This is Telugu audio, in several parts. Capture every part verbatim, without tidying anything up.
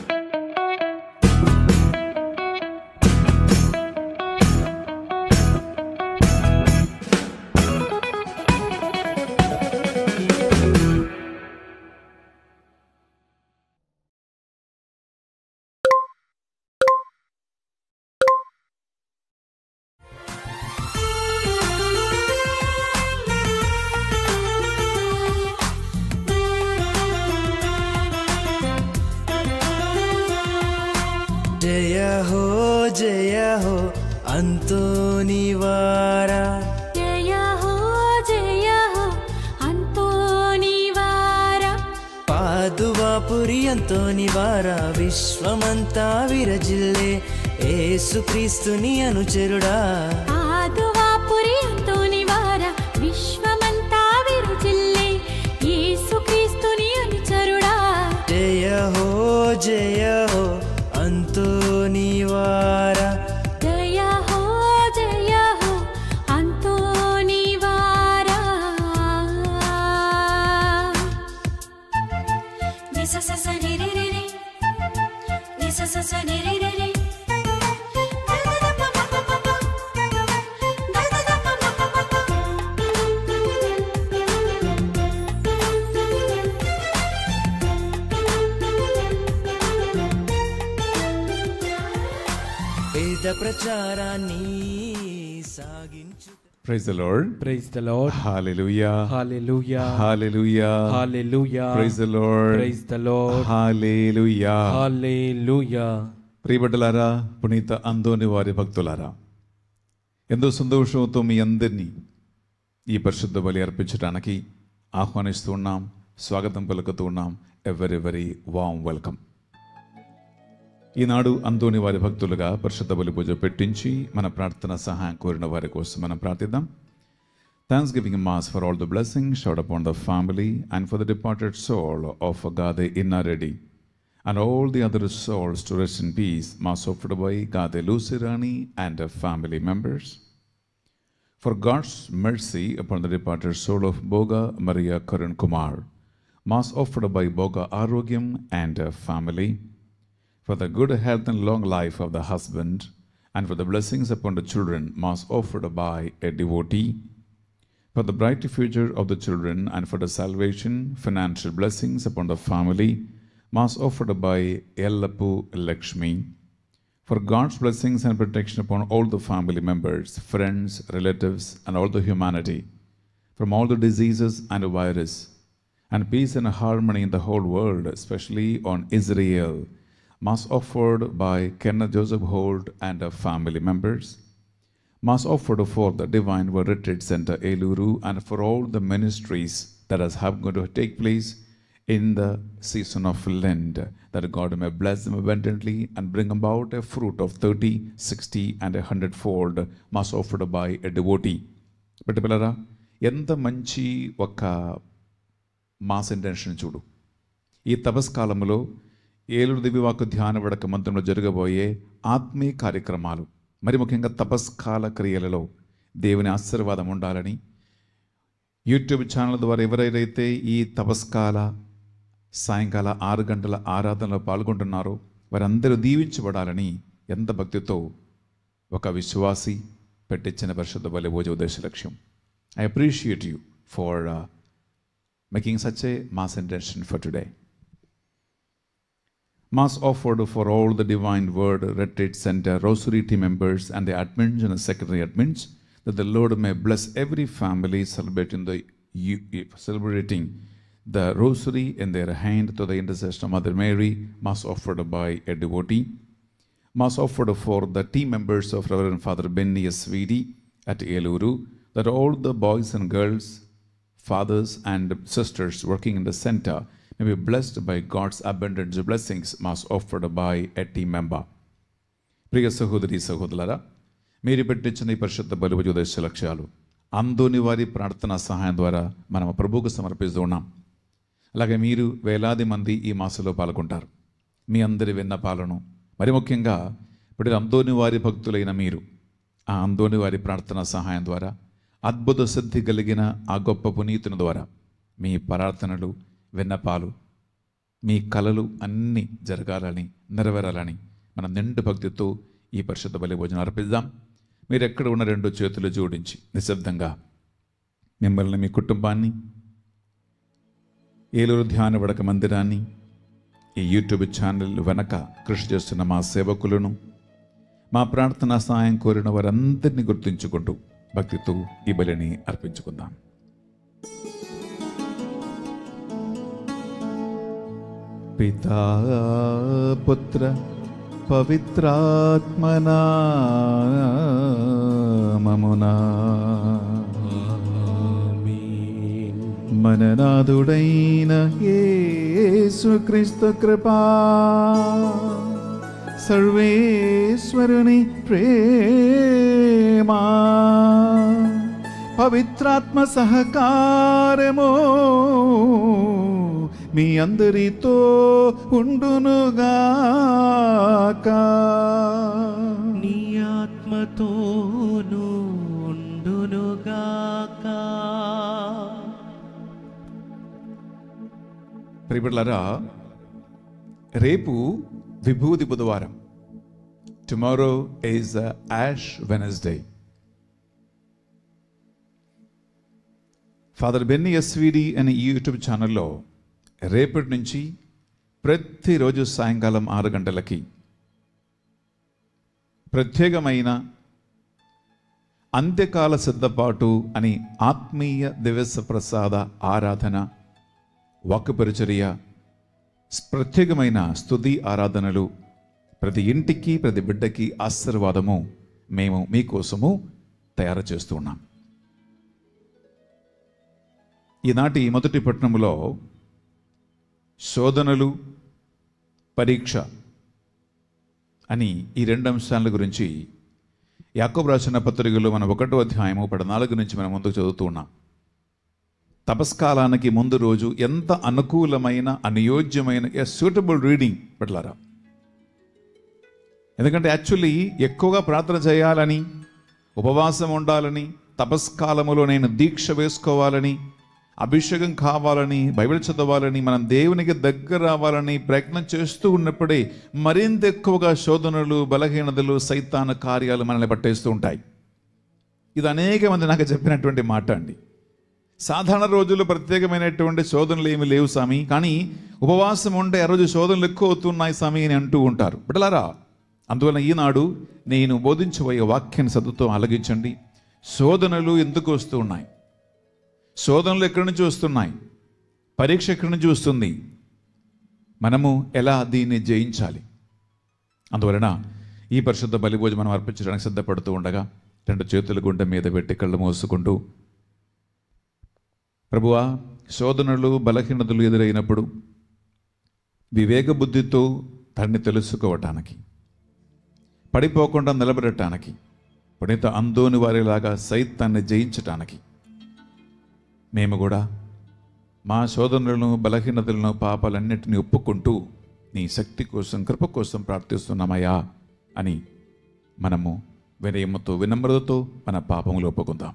जय हो जय हो अंतोनिवारा, जय हो जय हो अंतोनिवारा, पादुवापुरी अंतोनिवारा विश्वमंता विरजिल्ले येसुक्रीस्तुनि अनुचरुडा, पादुवापुरी अंतोनिवारा विश्वमंता विरजिल्ले येसुक्रीस्तुनि अनुचरुडा, जय हो जय हो अंतोनिवारा, जय हो जय हो अंतोनिवारा। नि सा सा सा रे रे रे रे, नि सा सा सा रे रे रे रे, दा दा दा पा पा पा पा, दा दा दा पा पा पा पा। వేద ప్రచారాన్ని సాగించు. Praise the Lord. Praise the Lord. Hallelujah. Hallelujah. Hallelujah. Hallelujah. Praise the Lord. Praise the Lord. Hallelujah. Hallelujah. ప్రియబిడ్డలారా, పునీత అందోని వారి భక్తులారా, ఎంతో సంతోషంతో మీ అందరినీ ఈ పరిశుద్ధ బలి అర్పించడానికి ఆహ్వానిస్తూ ఉన్నాం, స్వాగతం పలుకుతూ ఉన్నాం. ఎవరి వెరీ వామ్ వెల్కమ్. ఈనాడు అందోని వారి భక్తులుగా పరిశుద్ధ బలి పూజ పెట్టించి మన ప్రార్థన సహాయం కోరిన వారి కోసం మనం ప్రార్థిద్దాం. Thanksgiving mass for all the blessings showered upon the family and for the departed soul of Gade Innareddy and all the other souls to rest in peace. Mass offered by Gade Lucirani and her family members. For God's mercy upon the departed soul of Boga Maria Karan Kumar. Mass offered by Boga Arogyam and her family. For the good health and long life of the husband and for the blessings upon the children. Mass offered by a devotee. For the bright future of the children and for the salvation, financial blessings upon the family. Mass offered by Yellapu Lakshmi. For God's blessings and protection upon all the family members, friends, relatives, and all the humanity, from all the diseases and virus, and peace and harmony in the whole world, especially on Israel. Mass offered by Kenneth Joseph Holt and her family members. Mass offered for the Divine Word Retreat Center Eluru and for all the ministries that is have going to take place in the season of Lent, that God may bless them abundantly and bring about a fruit of thirty, sixty and a hundredfold. Mass offered by a devotee. But పిల్లరా, ఎంత మంచి ఒక మాస్ ఇంటెన్షన్ చూడు. ఈ తపస్కాలంలో ఏలూరు దివ్యవాక్కు ధ్యాన వడక మంత్రంలో జరగబోయే ఆత్మీయ కార్యక్రమాలు, మరి ముఖ్యంగా తపస్కాల క్రియలలో దేవుని ఆశీర్వాదం ఉండాలని యూట్యూబ్ ఛానల్ ద్వారా ఎవరైతే ఈ తపస్కాల సాయంకాల ఆరు గంటల ఆరాధనలో పాల్గొంటున్నారో వారందరూ దీవించబడాలని ఎంత భక్తితో ఒక విశ్వాసి పెట్టించిన పరిశుద్ధ బలి పూజ ఉద్దేశ లక్ష్యం. I appreciate you for making such a mass intention for today. Mass offered for all the Divine Word Retreat Center Rosary team members and the admins and the secretary admins, that the Lord may bless every family celebrating the celebrating the Rosary in their hand to the intercession of Mother Mary. Mass offered by a devotee. Mass offered for the team members of Reverend Father Benny Svidi at Eluru, that all the boys and girls, fathers and sisters working in the center may be blessed by God's abundant blessings. Mass offered by a team member. ప్రియ సహోదరి సహోదరులారా, మీరు పెట్టించిన ఈ పరిశుద్ధ బలి పూజ ఉద్దేశ లక్ష్యాలు అందోని వారి ప్రార్థన సహాయం ద్వారా మనం ప్రభువుకు సమర్పిస్తూ ఉన్నాం. అలాగే మీరు వేలాది మంది ఈ మాసంలో పాల్గొంటారు. మీ అందరి విన్నపాలను, మరి ముఖ్యంగా ఇప్పుడు అందోని వారి భక్తులైన మీరు ఆ అందోని వారి ప్రార్థన సహాయం ద్వారా అద్భుత సిద్ధి కలిగిన ఆ గొప్ప పునీతుని ద్వారా మీ ప్రార్థనలు, విన్నపాలు మీ కలలు అన్నీ జరగాలని, నెరవేరాలని మనం నిండు భక్తితో ఈ పరిశుద్ధ బలి భోజనం అర్పిద్దాం. మీరు ఎక్కడ ఉన్న రెండు చేతులు జోడించి నిశ్శబ్దంగా మిమ్మల్ని, మీ కుటుంబాన్ని, ఏలూరు ధ్యాన వడక మందిరాన్ని, ఈ యూట్యూబ్ ఛానల్ వెనక కృషి చేస్తున్న మా సేవకులను, మా ప్రార్థనా సహాయం కోరిన వారందరినీ గుర్తుంచుకుంటూ భక్తితో ఈ బలిని అర్పించుకుందాం. పితా పుత్ర పవిత్రాత్మనామమునా మననాథుడైన యేసుక్రీస్తు కృపా, సర్వేశ్వరుని ప్రేమ, పవిత్రాత్మ సహకారము మీ అందరితో ఉండునుగాక. నీ ఆత్మతోను ఉండునుగాక. ప్రియబిడ్డలారా, రేపు విభూది బుధవారం. Tomorrow is Ash Wednesday. Father Benny SVD అనే ఈ యూట్యూబ్ ఛానల్లో రేపటి నుంచి ప్రతిరోజు సాయంకాలం ఆరు గంటలకి ప్రత్యేకమైన అంత్యకాల సిద్ధపాటు అని ఆత్మీయ దివస ప్రసాద ఆరాధన, వాక్యపరిచర్య, ప్రత్యేకమైన స్తుతి ఆరాధనలు, ప్రతి ఇంటికి ప్రతి బిడ్డకి ఆశీర్వాదము మేము మీకోసము తయారు చేస్తూ ఉన్నాం. ఈనాటి మొదటి పట్టణంలో శోధనలు, పరీక్ష అని ఈ రెండు అంశాల గురించి యాకోబు రాసిన పత్రికలో మనం ఒకటో అధ్యాయము పద్నాలుగు నుంచి మనం ముందుకు చదువుతూ ఉన్నాం. తపస్కాలానికి ముందు రోజు ఎంత అనుకూలమైన, అనుయోజ్యమైన ఎ సూటబుల్ రీడింగ్ పట్లారా. ఎందుకంటే యాక్చువల్లీ ఎక్కువగా ప్రార్థన చేయాలని, ఉపవాసం ఉండాలని, తపస్కాలములో నేను దీక్ష వేసుకోవాలని, అభిషేకం కావాలని, బైబిల్ చదవాలని, మనం దేవునికి దగ్గర రావాలని ప్రయత్నం చేస్తూ ఉన్నప్పుడే మరింత ఎక్కువగా శోధనలు, బలహీనతలు, సైతాన కార్యాలు మనల్ని పట్టేస్తూ ఉంటాయి. ఇది అనేక మంది నాకు చెప్పినటువంటి మాట అండి. సాధారణ రోజుల్లో ప్రత్యేకమైనటువంటి శోధనలు ఏమి లేవు స్వామి, కానీ ఉపవాసం ఉంటే ఆ రోజు శోధనలు ఎక్కువ అవుతున్నాయి స్వామి అని అంటూ ఉంటారు. బిడ్డలారా, అందువలన ఈనాడు నేను బోధించబోయే వాక్యాన్ని శ్రద్ధతో ఆలకించండి. శోధనలు ఎందుకు వస్తూ ఉన్నాయి? శోధనలు ఎక్కడి నుంచి వస్తున్నాయి? పరీక్ష ఎక్కడి నుంచి వస్తుంది? మనము ఎలా దీన్ని జయించాలి? అందువలన ఈ పరిశుద్ధ బలిభోజనం మనం అర్పించడానికి సిద్ధపడుతూ ఉండగా రెండు చేతుల గుండె మీద పెట్టి కళ్ళు మోసుకుంటూ, ప్రభువా, శోధనలు, బలహీనతలు ఎదురైనప్పుడు వివేక బుద్ధితో దాన్ని తెలుసుకోవటానికి, పడిపోకుండా నిలబడటానికి, పునీత అందోని వారిలాగా సైతాన్ని జయించటానికి మేము కూడా మా శోధనలను, బలహీనతలను, పాపాలన్నిటిని ఒప్పుకుంటూ నీ శక్తి కోసం, కృప కోసం ప్రార్థిస్తున్నామయ్యా అని మనము వినయముతో, వినమ్రతతో మన పాపములు ఒప్పుకుందాం.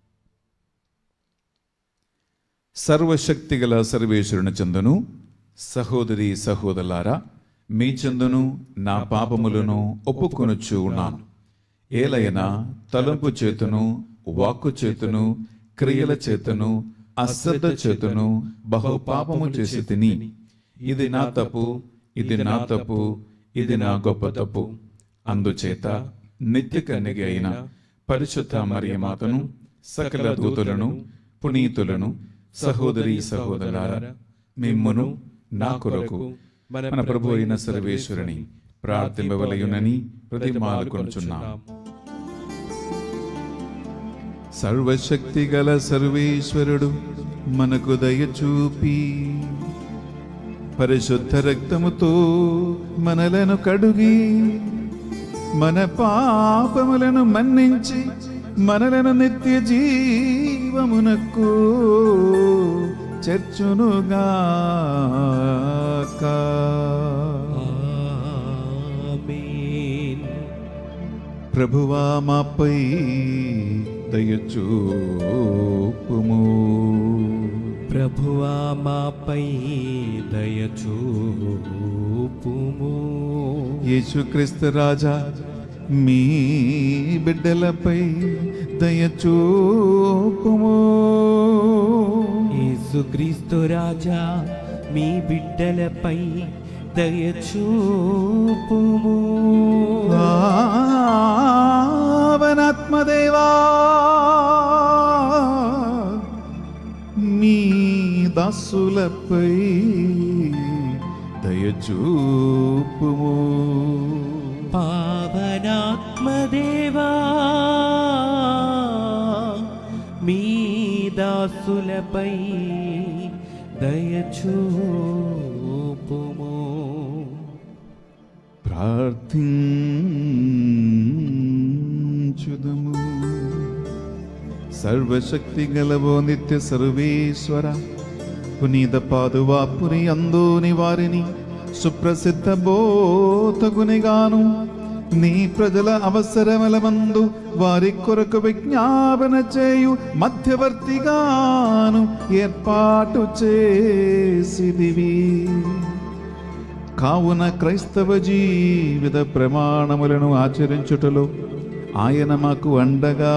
సర్వశక్తి గల సర్వేశ్వరుని చందును, సహోదరి సహోదరులారా, మీ చందును నా పాపములను ఒప్పుకొనుచు ఉన్నాను. ఏలైనా తలంపు చేతును, వాక్కు చేతును, క్రియల చేతును, అశ్రద్ధ చేతును బహు పాపము చేసి తిని, ఇది నా తప్పు, ఇది నా తప్పు, ఇది నా గొప్ప తప్పు. అందుచేత నిత్య కన్యక అయిన పరిశుద్ధ మరియమాతను, సకల దూతులను, పునీతులను, సహోదరి సహోదరులారా, మిమ్మును నా కొరకు మన ప్రభు అయిన సర్వేశ్వరుని ప్రార్థింపవలయునని ప్రతిమాలుకొనుచున్నాము. సర్వశక్తి గల సర్వేశ్వరుడు మనకు దయ చూపి పరిశుద్ధ రక్తముతో మనలను కడుగి మన పాపములను మన్నించి మనలను నిత్య జీవమునకు చేర్చునుగాక. ఆమేన్. ప్రభువా, మాపై దయచూపుము. ప్రభువా మాపై దయచూపుము. యేసుక్రీస్తు రాజా మీ బిడ్డలపై దయచూపుము. యేసుక్రీస్తు రాజా మీ బిడ్డలపై దయచూపుము. పావనాత్మదేవా మీ దాసులపై దయచూపుము. పావనాత్మదేవా మీ దాసులపై దయచూపుము. ప్రార్థించుదము. సర్వశక్తి గలవో నిత్య సర్వేశ్వర, పునీత పాదువాపుని అందోని వారిని సుప్రసిద్ధ బోధకునిగాను నీ ప్రజల అవసరములమందు వారి కొరకు విజ్ఞాపన చేయు మధ్యవర్తిగాను ఏర్పాటు చేసిదివి. కావున క్రైస్తవ జీవిత ప్రమాణములను ఆచరించుటలో ఆయన మాకు అండగా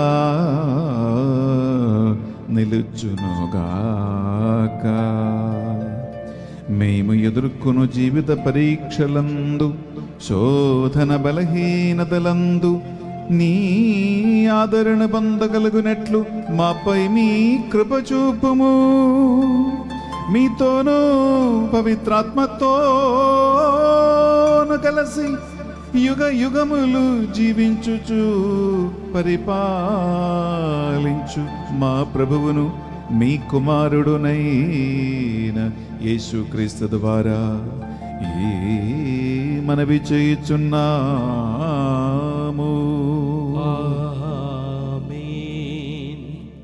నిలుచునుగాక. మేము ఎదుర్కొను జీవిత పరీక్షలందు, శోధన బలహీనతలందు నీ ఆదరణ పొందగలుగునట్లు మాపై మీ కృప చూపుము. మీతోనూ పవిత్రాత్మతోను కలిసి యుగ యుగములు జీవించుచు పరిపాలించు మా ప్రభువును మీ కుమారుడునైన యేసుక్రీస్తు ద్వారా ఈ మనవి చేయుచున్నాము. ఆమేన్.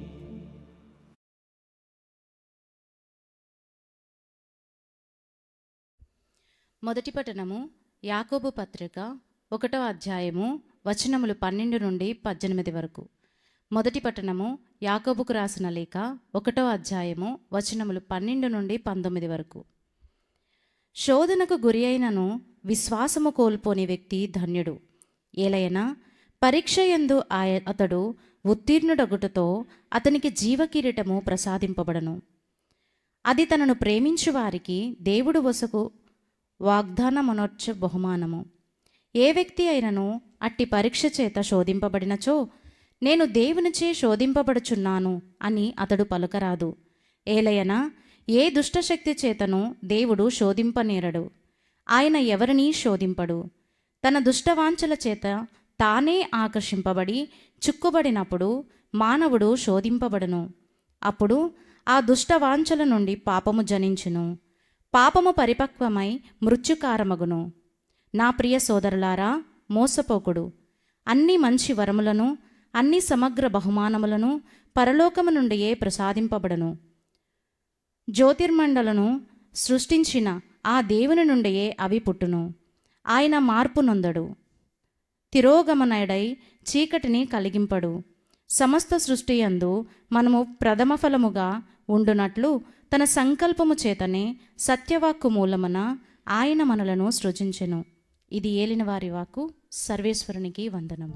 మొదటి పఠనము యాకోబు పత్రిక ఒకటో అధ్యాయము వచనములు పన్నెండు నుండి పద్దెనిమిది వరకు. మొదటి పట్టణము యాకోబుకు రాసిన లేఖ ఒకటో అధ్యాయము వచనములు పన్నెండు నుండి పంతొమ్మిది వరకు. శోధనకు గురి అయినను విశ్వాసము కోల్పోని వ్యక్తి ధన్యుడు. ఏలయనా పరీక్ష యందు ఆయ అతడు ఉత్తీర్ణుడగుటతో అతనికి జీవకిరీటము ప్రసాదింపబడను. అది తనను ప్రేమించు వారికి దేవుడు వసకు వాగ్దానమునొచ్చ బహుమానము. ఏ వ్యక్తి అయినను అట్టి పరీక్ష చేత శోధింపబడినచో నేను దేవునిచే శోధింపబడుచున్నాను అని అతడు పలుకరాదు. ఏలయనా ఏ దుష్టశక్తి చేతను దేవుడు శోధింపనేరడు. ఆయన ఎవరినీ శోధింపడు. తన దుష్టవాంఛల చేత తానే ఆకర్షింపబడి చిక్కుబడినప్పుడు మానవుడు శోధింపబడును. అప్పుడు ఆ దుష్టవాంఛల నుండి పాపము జనించును. పాపము పరిపక్వమై మృత్యుకారమగును. నా ప్రియ సోదరులారా, మోసపోకుడు. అన్ని మంచి వరములను అన్ని సమగ్ర బహుమానములను పరలోకము నుండియే ప్రసాదింపబడను. జ్యోతిర్మండలను సృష్టించిన ఆ దేవుని నుండియే అవి పుట్టును. ఆయన మార్పు నొందడు. తిరోగమనడై చీకటిని కలిగింపడు. సమస్త సృష్టి యందు మనము ప్రథమ ఫలముగా ఉండునట్లు తన సంకల్పము చేతనే సత్యవాక్కు మూలమున ఆయన మనలను సృజించెను. ఇది ఏలిన వారి వాక్కు. సర్వేశ్వరునికి వందనము.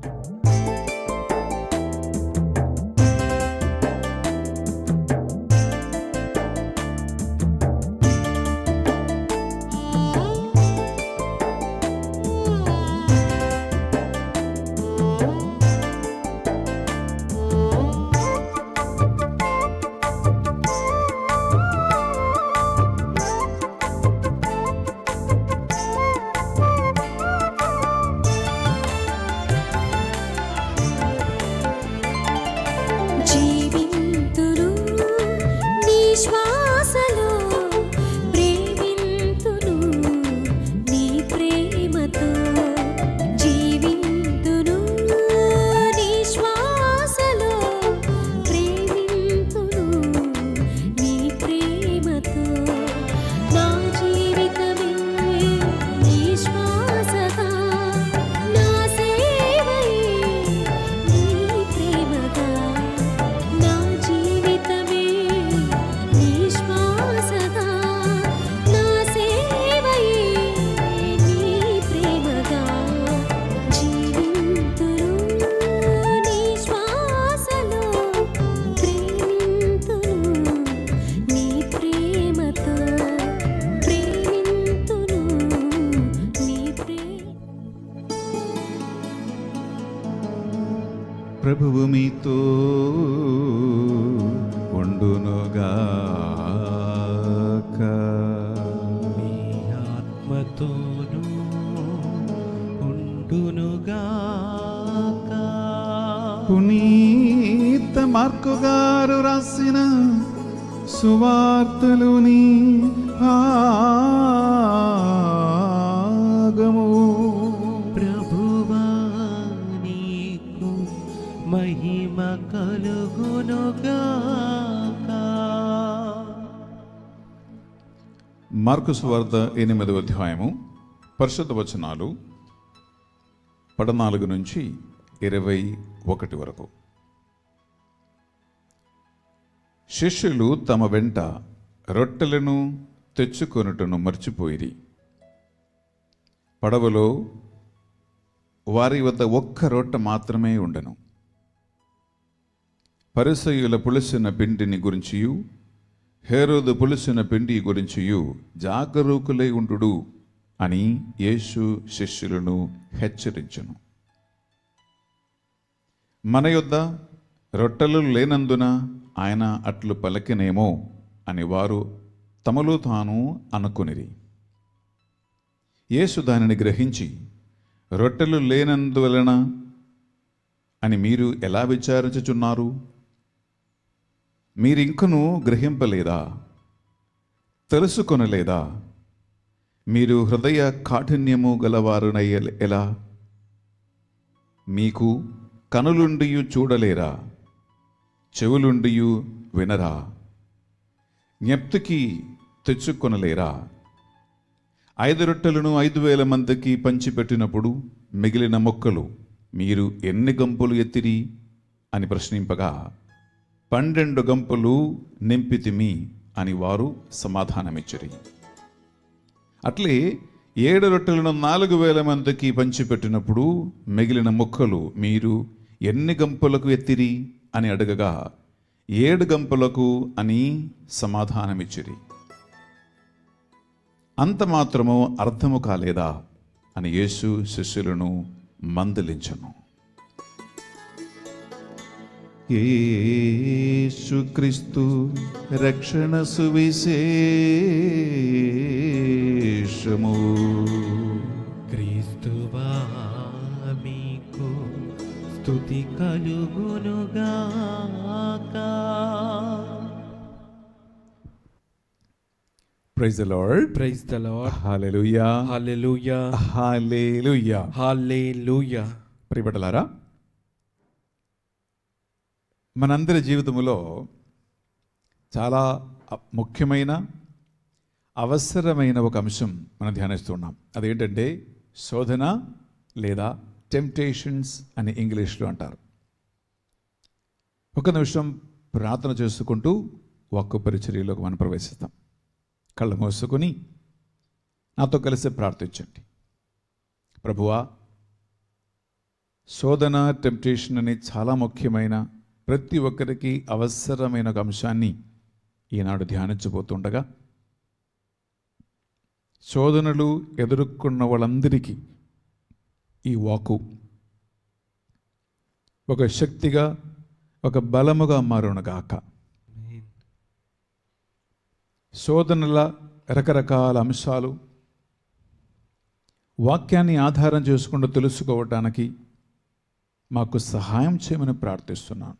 ప్రభువు మీతో ఉండునుగాక. మీ ఆత్మతోనూ ఉండునుగాక. పునీత మార్కు గారు రాసిన సువార్తలోని భాగము. ప్రభువా నీకు మహిమ కలుగునుగాక. మార్కు సువార్త ఎనిమిదవ అధ్యాయము పరిశుద్ధ వచనాలు పద్నాలుగు నుంచి ఇరవై ఒకటి వరకు. శిష్యులు తమ వెంట రొట్టెలను తెచ్చుకొనుటను మర్చిపోయిరి. పడవలో వారి వద్ద ఒక్క రొట్టె మాత్రమే ఉండెను. పరిసయ్యుల పులిసిన పిండిని గురించియు హేరోదు పులిసిన పిండి గురించియు జాగరూకులై ఉండుడు అని యేసు శిష్యులను హెచ్చరించెను. మన యొద్ద రొట్టెలు లేనందున ఆయన అట్లు పలికినేమో అని వారు తమలో తాను అనుకొనిరి. యేసు దానిని గ్రహించి, రొట్టెలు లేనందువలన అని మీరు ఎలా విచారించుచున్నారు? మీరింకనూ గ్రహింపలేదా? తెలుసుకొనలేదా? మీరు హృదయ కాఠిన్యము గలవారునయ్య ఎలా? మీకు కనులుండియు చూడలేరా? చెవులుండియు వినరా? జ్ఞప్తికి తెచ్చుకొనలేరా? ఐదు రొట్టెలను ఐదు వేల మందికి పంచిపెట్టినప్పుడు మిగిలిన మొక్కలు మీరు ఎన్ని గంపులు ఎత్తిరి అని ప్రశ్నింపగా, పన్నెండు గంపులు నింపితిమి అని వారు సమాధానమిచ్చిరి. అట్లే ఏడు రొట్టెలను నాలుగు వేల మందికి పంచిపెట్టినప్పుడు మిగిలిన మొక్కలు మీరు ఎన్ని గంపులకు ఎత్తిరి అని అడగగా, ఏడు గంపులకు అని సమాధానమిచ్చిరి. అంత మాత్రము అర్థము కాలేదా అని యేసు శిష్యులను మందలించెను. యేసుక్రీస్తు రక్షణ సువిశేషము. క్రీస్తువా మీకు స్తుతి కలుగునుగాక. Praise the Lord. Praise the Lord. Hallelujah. Hallelujah. Hallelujah. Hallelujah. ప్రియబిడ్డలారా, మనందరి జీవితంలో చాలా ముఖ్యమైన అవసరమైన ఒక అంశం మనం ధ్యానిస్తున్నాం. అదేంటంటే శోధన లేదా టెంప్టేషన్స్ అని ఇంగ్లీష్లో అంటారు. ఒక నిమిషం ప్రార్థన చేసుకుంటూ వాక్కు పరిచర్యలోకి మనం ప్రవేశిస్తాం. కళ్ళు మూసుకొని నాతో కలిసి ప్రార్థించండి. ప్రభువా, శోధన టెంప్టేషన్ అనే చాలా ముఖ్యమైన ప్రతి ఒక్కరికి అవసరమైన ఒక అంశాన్ని ఈనాడు ధ్యానించబోతుండగా, శోధనలు ఎదుర్కొన్న వాళ్ళందరికీ ఈ వాక్కు ఒక శక్తిగా, ఒక బలముగా మారునుగాక. శోధనల రకరకాల అంశాలు వాక్యాన్ని ఆధారం చేసుకుంటూ తెలుసుకోవటానికి మాకు సహాయం చేయమని ప్రార్థిస్తున్నాను.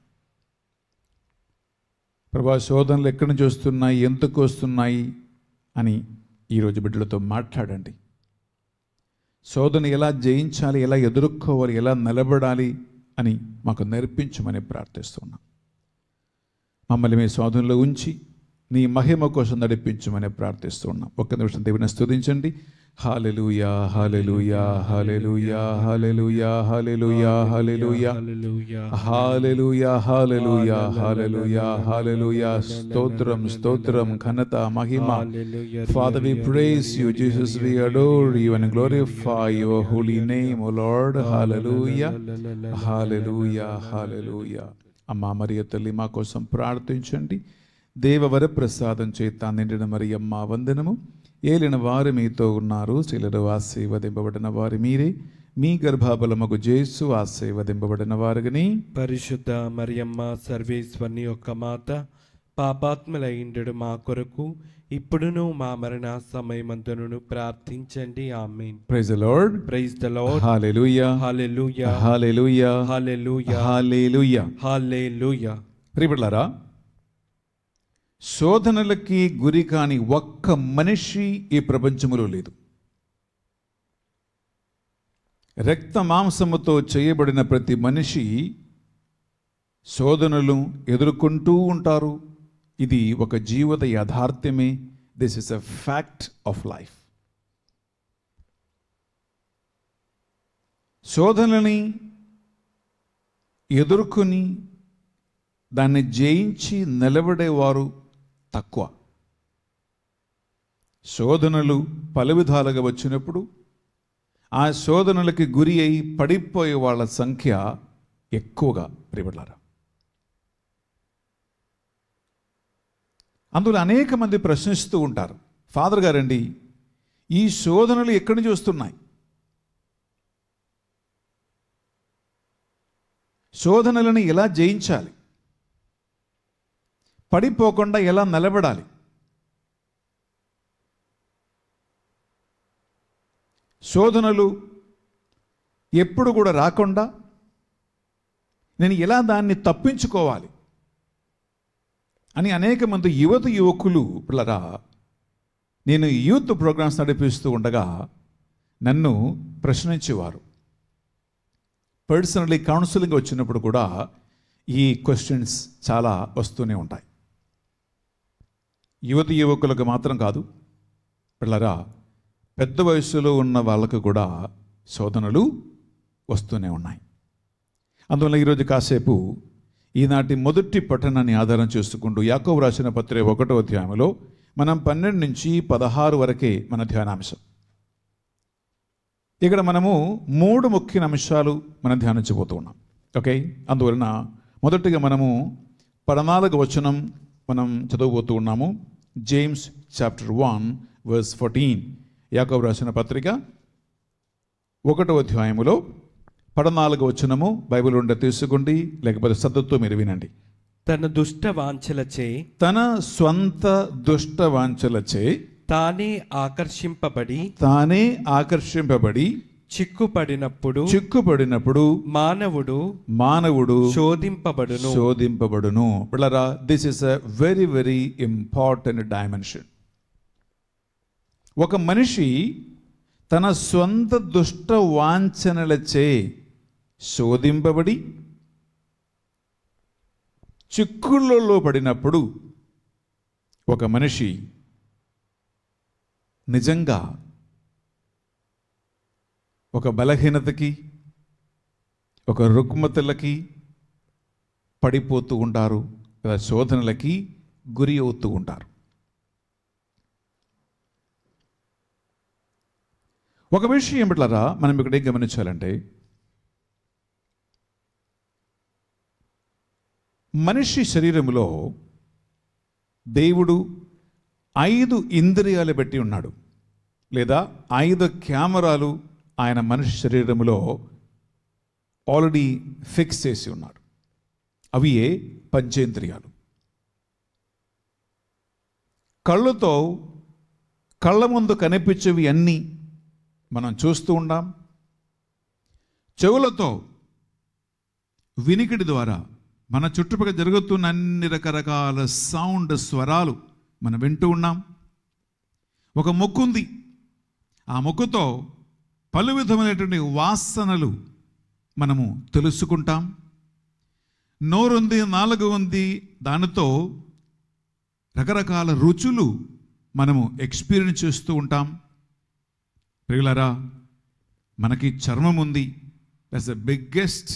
ప్రభా, శోధనలు ఎక్కడి నుంచి వస్తున్నాయి, ఎందుకు వస్తున్నాయి అని ఈరోజు బిడ్డలతో మాట్లాడండి. శోధన ఎలా జయించాలి, ఎలా ఎదుర్కోవాలి, ఎలా నిలబడాలి అని మాకు నేర్పించమని ప్రార్థిస్తున్నాం. మమ్మల్ని మీ శోధనలో ఉంచి నీ మహిమ కోసం నడిపించమని ప్రార్థిస్తున్నాం. ఒక్క నిమిషం దేవుని స్తుతించండి. హల్లెలూయా, hallelujah, hallelujah, hallelujah, hallelujah, hallelujah, hallelujah, hallelujah, hallelujah, హల్లెలూయా. స్తోత్రం, స్తోత్రం, ఘనత, మహిమ. Father, we praise you, Jesus, we adore you and glorify your holy name, O Lord. Hallelujah, hallelujah, hallelujah. అమ్మా మరియ తల్లి మా కోసం ప్రార్థించండి. దేవవర ప్రసాదం చేత నిండిన మరియమ్మ వందనము. ఏలిన వారు మీతో ఉన్నారు, స్త్రీలలో ఆశీర్వదింపబడిన వారు మీరే, మీ గర్భఫలముకు జేసు ఆశీర్వదింపబడిన వారుగని పరిశుద్ధ మరియమ్మ సర్వేశ్వరుని యొక్క మాత, పాపాత్ములైండు మా కొరకు ఇప్పుడును మా మరణ సమయమందును ప్రార్థించండి. Amen. Praise the Lord. Praise the Lord. Hallelujah. Hallelujah. Hallelujah. Hallelujah. Hallelujah. Hallelujah. ప్రియబిడ్డలారా, శోధనలకి గురి కాని ఒక్క మనిషి ఈ ప్రపంచములో లేదు. రక్త మాంసముతో చేయబడిన ప్రతి మనిషి శోధనలు ఎదుర్కొంటూ ఉంటారు. ఇది ఒక జీవిత యాథార్థ్యమే. This is a fact of life. శోధనని ఎదుర్కొని దాన్ని జయించి నిలబడేవారు తక్కువ. శోధనలు పలు విధాలుగా వచ్చినప్పుడు ఆ శోధనలకి గురి అయి పడిపోయే వాళ్ళ సంఖ్య ఎక్కువగా ప్రియబడ్డారు. అందులో అనేక మంది ప్రశ్నిస్తూ ఉంటారు, ఫాదర్ గారండి, ఈ శోధనలు ఎక్కడి నుంచి వస్తున్నాయి? శోధనలను ఎలా జయించాలి? పడిపోకుండా ఎలా నిలబడాలి? శోధనలు ఎప్పుడు కూడా రాకుండా నేను ఎలా దాన్ని తప్పించుకోవాలి అని అనేక మంది యువత యువకులు పిల్లరా, నేను యూత్ ప్రోగ్రామ్స్ నడిపిస్తూ ఉండగా నన్ను ప్రశ్నించేవారు. పర్సనలీ కౌన్సిలింగ్ వచ్చినప్పుడు కూడా ఈ క్వశ్చన్స్ చాలా వస్తూనే ఉంటాయి. యువత యువకులకు మాత్రం కాదు పిల్లరా, పెద్ద వయసులో ఉన్న వాళ్ళకు కూడా శోధనలు వస్తూనే ఉన్నాయి. అందువల్ల ఈరోజు కాసేపు ఈనాటి మొదటి పట్టణాన్ని ఆధారం చేసుకుంటూ యాకోబు రాసిన పత్రిక ఒకటో అధ్యాయంలో మనం పన్నెండు నుంచి పదహారు వరకే మన ధ్యానాంశం. ఇక్కడ మనము మూడు ముఖ్య అంశాలు మనం ధ్యానించబోతూ ఉన్నాం. ఓకే, అందువలన మొదటిగా మనము పద్నాలుగు వచనం మనం చదవబోతూ ఉన్నాము. James chapter one verse fourteen. యాకోబు రాసిన పత్రిక ఒకటో అధ్యాయములో పద్నాలుగు వచనము బైబిల్ ఉండే తీసుకోండి, లేకపోతే శ్రద్ధతో మీరు వినండి. తన దుష్ట వాంఛలచే తన స్వంత దుష్ట వాంఛలచే తానే ఆకర్షింపబడి తానే ఆకర్షింపబడి చిక్కుపడినప్పుడు చిక్కుపడినప్పుడు మానవుడు మానవుడు శోధింపబడును శోధింపబడును. పిల్లరా, this is a very very important dimension. ఒక మనిషి తన స్వంత దుష్ట వాంఛనలచే శోధింపబడి చిక్కులలో పడినప్పుడు ఒక మనిషి నిజంగా ఒక బలహీనతకి, ఒక రుగ్మతలకి పడిపోతూ ఉంటారు, శోధనలకి గురి అవుతూ ఉంటారు. ఒక విషయం ఏమిట్లారా మనం ఇక్కడ ఏం గమనించాలంటే, మనిషి శరీరంలో దేవుడు ఐదు ఇంద్రియాలు పెట్టి ఉన్నాడు, లేదా ఐదు కెమెరాలు ఆయన మనిషి శరీరంలో ఆల్రెడీ ఫిక్స్ చేసి ఉన్నాడు. అవి ఏ పంచేంద్రియాలు. కళ్ళుతో కళ్ళ ముందు కనిపించేవి అన్నీ మనం చూస్తూ ఉంటాం. చెవులతో వినికిడి ద్వారా మన చుట్టుపక్కల జరుగుతున్న అన్ని రకరకాల సౌండ్ స్వరాలు మనం వింటూ ఉన్నాం. ఒక ముక్కు ఉంది, ఆ ముక్కుతో పలు విధమైనటువంటి వాసనలు మనము తెలుసుకుంటాం. నోరుంది, నాలుగు ఉంది, దానితో రకరకాల రుచులు మనము ఎక్స్పీరియన్స్ చేస్తూ ఉంటాం. ప్రియులారా, మనకి చర్మం ఉంది. That's the biggest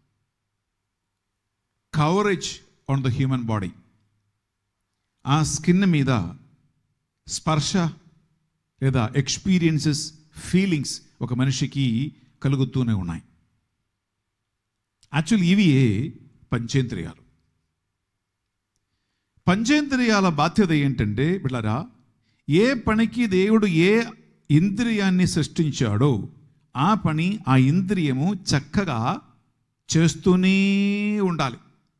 coverage on the human body. ఆ స్కిన్ మీద స్పర్శ లేదా ఎక్స్పీరియన్సెస్, ఫీలింగ్స్ ఒక మనిషికి కలుగుతూనే ఉన్నాయి. యాక్చువల్లీ ఇవి పంచేంద్రియాలు. పంచేంద్రియాల బాధ్యత ఏంటంటే బిడ్డలారా, ఏ పనికి దేవుడు ఏ ఇంద్రియాన్ని సృష్టించాడో ఆ పని ఆ ఇంద్రియము చక్కగా చేస్తూనే ఉండాలి.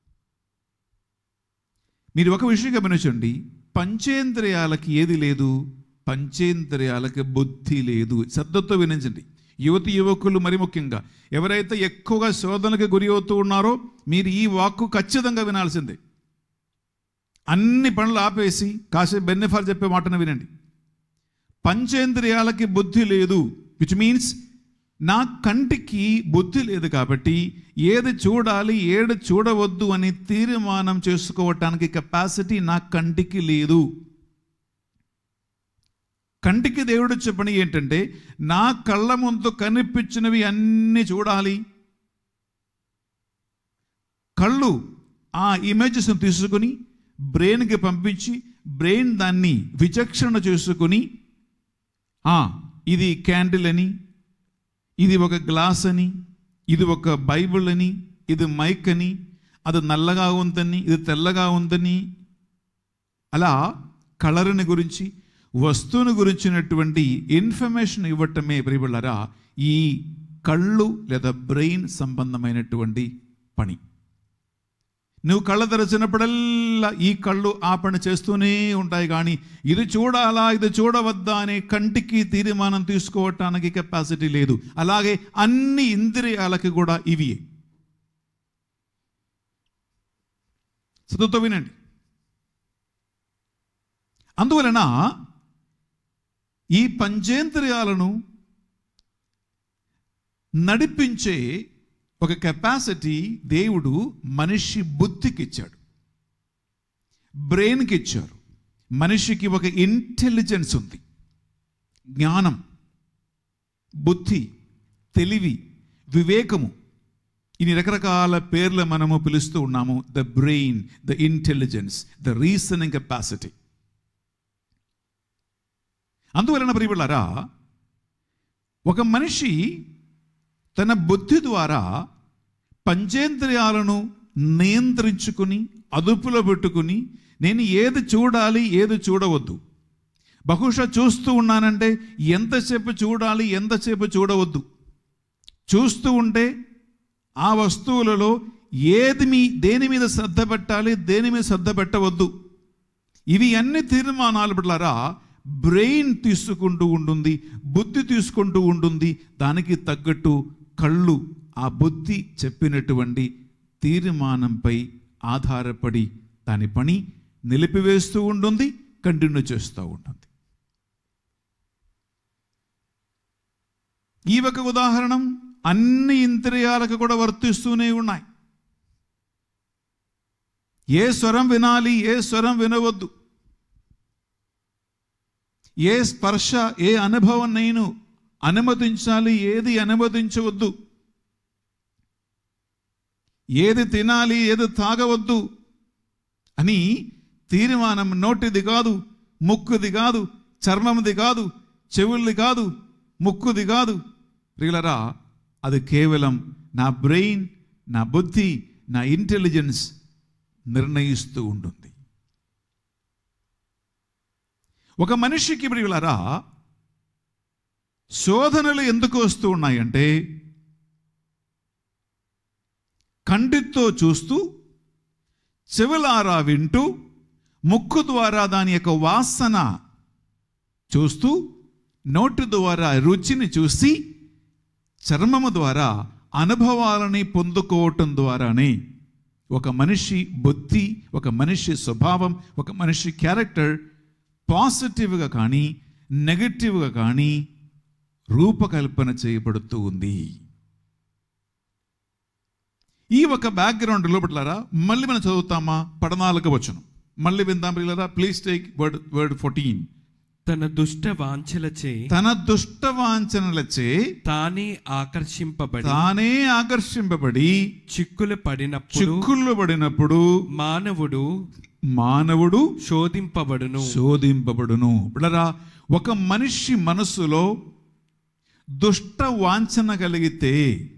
మీరు ఒక విషయం గమనించండి, పంచేంద్రియాలకి ఏది లేదు? పంచేంద్రియాలకి బుద్ధి లేదు. శ్రద్ధతో వినించండి యువతి యువకులు, మరి ముఖ్యంగా ఎవరైతే ఎక్కువగా శోధనకు గురి అవుతూ ఉన్నారో మీరు ఈ వాక్కు ఖచ్చితంగా వినాల్సిందే. అన్ని పనులు ఆపేసి కాసేపు బెన్నెఫార్ చెప్పే మాటను వినండి. పంచేంద్రియాలకి బుద్ధి లేదు, విచ్ మీన్స్ నా కంటికి బుద్ధి లేదు కాబట్టి ఏది చూడాలి ఏది చూడవద్దు అని తీర్మానం చేసుకోవటానికి కెపాసిటీ నా కంటికి లేదు. కంటికి దేవుడు చెప్పని ఏంటంటే నా కళ్ళ ముందు కనిపించినవి అన్నీ చూడాలి. కళ్ళు ఆ ఇమేజెస్ను తీసుకుని బ్రెయిన్కి పంపించి బ్రెయిన్ దాన్ని విచక్షణ చేసుకుని ఇది క్యాండిల్ అని, ఇది ఒక గ్లాస్ అని, ఇది ఒక బైబిల్ అని, ఇది మైక్ అని, అది నల్లగా ఉందని, ఇది తెల్లగా ఉందని, అలా కలర్ని గురించి వస్తువుని గురించినటువంటి ఇన్ఫర్మేషన్ ఇవ్వటమే ప్రియబిళ్ళారా ఈ కళ్ళు లేదా బ్రెయిన్ సంబంధమైనటువంటి పని. నువ్వు కళ్ళ తెరచినప్పుడల్లా ఈ కళ్ళు ఆ పని చేస్తూనే ఉంటాయి, కానీ ఇది చూడాలా ఇది చూడవద్దా అనే కంటికి తీర్మానం తీసుకోవటానికి కెపాసిటీ లేదు. అలాగే అన్ని ఇంద్రియాలకి కూడా ఇవి. శ్రద్ధతో వినండి. అందువలన ఈ పంచేంద్రియాలను నడిపించే ఒక కెపాసిటీ దేవుడు మనిషి బుద్ధికి ఇచ్చాడు, బ్రెయిన్కి ఇచ్చారు. మనిషికి ఒక ఇంటెలిజెన్స్ ఉంది, జ్ఞానం, బుద్ధి, తెలివి, వివేకము, ఇన్ని రకరకాల పేర్లు మనము పిలుస్తూ ఉన్నాము. The brain, the intelligence, the reasoning capacity. అందువలన ప్రియబిళ్ళారా ఒక మనిషి తన బుద్ధి ద్వారా పంచేంద్రియాలను నియంత్రించుకుని అదుపులో పెట్టుకుని నేను ఏది చూడాలి ఏది చూడవద్దు, బహుశా చూస్తూ ఉన్నానంటే ఎంతసేపు చూడాలి ఎంతసేపు చూడవద్దు, చూస్తూ ఉంటే ఆ వస్తువులలో ఏది మీ దేని మీద శ్రద్ధ పెట్టాలి దేని మీద శ్రద్ధ పెట్టవద్దు, ఇవి అన్ని తీర్మానాలు బిడ్డలారా బ్రెయిన్ తీసుకుంటూ ఉంటుంది, బుద్ధి తీసుకుంటూ ఉంటుంది. దానికి తగ్గట్టు కళ్ళు ఆ బుద్ధి చెప్పినటువంటి తీర్మానంపై ఆధారపడి దాని పని నిలిపివేస్తూ ఉంటుంది, కంటిన్యూ చేస్తూ ఉంటుంది. ఈ ఒక ఉదాహరణ అన్ని ఇంద్రియాలకు కూడా వర్తిస్తూనే ఉన్నాయి. ఏ స్వరం వినాలి ఏ స్వరం వినవద్దు, ఏ స్పర్శ ఏ అనుభవం నేను అనుమతించాలి ఏది అనుమతించవద్దు, ఏది తినాలి ఏది తాగవద్దు అని తీర్మానం నోటిది కాదు, ముక్కుది కాదు, చర్మంది కాదు, చెవుల్ది కాదు, ముక్కుది కాదు ప్రియులరా, అది కేవలం నా బ్రెయిన్, నా బుద్ధి, నా ఇంటెలిజెన్స్ నిర్ణయిస్తూ ఉంటుంది. ఒక మనిషికి ప్రియులరా శోధనలు ఎందుకు వస్తూ ఉన్నాయంటే కంటితో చూస్తూ, చెవులారా వింటూ, ముక్కు ద్వారా దాని యొక్క వాసన చూస్తూ, నోటి ద్వారా రుచిని చూసి, చర్మము ద్వారా అనుభవాలని పొందుకోవటం ద్వారానే ఒక మనిషి బుద్ధి, ఒక మనిషి స్వభావం, ఒక మనిషి క్యారెక్టర్ పాజిటివ్గా కానీ నెగటివ్గా కానీ రూపకల్పన చేయబడుతూ ఉంది. ఈ ఒక బ్యాక్గ్రౌండ్ లోపట్లారా మళ్ళీ మనం చదువుతామా పద్నాలుగవ వచనం మళ్ళీ విందాం ప్రియులారా. Please take word word fourteen. తన దుష్ట వాంఛలచే తన దుష్ట వాంఛనలచే తానే ఆకర్షింపబడి తానే ఆకర్షింపబడి చిక్కులు పడినప్పుడు చిక్కులు పడినప్పుడు మానవుడు మానవుడు శోధింపబడును శోధింపబడును. బిడ్డరా ఒక మనిషి మనస్సులో దుష్ట వాంఛన కలిగితే,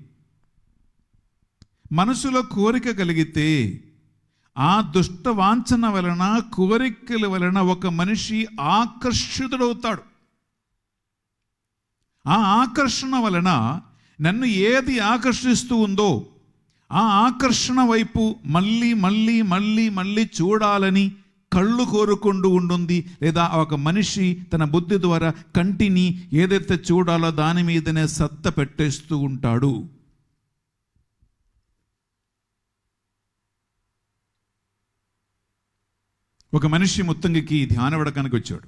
మనసులో కోరిక కలిగితే, ఆ దుష్ట వాంఛన వలన కోరికల వలన ఒక మనిషి ఆకర్షితుడవుతాడు. ఆ ఆకర్షణ వలన నన్ను ఏది ఆకర్షిస్తూ ఉందో ఆ ఆకర్షణ వైపు మళ్ళీ మళ్ళీ మళ్ళీ మళ్ళీ చూడాలని కళ్ళు కోరుకుంటూ ఉంటుంది. లేదా ఒక మనిషి తన బుద్ధి ద్వారా కంటిని ఏదైతే చూడాలో దాని మీదనే సత్త పెట్టేస్తూ ఉంటాడు. ఒక మనిషి ముత్తంగికి ధ్యాన వడకానికి వచ్చాడు.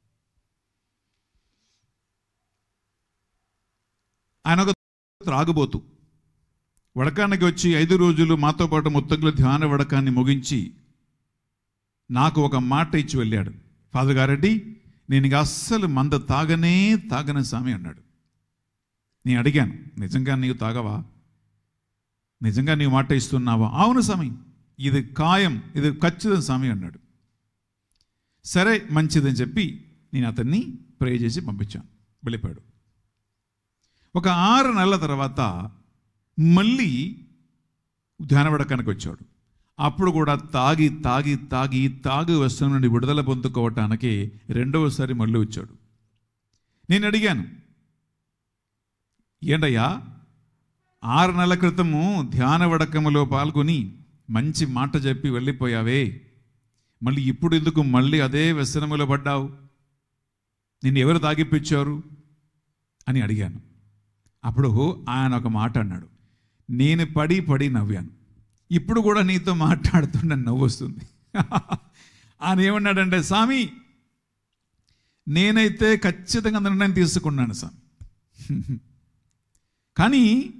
ఆయన ఒక త్రాగుబోతు. వడకానికి వచ్చి ఐదు రోజులు మాతో పాటు ముత్తంగుల ధ్యాన వడకాన్ని ముగించి నాకు ఒక మాట ఇచ్చి వెళ్ళాడు. ఫాదర్ గారెడ్డి, నేను ఇక అస్సలు మంద తాగనే తాగనే స్వామి అన్నాడు. నేను అడిగాను, నిజంగా నీవు తాగవా? నిజంగా నీవు మాట ఇస్తున్నావా? అవును స్వామి, ఇది ఖాయం, ఇది ఖచ్చితం స్వామి అన్నాడు. సరే మంచిదని చెప్పి నేను అతన్ని ప్రే చేసి పంపించాను. వెళ్ళిపోయాడు. ఒక ఆరు నెలల తర్వాత మళ్ళీ ధ్యానవడకానికి వచ్చాడు. అప్పుడు కూడా తాగి తాగి తాగి తాగు వ్యసనం నుండి విడుదల పొందుకోవటానికి రెండవసారి మళ్ళీ వచ్చాడు. నేను అడిగాను, ఏంటయ్యా ఆరు నెలల క్రితము ధ్యానవడకములో పాల్గొని మంచి మాట చెప్పి వెళ్ళిపోయావే, మళ్ళీ ఇప్పుడు ఎందుకు మళ్ళీ అదే వ్యసనములో పడ్డావు? నిన్ను ఎవరు తాగిపించారు అని అడిగాను. అప్పుడు ఆయన ఒక మాట అన్నాడు. నేను పడి పడి నవ్వాను. ఇప్పుడు కూడా నీతో మాట్లాడుతుంటే నవ్వు వస్తుంది. ఆయన ఏమన్నాడంటే, స్వామి నేనైతే ఖచ్చితంగా నిర్ణయం తీసుకున్నాను స్వామి, కానీ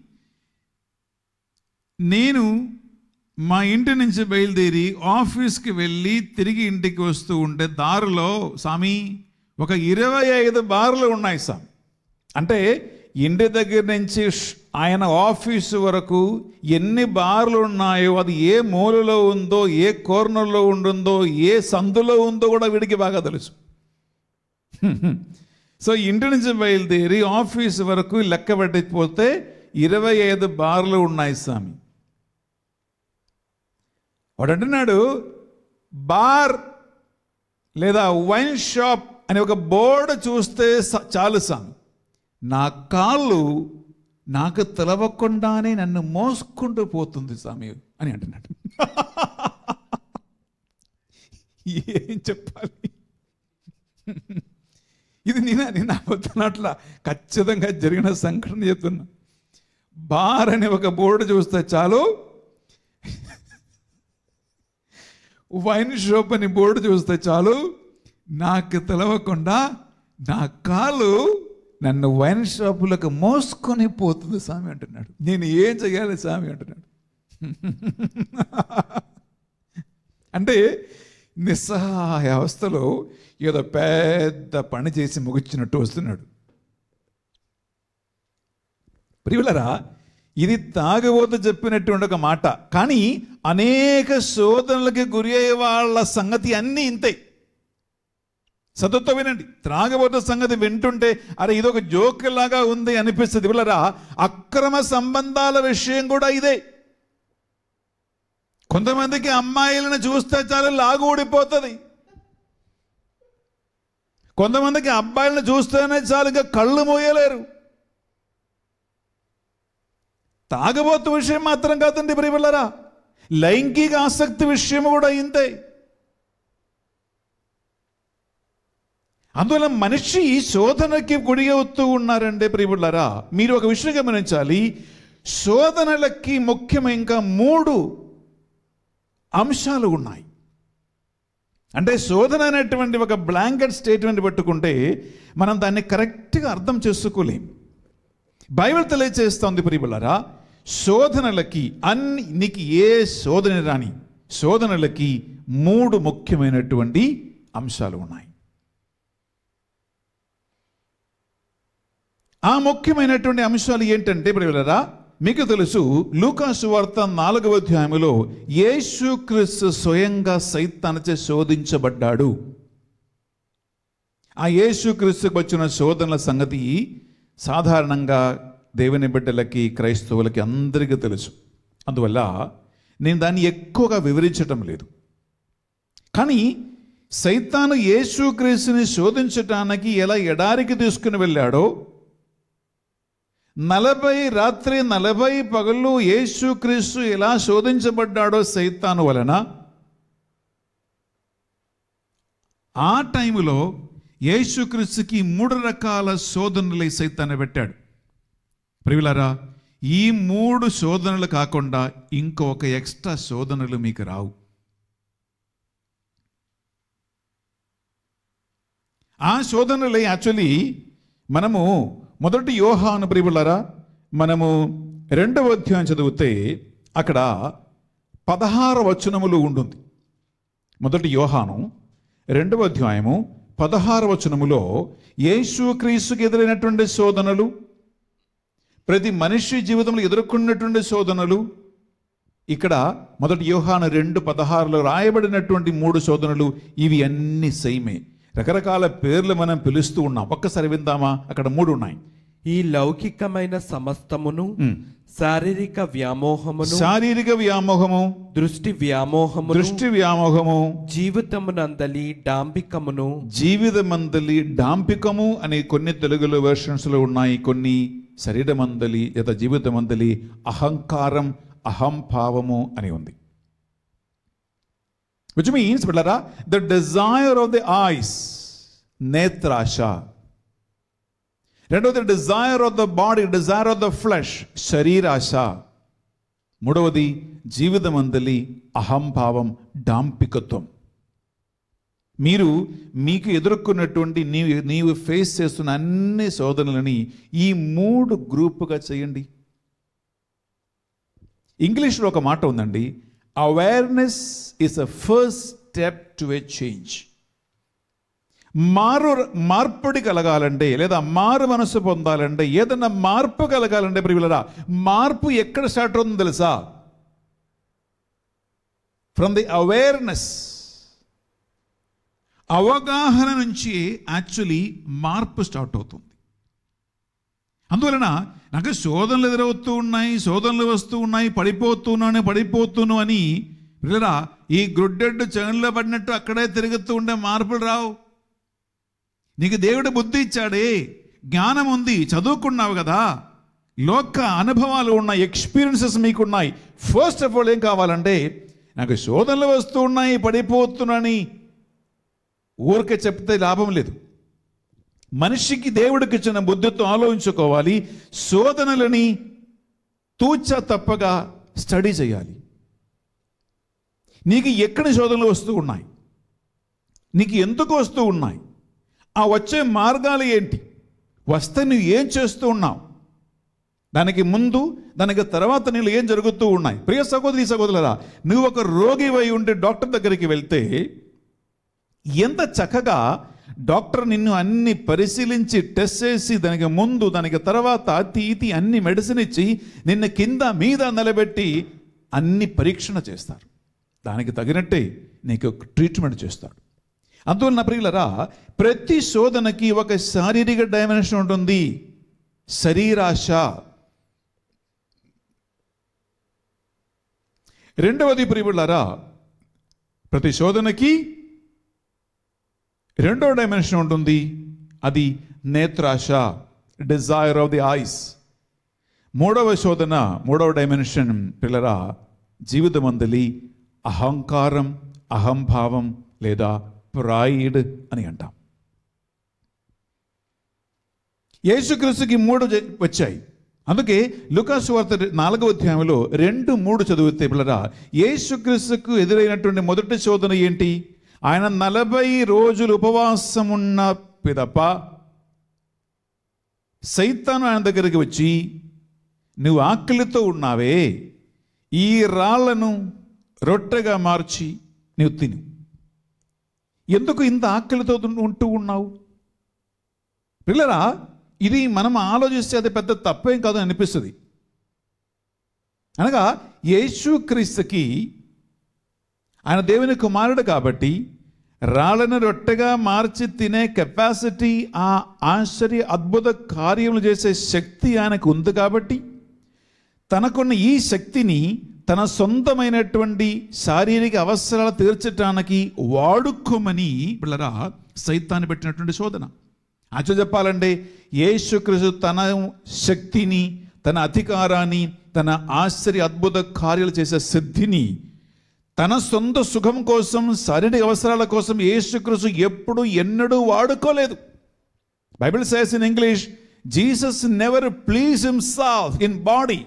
నేను మా ఇంటి నుంచి బయలుదేరి ఆఫీస్కి వెళ్ళి తిరిగి ఇంటికి వస్తూ ఉంటే దారిలో స్వామి ఒక ఇరవై ఐదు బార్లు ఉన్నాయి స్వామి. అంటే ఇంటి దగ్గర నుంచి ఆయన ఆఫీసు వరకు ఎన్ని బార్లు ఉన్నాయో, అది ఏ మూలలో ఉందో, ఏ కార్నర్లో ఉంటుందో, ఏ సందులో ఉందో కూడా వీడికి బాగా తెలుసు. సో ఇంటి నుంచి బయలుదేరి ఆఫీసు వరకు లెక్క పెట్టకపోతే ఇరవై ఐదు బార్లు ఉన్నాయి స్వామి. వాడు అంటున్నాడు, బార్ లేదా వైన్ షాప్ అనే ఒక బోర్డు చూస్తే చాలు స్వామి, నా కాళ్ళు నాకు తెలవకుండానే నన్ను మోసుకుంటూ పోతుంది స్వామి అని అంటున్నాడు. ఏం చెప్పాలి? ఇది నేను నేను అబద్ధనట్ల ఖచ్చితంగా జరిగిన సంఘటన చెప్తున్నా. బార్ అనే ఒక బోర్డు చూస్తే చాలు, వైన్ షాప్ అని బోర్డు చూస్తే చాలు, నాకు తెలవకుండా నా కాలు నన్ను వైన్ షాపులకు మోసుకొని పోతుంది స్వామి అంటున్నాడు. నేను ఏం చేయాలి స్వామి అంటున్నాడు. అంటే నిస్సహాయ అవస్థలో ఏదో పెద్ద పని చేసి ముగించినట్టు వస్తున్నాడు. ప్రియులరా, ఇది తాగబోతు చెప్పినటువంటి ఒక మాట, కానీ అనేక శోధనలకి గురి అయ్యే వాళ్ళ సంగతి అన్నీ ఇంతే. సతతో వినండి. త్రాగబోతు సంగతి వింటుంటే అరే ఇదొక జోక్ లాగా ఉంది అనిపిస్తుంది. పిల్లరా, అక్రమ సంబంధాల విషయం కూడా ఇదే. కొంతమందికి అమ్మాయిలను చూస్తే చాలా లాగు ఊడిపోతుంది. కొంతమందికి అబ్బాయిలను చూస్తేనే చాలు ఇంకా కళ్ళు మోయలేరు. తాగబోతు విషయం మాత్రం కాదండి ప్రియపిల్లరా, లైంగిక ఆసక్తి విషయం కూడా ఇంతే. అందువల్ల మనిషి శోధనకి గురి అవుతూ ఉన్నారంటే ప్రియపిల్లరా, మీరు ఒక విషయం గమనించాలి. శోధనలకి ముఖ్యంగా ఇంకా మూడు అంశాలు ఉన్నాయి. అంటే శోధన అనేటువంటి ఒక బ్లాంకెట్ స్టేట్మెంట్ పట్టుకుంటే మనం దాన్ని కరెక్ట్గా అర్థం చేసుకోలేం. బైబిల్ తెలియజేస్తుంది ప్రియపిల్లరా, శోధనలకి అన్ని నీకు ఏ శోధన రాని శోధనలకి మూడు ముఖ్యమైనటువంటి అంశాలు ఉన్నాయి. ఆ ముఖ్యమైనటువంటి అంశాలు ఏంటంటే ప్రియపిల్లరా, మీకు తెలుసు లూకా సువార్త నాలుగవ అధ్యాయములో యేసుక్రీస్తు స్వయంగా సైతానుచే శోధించబడ్డాడు. ఆ యేసుక్రీస్తుకు వచ్చిన శోధనల సంగతి సాధారణంగా దేవుని బిడ్డలకి, క్రైస్తవులకి అందరికీ తెలుసు. అందువల్ల నేను దాన్ని ఎక్కువగా వివరించటం లేదు. కానీ సైతాను యేసుక్రీస్తుని శోధించటానికి ఎలా ఎడారికి తీసుకుని వెళ్ళాడో, నలభై రాత్రి నలభై పగళ్ళు యేసుక్రీస్తు ఎలా శోధించబడ్డాడో సైతాను వలన, ఆ టైములో యేసుక్రీస్తుకి మూడు రకాల శోధనలు సైతాన్ని పెట్టాడు. ప్రియులారా, ఈ మూడు శోధనలు కాకుండా ఇంకొక ఎక్స్ట్రా శోధనలు మీకు రావు. ఆ శోధనలు యాక్చువల్లీ మనము మొదటి యోహాను ప్రియులారా, మనము రెండవ అధ్యాయం చదివితే అక్కడ పదహారు వచనములు ఉంటుంది. మొదటి యోహాను రెండవ అధ్యాయము పదహారు వచనములో యేసుక్రీస్తుకి ఎదురైనటువంటి శోధనలు, ప్రతి మనిషి జీవితంలో ఎదుర్కొన్నటువంటి శోధనలు, ఇక్కడ మొదటి యోహాను రెండు పదహారులో రాయబడినటువంటి మూడు శోధనలు, ఇవి అన్ని సేమే. రకరకాల పేర్లు మనం పిలుస్తూ ఉన్నాం. ఒక్కసారి విందామా? అక్కడ మూడు ఉన్నాయి. ఈ లౌకికమైన సమస్తమును, మ్. శారీరక వ్యామోహమును, శారీరక వ్యామోహము, దృష్టి వ్యామోహము, దృష్టి వ్యామోహము, జీవితమునందలి డాంబికమును, జీవితమందలి డాంపికము అనే కొన్ని తెలుగులో వెర్షన్స్ లో ఉన్నాయి. కొన్ని శరీరమందలి లేదా జీవితమందలి అహంకారం, అహంభావము అని ఉంది. Which means, బిడ్డలారా, the desire of the eyes, నేత్రాశ. రెండవది desire of the body, desire of the flesh, శరీరాశ. మూడవది జీవితమందలి అహంభావం, డాంపికత్వం. మీరు మీకు ఎదుర్కొన్నటువంటి నీవు నీవు ఫేస్ చేస్తున్న అన్ని శోధనలని ఈ మూడు గ్రూపుగా చేయండి. ఇంగ్లీష్లో ఒక మాట ఉందండి, awareness is a first step to a change. మారు మార్పుడి కలగాలంటే లేదా మారు మనసు పొందాలంటే, ఏదన్నా మార్పు కలగాలంటే ప్రియులారా, మార్పు ఎక్కడ స్టార్ట్ అవుతుందో తెలుసా? From the awareness. అవగాహన నుంచి యాక్చువల్లీ మార్పు స్టార్ట్ అవుతుంది. అందువలన నాకు శోధనలు ఎదురవుతూ ఉన్నాయి, శోధనలు వస్తూ ఉన్నాయి, పడిపోతున్నాను పడిపోతును అని పిల్లరా ఈ గ్రుడ్డెడ్డు చగన్లో పడినట్టు అక్కడే తిరుగుతూ ఉండే మార్పులు రావు. నీకు దేవుడు బుద్ధి ఇచ్చాడే, జ్ఞానం ఉంది, చదువుకున్నావు కదా, లోక అనుభవాలు ఉన్నాయి, ఎక్స్పీరియన్సెస్ మీకున్నాయి. ఫస్ట్ ఆఫ్ ఆల్ ఏం కావాలంటే, నాకు శోధనలు వస్తూ ఉన్నాయి పడిపోతున్నాని ఊరికే చెప్తే లాభం లేదు. మనిషికి దేవుడికి ఇచ్చిన బుద్ధితో ఆలోచించుకోవాలి. శోధనలని తూచ తప్పగా స్టడీ చేయాలి. నీకు ఎక్కడ శోధనలు వస్తూ ఉన్నాయి, నీకు ఎందుకు వస్తూ ఉన్నాయి, ఆ వచ్చే మార్గాలు ఏంటి, వస్తే నువ్వు ఏం చేస్తూ ఉన్నావు, దానికి ముందు దానికి తర్వాత నీళ్ళు ఏం జరుగుతూ ఉన్నాయి. ప్రియ సహోదరి సహోదరులారా, నువ్వు ఒక రోగివై ఉండి డాక్టర్ దగ్గరికి వెళ్తే ఎంత చక్కగా డాక్టర్ నిన్ను అన్ని పరిశీలించి టెస్ట్ చేసి దానికి ముందు దానికి తర్వాత అతి ఇతి అన్ని మెడిసిన్ ఇచ్చి నిన్ను కింద మీద నిలబెట్టి అన్ని పరీక్షణ చేస్తారు. దానికి తగినట్టే నీకు ట్రీట్మెంట్ చేస్తాడు. అందువలన ప్రియులరా, ప్రతి శోధనకి ఒక శారీరక డైమెన్షన్ ఉంటుంది, శరీరాశ. రెండవది ప్రియులరా, ప్రతి శోధనకి రెండవ డైమెన్షన్ ఉంటుంది, అది నేత్రాశ, డిజైర్ ఆఫ్ ది ఐస్. మూడవ శోధన, మూడవ డైమెన్షన్ పిల్లరా, జీవితమందలి అహంకారం, అహంభావం లేదా ప్రైడ్ అని అంటాం. యేసుక్రీస్తుకి మూడు వచ్చాయి. అందుకే లూకా సువార్త నాలుగవ అధ్యాయంలో రెండు మూడు చదివితే పిల్లరా, యేసుక్రీస్తుకు ఎదురైనటువంటి మొదటి శోధన ఏంటి? ఆయన నలభై రోజులు ఉపవాసం ఉన్న పిదప సైతాను ఆయన దగ్గరికి వచ్చి, నువ్వు ఆకలితో ఉన్నావే, ఈ రాళ్లను రొట్టెగా మార్చి నువ్వు తిను. ఎందుకు ఇంత ఆకలితో ఉంటూ ఉన్నావు? పిల్లరా, ఇది మనం ఆలోచిస్తే అది పెద్ద తప్పేం కాదు అనిపిస్తుంది. అనగా యేసుక్రీస్తుకి ఆయన దేవుని కుమారుడు కాబట్టి రాళ్ళను రొట్టెగా మార్చి తినే కెపాసిటీ, ఆ ఆశ్చర్య అద్భుత కార్యములు చేసే శక్తి ఆయనకు ఉంది కాబట్టి తనకున్న ఈ శక్తిని తన సొంతమైనటువంటి శారీరక అవసరాలు తీర్చడానికి వాడుకోమని పిల్లరా సైతాన్ని పెట్టినటువంటి శోధన. అచ్చ చెప్పాలంటే యేసుక్రీస్తు తన శక్తిని, తన అధికారాన్ని, తన ఆశ్చర్య అద్భుత కార్యాలు చేసే సిద్ధిని తన సొంత సుఖం కోసం, శారీరక అవసరాల కోసం యేసుక్రీస్తు ఎప్పుడు ఎన్నడూ వాడుకోలేదు. Bible says in English, Jesus never please himself in body.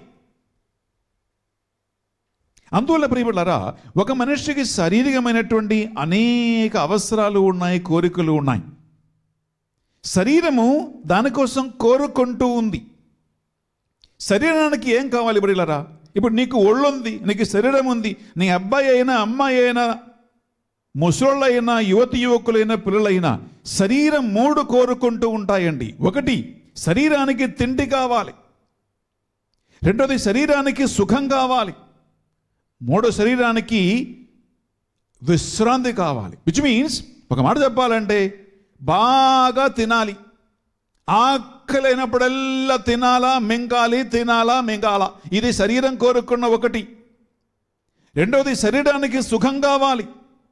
అందువల్ల ప్రియబిడ్డలారా, ఒక మనిషికి శారీరకమైనటువంటి అనేక అవసరాలు ఉన్నాయి, కోరికలు ఉన్నాయి. శరీరము దానికోసం కోరుకుంటూ ఉంది. శరీరానికి ఏం కావాలి ప్రియులారా? ఇప్పుడు నీకు ఒళ్ళుంది, నీకు శరీరం ఉంది. నీ అబ్బాయి అయినా, అమ్మాయి అయినా, ముసలోళ్ళైనా, యువతి యువకులైనా, పిల్లలైనా శరీరం మూడు కోరుకుంటూ ఉంటాయండి. ఒకటి, శరీరానికి తిండి కావాలి. రెండోది, శరీరానికి సుఖం కావాలి. మూడో, శరీరానికి విశ్రాంతి కావాలి. విచ్ మీన్స్, ఒక మాట చెప్పాలంటే బాగా తినాలి. ఆకలైనప్పుడల్లా తినాలా, మింగాలి, తినాలా, మింగాలా. ఇది శరీరం కోరుకున్న ఒకటి. రెండోది, శరీరానికి సుఖం కావాలి.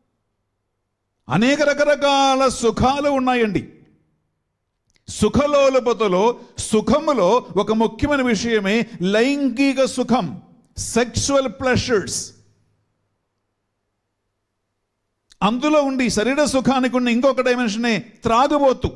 అనేక రకరకాల సుఖాలు ఉన్నాయండి. సుఖలోలుపతలో, సుఖములో ఒక ముఖ్యమైన విషయమే లైంగిక సుఖం, సెక్సువల్ ప్లెషర్స్. అందులో ఉండి శరీర సుఖానికి ఉన్న ఇంకొక డైమెన్షనే త్రాగుబోతు.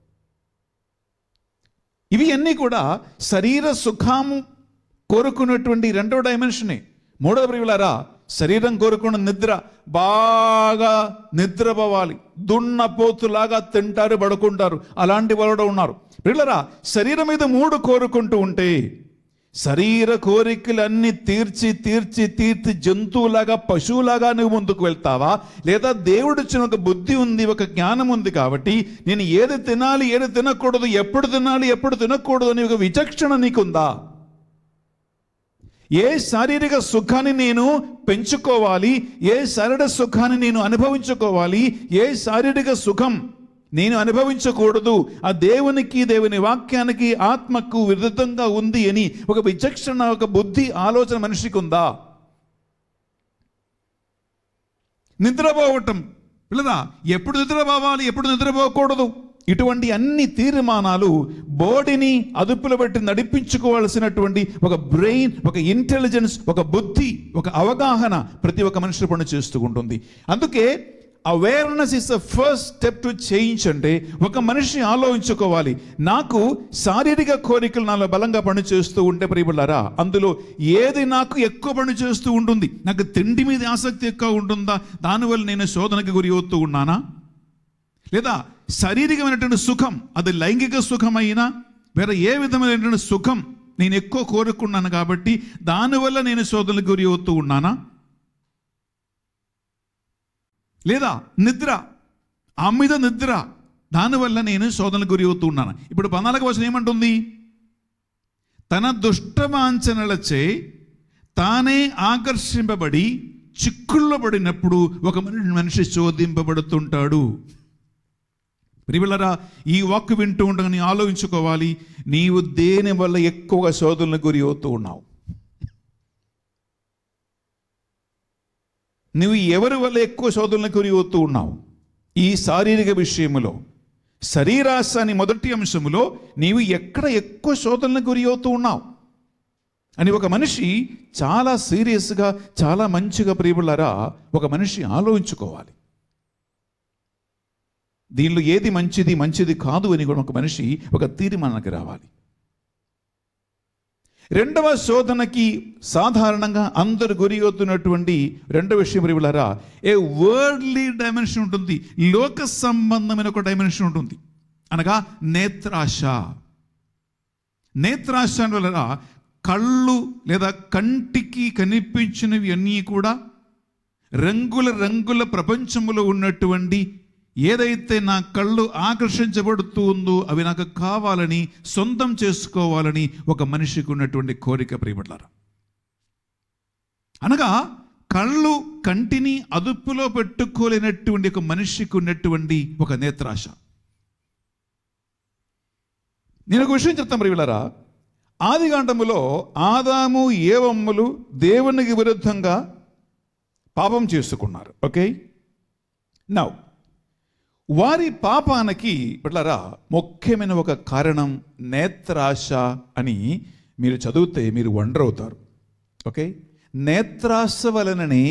ఇవి అన్నీ కూడా శరీర సుఖము కోరుకున్నటువంటి రెండో డైమెన్షనే. మూడవ ప్రియులారా, శరీరం కోరుకున్న నిద్ర, బాగా నిద్రపోవాలి. దున్నపోతులాగా తింటారు, పడుకుంటారు. అలాంటి వాళ్ళు ఉన్నారు. ప్రియులారా, శరీరం మీద మూడు కోరుకుంటూ ఉంటే శరీర కోరికలన్నీ తీర్చి తీర్చి తీర్చి జంతువులాగా, పశువులాగా నువ్వు ముందుకు వెళ్తావా? లేదా దేవుడిచ్చిన ఒక బుద్ధి ఉంది, ఒక జ్ఞానం ఉంది కాబట్టి నేను ఏది తినాలి, ఏది తినకూడదు, ఎప్పుడు తినాలి, ఎప్పుడు తినకూడదు అని ఒక విచక్షణ నీకుందా? ఏ శారీరక సుఖాన్ని నేను పెంచుకోవాలి, ఏ శారీరక సుఖాన్ని నేను అనుభవించుకోవాలి, ఏ శారీరక సుఖం నేను అనుభవించకూడదు, ఆ దేవునికి, దేవుని వాక్యానికి, ఆత్మకు విరుద్ధంగా ఉంది అని ఒక విచక్షణ, ఒక బుద్ధి, ఆలోచన మనిషికి ఉందా? నిద్రపోవటం లేదా ఎప్పుడు నిద్రపోవాలి, ఎప్పుడు నిద్రపోకూడదు, ఇటువంటి అన్ని తీర్మానాలు బాడీని అదుపులో పెట్టి నడిపించుకోవాల్సినటువంటి ఒక బ్రెయిన్, ఒక ఇంటెలిజెన్స్, ఒక బుద్ధి, ఒక అవగాహన ప్రతి ఒక్క మనిషి పని చేస్తూ ఉంటుంది. అందుకే awareness is the first step to change. అంటే ఒక మనిషి ఆలోచించుకోవాలి, నాకు శారీరక కోరికలు నాలో బలంగా పనిచేస్తూ ఉంటే ప్రియబిడ్డలారా, అందులో ఏది నాకు ఎక్కువ పని చేస్తూ ఉంటుంది? నాకు తిండి మీద ఆసక్తి ఎక్కువ ఉంటుందా? దానివల్ల నేను శోధనకి గురి అవుతూ ఉన్నానా? లేదా శారీరకమైనటువంటి సుఖం, అది లైంగిక సుఖమైనా వేరే ఏ విధమైనటువంటి సుఖం నేను ఎక్కువ కోరుకున్నాను కాబట్టి దానివల్ల నేను శోధనకు గురి అవుతూ ఉన్నానా? లేదా నిద్ర, ఆ మీద నిద్ర, దానివల్ల నేను శోధనకు గురి అవుతూ ఉన్నాను. ఇప్పుడు పద్నాలుగు వచనం ఏమంటుంది? తన దుష్టవాంఛనలచే తానే ఆకర్షింపబడి చిక్కుల్లో పడినప్పుడు ఒక మనిషి శోధింపబడుతుంటాడు. ప్రియబిడ్డలారా, ఈ వాక్కు వింటూ ఉండగా నీ ఆలోచించుకోవాలి, నీవు దేని వల్ల ఎక్కువగా శోధనలకు గురి అవుతూ ఉన్నావు? నువ్వు ఎవరి వల్ల ఎక్కువ శోధనలకు గురి అవుతూ ఉన్నావు? ఈ శారీరక విషయములో, శరీరాశ అని మొదటి అంశములో నీవు ఎక్కడ ఎక్కువ శోధనలకు గురి అవుతూ ఉన్నావు అని ఒక మనిషి చాలా సీరియస్గా, చాలా మంచిగా ప్రియబిడ్డలారా ఒక మనిషి ఆలోచించుకోవాలి. దీనిలో ఏది మంచిది, మంచిది కాదు అని కూడా ఒక మనిషి ఒక తీర్మానానికి రావాలి. రెండవ శోధనకి సాధారణంగా అందరు గురి అవుతున్నటువంటి రెండవ విషయం ప్రియబిడ్డలారా, ఏ వరల్డ్లీ డైమెన్షన్ ఉంటుంది, లోక సంబంధమైన ఒక డైమెన్షన్ ఉంటుంది. అనగా నేత్రాశ. నేత్రాశ వల్ల కళ్ళు లేదా కంటికి కనిపించినవి అన్నీ కూడా రంగుల రంగుల ప్రపంచంలో ఉన్నటువంటి ఏదైతే నా కళ్ళు ఆకర్షించబడుతూ ఉందో అవి నాకు కావాలని, సొంతం చేసుకోవాలని ఒక మనిషికి ఉన్నటువంటి కోరిక ప్రియబిడ్డలారా. అనగా కళ్ళు, కంటిని అదుపులో పెట్టుకోలేనటువంటి ఒక మనిషికి ఉన్నటువంటి ఒక నేత్రాశ. నేను ఒక విషయం చెప్తాను ప్రియబిడ్డలారా, ఆదికాండములో ఆదాము ఏవమ్మలు దేవునికి విరుద్ధంగా పాపం చేసుకున్నారు. ఓకే, నౌ వారి పాపానికి బిడ్డలారా ముఖ్యమైన ఒక కారణం నేత్రాశ అని మీరు చదివితే మీరు వండర్ అవుతారు. ఓకే, నేత్రాశ వలననే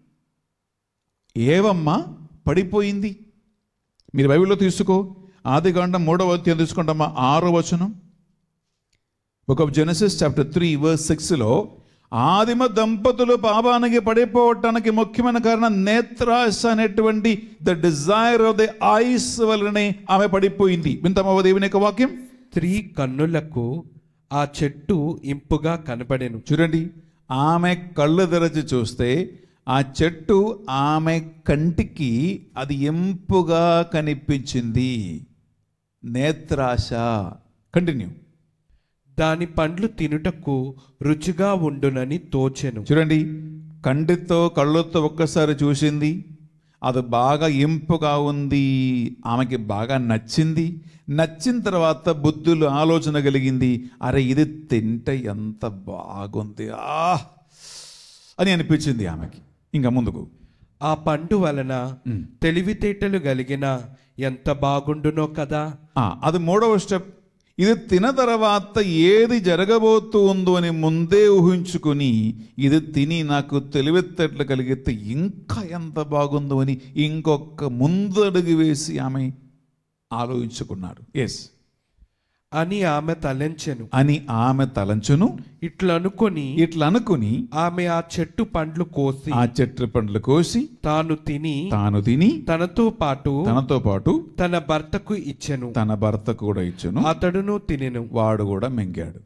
ఏవమ్మ పడిపోయింది. మీరు బైబిల్లో తీసుకో, ఆదికాండం మూడవ అధ్యాయం తీసుకుంటామా, ఆరో వచనం. Book of Genesis chapter three verse సిక్స్లో ఆదిమ దంపతులు పాపానికి పడిపోవటానికి ముఖ్యమైన కారణం నేత్రాశ అనేటువంటి the desire of the eyes వలనే ఆమె పడిపోయింది. వింతమవ దేవుని యొక్క వాక్యం. స్త్రీ కన్నులకు ఆ చెట్టు ఇంపుగా కనబడెను. చూడండి, ఆమె కళ్ళు తెరచి చూస్తే ఆ చెట్టు ఆమె కంటికి అది ఇంపుగా కనిపించింది. నేత్రాశ. కంటిన్యూ. దాని పండ్లు తినుటకు రుచిగా ఉండునని తోచెను. చూడండి, కంటితో కళ్ళతో ఒక్కసారి చూసింది, అది బాగా ఇంపుగా ఉంది, ఆమెకి బాగా నచ్చింది. నచ్చిన తర్వాత బుద్ధులు ఆలోచన కలిగింది, అరే ఇది తింటే ఎంత బాగుంది ఆ అని అనిపించింది ఆమెకి. ఇంకా ముందుకు, ఆ పండు వలన తెలివితేటలు కలిగిన ఎంత బాగుండునో కదా. అది మూడవ స్టెప్. ఇది తిన తర్వాత ఏది జరగబోతుందో అని ముందే ఊహించుకుని ఇది తిని నాకు తెలివితేటలు కలిగితే ఇంకా ఎంత బాగుందో అని ఇంకొక ముందు అడుగు వేసి ఆమె ఆలోచించుకున్నాడు. ఎస్ అని ఆమె తలంచెను అని ఆమె తలంచును. ఇట్లా అనుకొని ఇట్లా అనుకుని ఆమె ఆ చెట్టు పండ్లు కోసి ఆ చెట్టు పండ్లు కోసి తాను తిని తాను తిని తనతో పాటు తనతో పాటు తన భర్తకు ఇచ్చెను. తన భర్తకు కూడా ఇచ్చెను. అతడును తినెను. వాడు కూడా మింగాడు.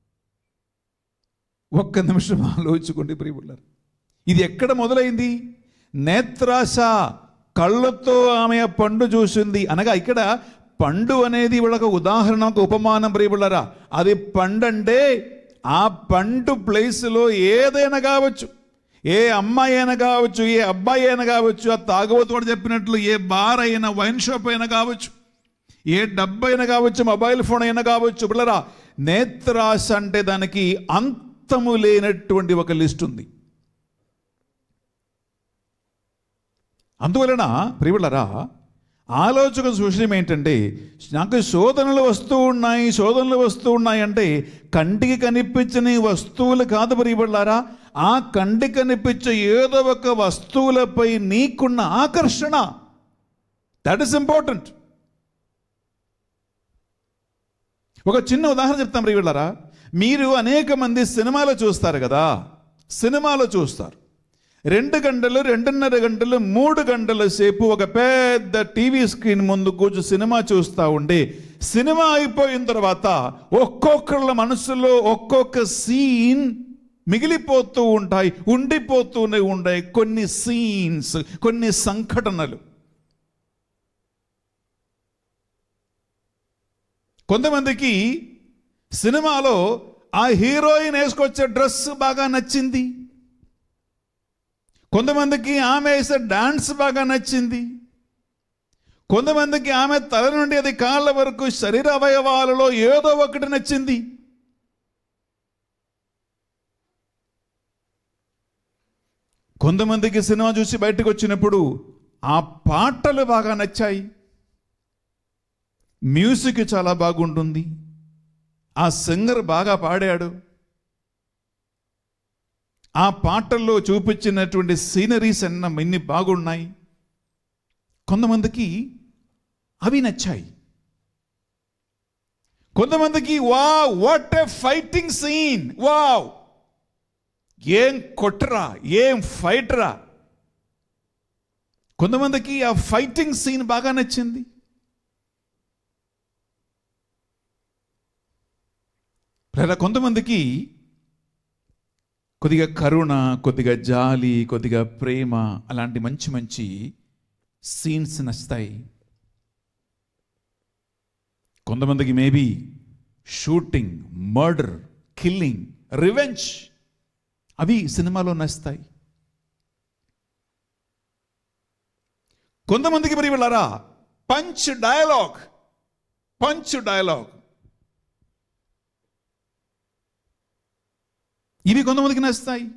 ఒక్క నిమిషం ఆలోచించుకోండి ప్రియపుల్లారా, ఇది ఎక్కడ మొదలైంది? నేత్రాశ. కళ్ళతో ఆమె ఆ పండు చూసింది అనగా ఇక్కడ పండు అనేది వాళ్ళకు ఉదాహరణ, ఒక ఉపమానం ప్రియపుల్లారా. అది పండు అంటే ఆ పండు ప్లేస్లో ఏదైనా కావచ్చు, ఏ అమ్మాయి అయినా కావచ్చు, ఏ అబ్బాయి అయినా కావచ్చు, ఆ తాగబోతు కూడా చెప్పినట్లు ఏ బార్ అయినా, వైన్ షాప్ అయినా కావచ్చు, ఏ డబ్బు అయినా కావచ్చు, మొబైల్ ఫోన్ అయినా కావచ్చు. పిల్లరా, నేత్రాశ అంటే దానికి అంతము లేనటువంటి ఒక లిస్ట్ ఉంది. అందువలన ప్రియపుల్లారా, ఆలోచన విషయం ఏంటంటే, నాకు శోధనలు వస్తూ ఉన్నాయి, శోధనలు వస్తూ ఉన్నాయి అంటే కంటికి కనిపించని వస్తువులు కాదు ప్రియపుల్లారా, ఆ కంటికి కనిపించే ఏదో ఒక వస్తువులపై నీకున్న ఆకర్షణ, దట్ ఈస్ ఇంపార్టెంట్. ఒక చిన్న ఉదాహరణ చెప్తాం ప్రియపుల్లారా. మీరు అనేక మంది సినిమాలో చూస్తారు కదా, సినిమాలో చూస్తారు రెండు గంటలు రెండున్నర గంటలు మూడు గంటల సేపు ఒక పెద్ద టీవీ స్క్రీన్ ముందు కూర్చు సినిమా చూస్తూ ఉండే, సినిమా అయిపోయిన తర్వాత ఒక్కొక్కళ్ళ మనసులో ఒక్కొక్క సీన్ మిగిలిపోతూ ఉంటాయి, ఉండిపోతూనే ఉంటాయి. కొన్ని సీన్స్, కొన్ని సంఘటనలు. కొంతమందికి సినిమాలో ఆ హీరోయిన్ వేసుకొచ్చే డ్రెస్ బాగా నచ్చింది, కొంతమందికి ఆమె వేసే డాన్స్ బాగా నచ్చింది, కొంతమందికి ఆమె తల నుండి అది కాళ్ళ వరకు శరీర అవయవాలలో ఏదో ఒకటి నచ్చింది. కొంతమందికి సినిమా చూసి బయటకు వచ్చినప్పుడు ఆ పాటలు బాగా నచ్చాయి, మ్యూజిక్ చాలా బాగుంటుంది, ఆ సింగర్ బాగా పాడాడు, ఆ పాటల్లో చూపించినటువంటి సీనరీస్ అన్న ఇన్ని బాగున్నాయి. కొంతమందికి అవి నచ్చాయి. కొంతమందికి wow what a fighting scene, wow ఏం కొట్టరా, ఏం ఫైటరా. కొంతమందికి ఆ ఫైటింగ్ సీన్ బాగా నచ్చింది. లేదా కొంతమందికి కొద్దిగా కరుణ, కొద్దిగా జాలి, కొద్దిగా ప్రేమ, అలాంటి మంచి మంచి సీన్స్ నచ్చుతాయి. కొంతమందికి maybe shooting, murder, killing, revenge అవి సినిమాలో నచ్చుతాయి. కొంతమందికి మరి వెళ్ళారా పంచ్ డయలాగ్, పంచ్ డయలాగ్ ఇవి కొంతమందికి నచ్చుతాయి.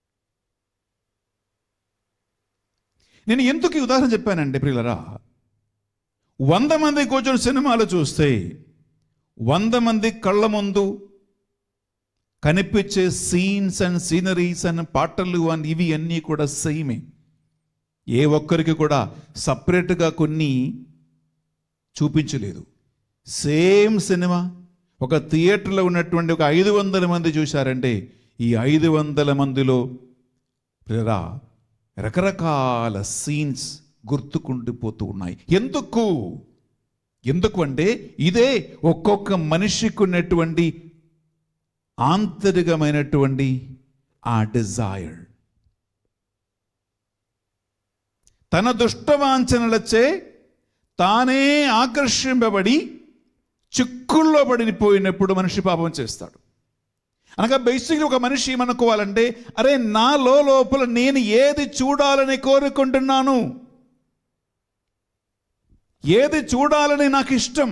నేను ఎందుకు ఈ ఉదాహరణ చెప్పానండి ప్రియులరా, వంద మంది కూర్చొని సినిమాలు చూస్తే వంద మంది కళ్ళ ముందు కనిపించే సీన్స్ అండ్ సీనరీస్ అండ్ పాటలు అండ్ ఇవి అన్నీ కూడా సేమే. ఏ ఒక్కరికి కూడా సపరేట్గా కొన్ని చూపించలేదు. సేమ్ సినిమా ఒక థియేటర్లో ఉన్నటువంటి ఒక ఐదు వందల మంది చూశారంటే ఈ ఐదు వందల మందిలో రా రకరకాల సీన్స్ గుర్తుకుండిపోతూ ఉన్నాయి. ఎందుకు ఎందుకు అంటే ఇదే ఒక్కొక్క మనిషికి ఉన్నటువంటి ఆంతరికమైనటువంటి ఆ డిజైర్. తన దుష్టవాంఛనలచే తానే ఆకర్షింపబడి చిక్కుల్లో పడిపోయినప్పుడు మనిషి పాపం చేస్తాడు. అనగా బేసిక్లీ ఒక మనిషి ఏమనుకోవాలంటే, అరే నా లోపల నేను ఏది చూడాలని కోరుకుంటున్నాను, ఏది చూడాలని నాకు ఇష్టం,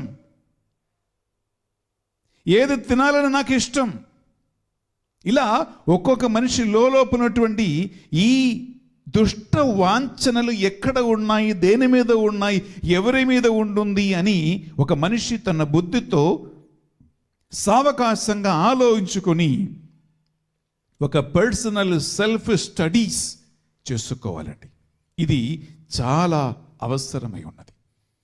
ఏది తినాలని నాకు ఇష్టం, ఇలా ఒక్కొక్క మనిషి లోపలటువంటి ఈ దుష్ట వాంఛనలు ఎక్కడ ఉన్నాయి, దేని మీద ఉన్నాయి, ఎవరి మీద ఉంటుంది అని ఒక మనిషి తన బుద్ధితో సావకాశంగా ఆలోచించుకొని ఒక పర్సనల్ సెల్ఫ్ స్టడీస్ చేసుకోవాలండి. ఇది చాలా అవసరమై ఉన్నది.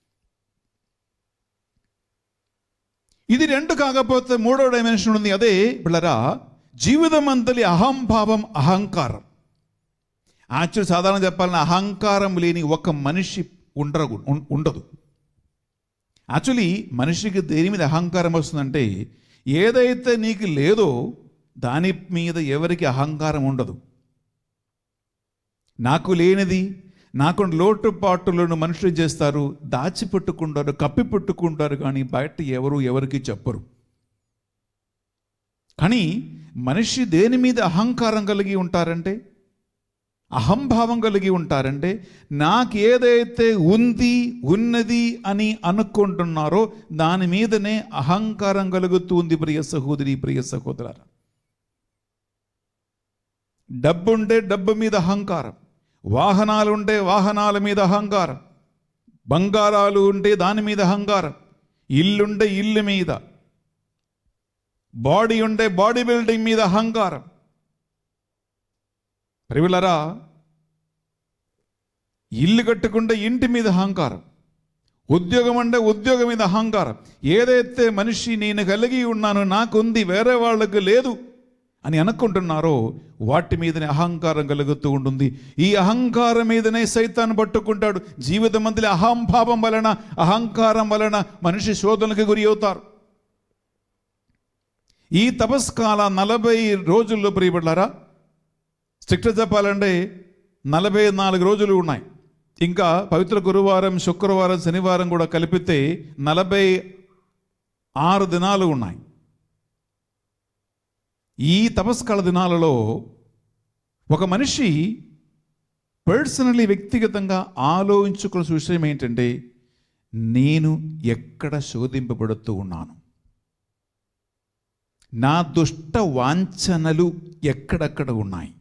ఇది రెండు కాకపోతే మూడో డైమెన్షన్ ఉంది. అదే పిల్లరా జీవితం అంతలి అహంభావం, అహంకారం. యాక్చువల్ సాధారణ చెప్పాలని అహంకారం లేని ఒక మనిషి ఉండరు ఉండదు. యాక్చువల్లీ మనిషికి దేని మీద అహంకారం వస్తుందంటే, ఏదైతే నీకు లేదో దాని మీద ఎవరికి అహంకారం ఉండదు. నాకు లేనిది, నాకు లోటుపాటులను మనుషులు చేస్తారు, దాచిపెట్టుకుంటారు, కప్పి పెట్టుకుంటారు, కానీ బయట ఎవరు ఎవరికి చెప్పరు. కానీ మనిషి దేని మీద అహంకారం కలిగి ఉంటారంటే, అహంభావం కలిగి ఉంటారంటే, నాకు ఏదైతే ఉంది ఉన్నది అని అనుకుంటున్నారో దాని మీదనే అహంకారం కలుగుతుంది. ప్రియ సహోదరి, ప్రియ సహోదరులారా, డబ్బుంటే డబ్బు మీద అహంకారం, వాహనాలు ఉంటే వాహనాల మీద అహంకారం, బంగారాలు ఉంటే దాని మీద అహంకారం, ఇల్లుంటే ఇల్లు మీద, బాడీ ఉంటే బాడీ బిల్డింగ్ మీద అహంకారం. ప్రియులరా, ఇల్లు కట్టుకుంటే ఇంటి మీద అహంకారం, ఉద్యోగం అంటే ఉద్యోగం మీద అహంకారం. ఏదైతే మనిషి నేను కలిగి ఉన్నాను, నాకుంది, వేరే వాళ్ళకు లేదు అని అనుకుంటున్నారో వాటి మీదనే అహంకారం కలుగుతూ ఉంటుంది. ఈ అహంకారం మీదనే సైతాన్ని పట్టుకుంటాడు. జీవితం అంతలో అహంభావం వలన, అహంకారం వలన మనిషి శోధనకు గురి అవుతారు. ఈ తపస్కాల నలభై రోజుల్లో ప్రియబడ్డారా, స్ట్రిక్ట్గా చెప్పాలంటే నలభై నాలుగు రోజులు ఉన్నాయి. ఇంకా పవిత్ర గురువారం, శుక్రవారం, శనివారం కూడా కలిపితే నలభై ఆరు దినాలు ఉన్నాయి. ఈ తపస్కాల దినాలలో ఒక మనిషి పర్సనలీ వ్యక్తిగతంగా ఆలోచించుకున్న విషయం ఏంటంటే, నేను ఎక్కడ శోధింపబడుతూ ఉన్నాను, నా దుష్ట వాంఛనలు ఎక్కడెక్కడ ఉన్నాయి,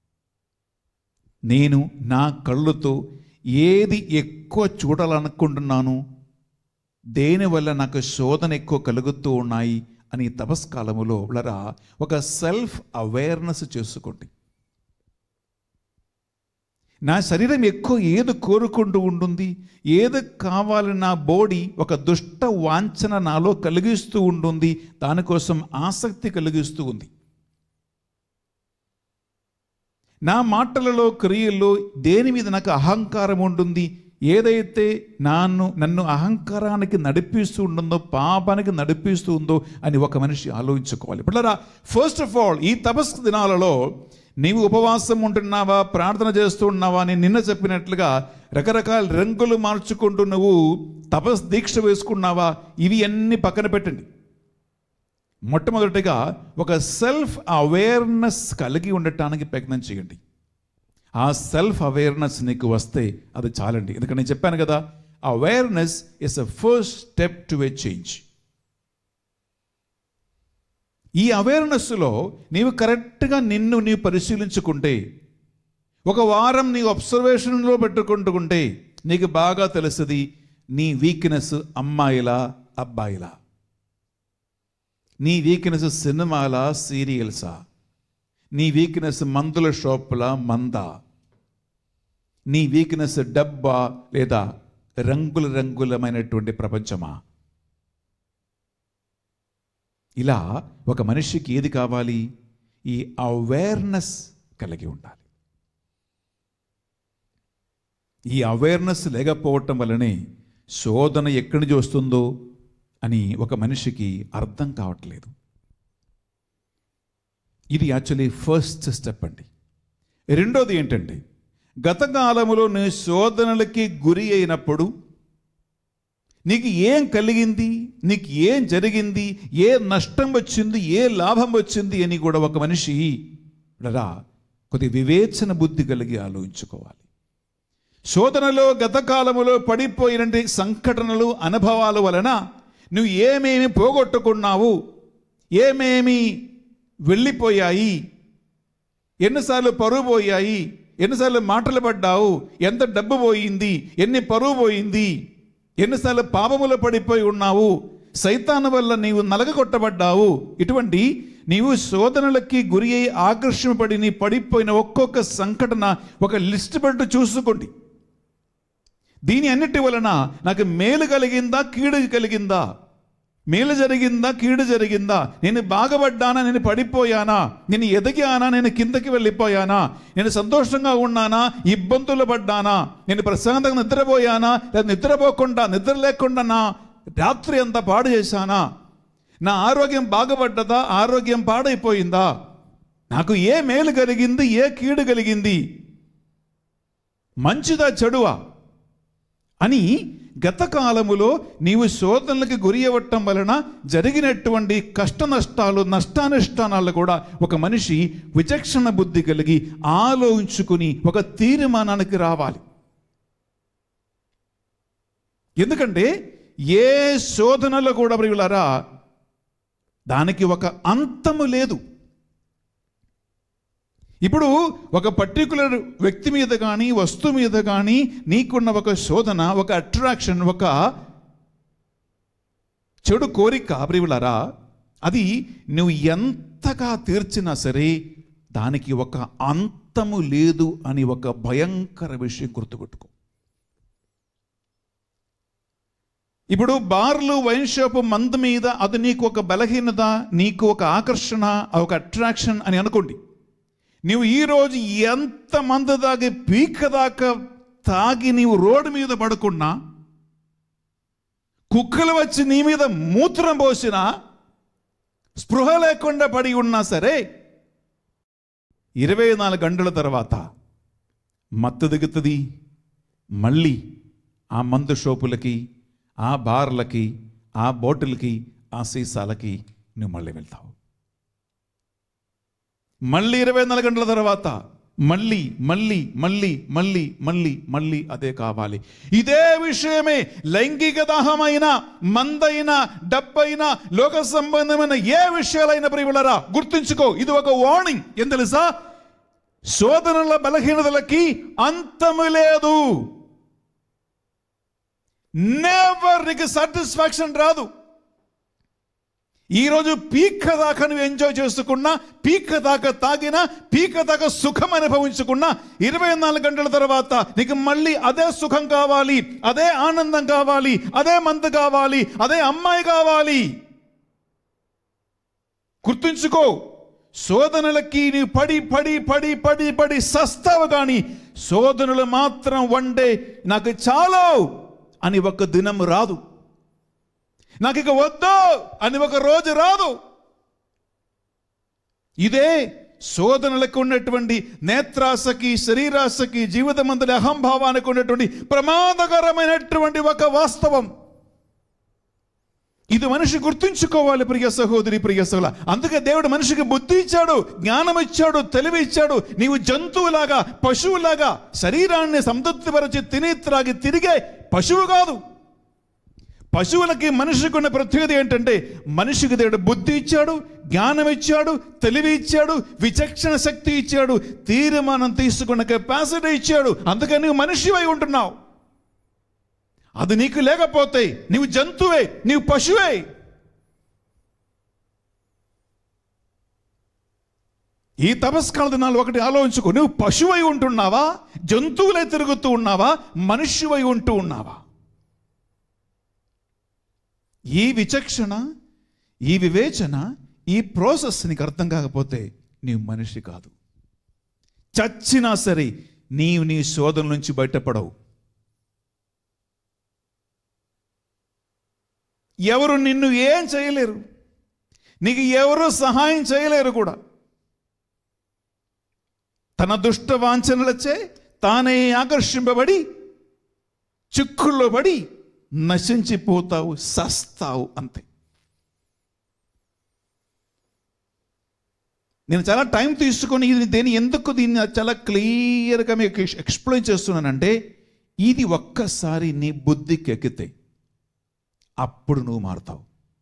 నేను నా కళ్ళుతో ఏది ఎక్కువ చూడాలనుకుంటున్నాను, దేనివల్ల నాకు శోధన ఎక్కువ కలుగుతూ ఉన్నాయి అని తపస్కాలములో లరా ఒక సెల్ఫ్ అవేర్నెస్ చేసుకోండి. నా శరీరం ఎక్కువ ఏది కోరుకుంటూ ఉంటుంది, ఏది కావాలని నా బాడీ ఒక దుష్ట వాంఛన నాలో కలిగిస్తూ ఉంటుంది, దానికోసం ఆసక్తి కలిగిస్తూ ఉంది. నా మాటలలో, క్రియల్లో దేని మీద నాకు అహంకారం ఉంటుంది, ఏదైతే నన్ను నన్ను అహంకారానికి నడిపిస్తూ ఉంటుందో, పాపానికి నడిపిస్తూ ఉందో అని ఒక మనిషి ఆలోచించుకోవాలి. పిల్లరా, ఫస్ట్ ఆఫ్ ఆల్ ఈ తపస్సు దినాలలో నీవు ఉపవాసం ఉంటున్నావా, ప్రార్థన చేస్తూ ఉన్నావా, నేను నిన్న చెప్పినట్లుగా రకరకాల రంగులు మార్చుకుంటూ నువ్వు తపస్ దీక్ష వేసుకున్నావా, ఇవి అన్నీ పక్కన పెట్టండి. మొట్టమొదటిగా ఒక సెల్ఫ్ అవేర్నెస్ కలిగి ఉండటానికి ప్రయత్నం చేయండి. ఆ సెల్ఫ్ అవేర్నెస్ నీకు వస్తే అది చాలండి. ఎందుకంటే నేను చెప్పాను కదా, awareness is a first step to a change. ఈ అవేర్నెస్లో నీవు కరెక్ట్గా నిన్ను నీవు పరిశీలించుకుంటే, ఒక వారం నీ అబ్జర్వేషన్లో పెట్టుకుంటుంటే నీకు బాగా తెలుస్తుంది, నీ వీక్నెస్ అమ్మాయిలా అబ్బాయిలా? నీ వీక్నెస్ సినిమాలా సీరియల్సా? నీ వీక్నెస్ మందుల షాపులా మందా? నీ వీక్నెస్ డబ్బా లేదా రంగుల రంగులమైనటువంటి ప్రపంచమా? ఇలా ఒక మనిషికి ఏది కావాలి? ఈ అవేర్నెస్ కలిగి ఉండాలి. ఈ అవేర్నెస్ లేకపోవటం వల్లనే శోధన ఎక్కడి నుంచి వస్తుందో అని ఒక మనిషికి అర్థం కావట్లేదు. ఇది యాక్చువల్లీ ఫస్ట్ స్టెప్ అండి. రెండోది ఏంటంటే, గత కాలంలో నీ శోధనలకి గురి అయినప్పుడు నీకు ఏం కలిగింది, నీకు ఏం జరిగింది, ఏ నష్టం వచ్చింది, ఏ లాభం వచ్చింది అని కూడా ఒక మనిషి రా కొద్ది వివేచన బుద్ధి కలిగి ఆలోచించుకోవాలి. శోధనలో గత కాలములో పడిపోయిన సంఘటనలు అనుభవాల వలన నువ్వు ఏమేమి పోగొట్టుకున్నావు, ఏమేమి వెళ్ళిపోయాయి, ఎన్నిసార్లు పరువు పోయాయి, ఎన్నిసార్లు మాటలు పడ్డావు, ఎంత డబ్బు పోయింది, ఎన్ని పరువు పోయింది, ఎన్నిసార్లు పాపములో పడిపోయి ఉన్నావు, సైతాను వల్ల నీవు నలగగొట్టబడ్డావు. ఇటువంటి నీవు శోధనలకి గురి అయి ఆకర్షణపడి నీ పడిపోయిన ఒక్కొక్క సంఘటన ఒక లిస్ట్ పెట్టి చూసుకోండి. దీని అన్నిటి వలన నాకు మేలు కలిగిందా, కీడు కలిగిందా, మేలు జరిగిందా, కీడు జరిగిందా, నేను బాగుపడ్డానా, నేను పడిపోయానా, నేను ఎదిగానా, నేను కిందకి వెళ్ళిపోయానా, నేను సంతోషంగా ఉన్నానా, ఇబ్బందులు పడ్డానా, నేను ప్రశాంతంగా నిద్రపోయానా, లేదా నిద్రపోకుండా నిద్ర లేకుండా నా రాత్రి అంతా పాడు చేశానా, నా ఆరోగ్యం బాగుపడ్డదా, ఆరోగ్యం పాడైపోయిందా, నాకు ఏ మేలు కలిగింది, ఏ కీడు కలిగింది, మంచిదా చెడువా అని గత కాలములో నీవు శోధనలకు గురి అవ్వటం వలన జరిగినటువంటి కష్ట నష్టాలు, నష్టానుష్ఠానాలు కూడా ఒక మనిషి విచక్షణ బుద్ధి కలిగి ఆలోచించుకుని ఒక తీర్మానానికి రావాలి. ఎందుకంటే ఏ శోధనలో కూడా ప్రియులారా దానికి ఒక అంతము లేదు. ఇప్పుడు ఒక పర్టికులర్ వ్యక్తి మీద కానీ వస్తువు మీద కానీ నీకున్న ఒక శోధన, ఒక అట్రాక్షన్, ఒక చెడు కోరిక ప్రియులారా, అది నువ్వు ఎంతగా తీర్చినా సరే దానికి ఒక అంతము లేదు అని ఒక భయంకర విషయం గుర్తుపెట్టుకో. ఇప్పుడు బార్లు, వైన్ షాపు, మందు మీద అది నీకు ఒక బలహీనత, నీకు ఒక ఆకర్షణ, ఒక అట్రాక్షన్ అని అనుకోండి. నీవు ఈరోజు ఎంత మందు దాగి పీక దాకా తాగి నీవు రోడ్డు మీద పడుకున్నా, కుక్కలు వచ్చి నీ మీద మూత్రం పోసినా, స్పృహ లేకుండా పడి ఉన్నా సరే ఇరవై నాలుగు గంటల తర్వాత మత్తు దిగుతుంది. మళ్ళీ ఆ మందు షోపులకి, ఆ బార్లకి, ఆ బాటిల్కి, ఆ సీసాలకి నువ్వు మళ్ళీ వెళ్తావు. మళ్ళీ ఇరవై నాలుగు గంటల తర్వాత మళ్ళీ మళ్ళీ మళ్ళీ మళ్ళీ మళ్ళీ మళ్ళీ అదే కావాలి. ఇదే విషయమే లైంగిక దాహమైన, మందైన, డబ్బైన, లోక సంబంధమైన ఏ విషయాలైన ప్రియులారా గుర్తుంచుకో, ఇది ఒక వార్నింగ్. ఏం తెలుసా? శోధనల బలహీనతలకి అంతము లేదు. నెవర్ నీకు సాటిస్ఫాక్షన్ రాదు. ఈరోజు పీక దాకా నువ్వు ఎంజాయ్ చేసుకున్నా, పీక దాకా తాగినా, పీక దాకా సుఖం అనుభవించుకున్నా, ఇరవై నాలుగు గంటల తర్వాత నీకు మళ్ళీ అదే సుఖం కావాలి, అదే ఆనందం కావాలి, అదే మందు కావాలి, అదే అమ్మాయి కావాలి. గుర్తుంచుకో, శోధనలకి నీవు పడి పడి పడి పడి పడి సస్తావు, కానీ శోధనలు మాత్రం వన్ డే నాకు చాలు అని ఒక దినం రాదు, నాకు ఇక వద్దు అని ఒక రోజు రాదు. ఇదే శోధనలకు ఉన్నటువంటి నేత్రాసకి, శరీరాసకి, జీవితమంతటి అహంభావానికి ఉన్నటువంటి ప్రమాదకరమైనటువంటి ఒక వాస్తవం. ఇది మనిషి గుర్తుంచుకోవాలి ప్రియ సహోదరి, ప్రియ సహోదరుల. అందుకే దేవుడు మనిషికి బుద్ధి ఇచ్చాడు, జ్ఞానం ఇచ్చాడు, తెలివి ఇచ్చాడు. నీవు జంతువులాగా, పశువులాగా శరీరాన్ని సంతృప్తిపరిచి తిని త్రాగి తిరిగే పశువు కాదు. పశువులకి మనిషికి ఉన్న ప్రత్యేకత ఏంటంటే, మనిషికి దేవుడు బుద్ధి ఇచ్చాడు, జ్ఞానం ఇచ్చాడు, తెలివి ఇచ్చాడు, విచక్షణ శక్తి ఇచ్చాడు, తీర్మానం తీసుకున్న కెపాసిటీ ఇచ్చాడు. అందుకని నువ్వు మనిషివై ఉంటున్నావు. అది నీకు లేకపోతే నీవు జంతువే, నీవు పశువే. ఈ తపస్కాల దినాలు ఒకటి ఆలోచించుకో, నువ్వు పశువై ఉంటున్నావా, జంతువులే తిరుగుతూ ఉన్నావా, మనుష్యువై ఉంటూ ఉన్నావా? ఈ విచక్షణ, ఈ వివేచన, ఈ ప్రాసెస్ నీకు అర్థం కాకపోతే నీవు మనిషి కాదు. చచ్చినా సరే నీవు నీ శోధన నుంచి బయటపడవు. ఎవరు నిన్ను ఏం చేయలేరు, నీకు ఎవరు సహాయం చేయలేరు కూడా. తన దుష్ట వాంఛనలచే తానే ఆకర్షింపబడి చిక్కుల్లో పడి నశించిపోతావు, సస్తావు, అంతే. నేను చాలా టైం తీసుకొని ఇది దేని ఎందుకు దీన్ని చాలా క్లియర్గా మీకు ఎక్స్ప్లెయిన్ చేస్తున్నానంటే, ఇది ఒక్కసారి నీ బుద్ధికి ఎక్కితే అప్పుడు నువ్వు మారుతావు.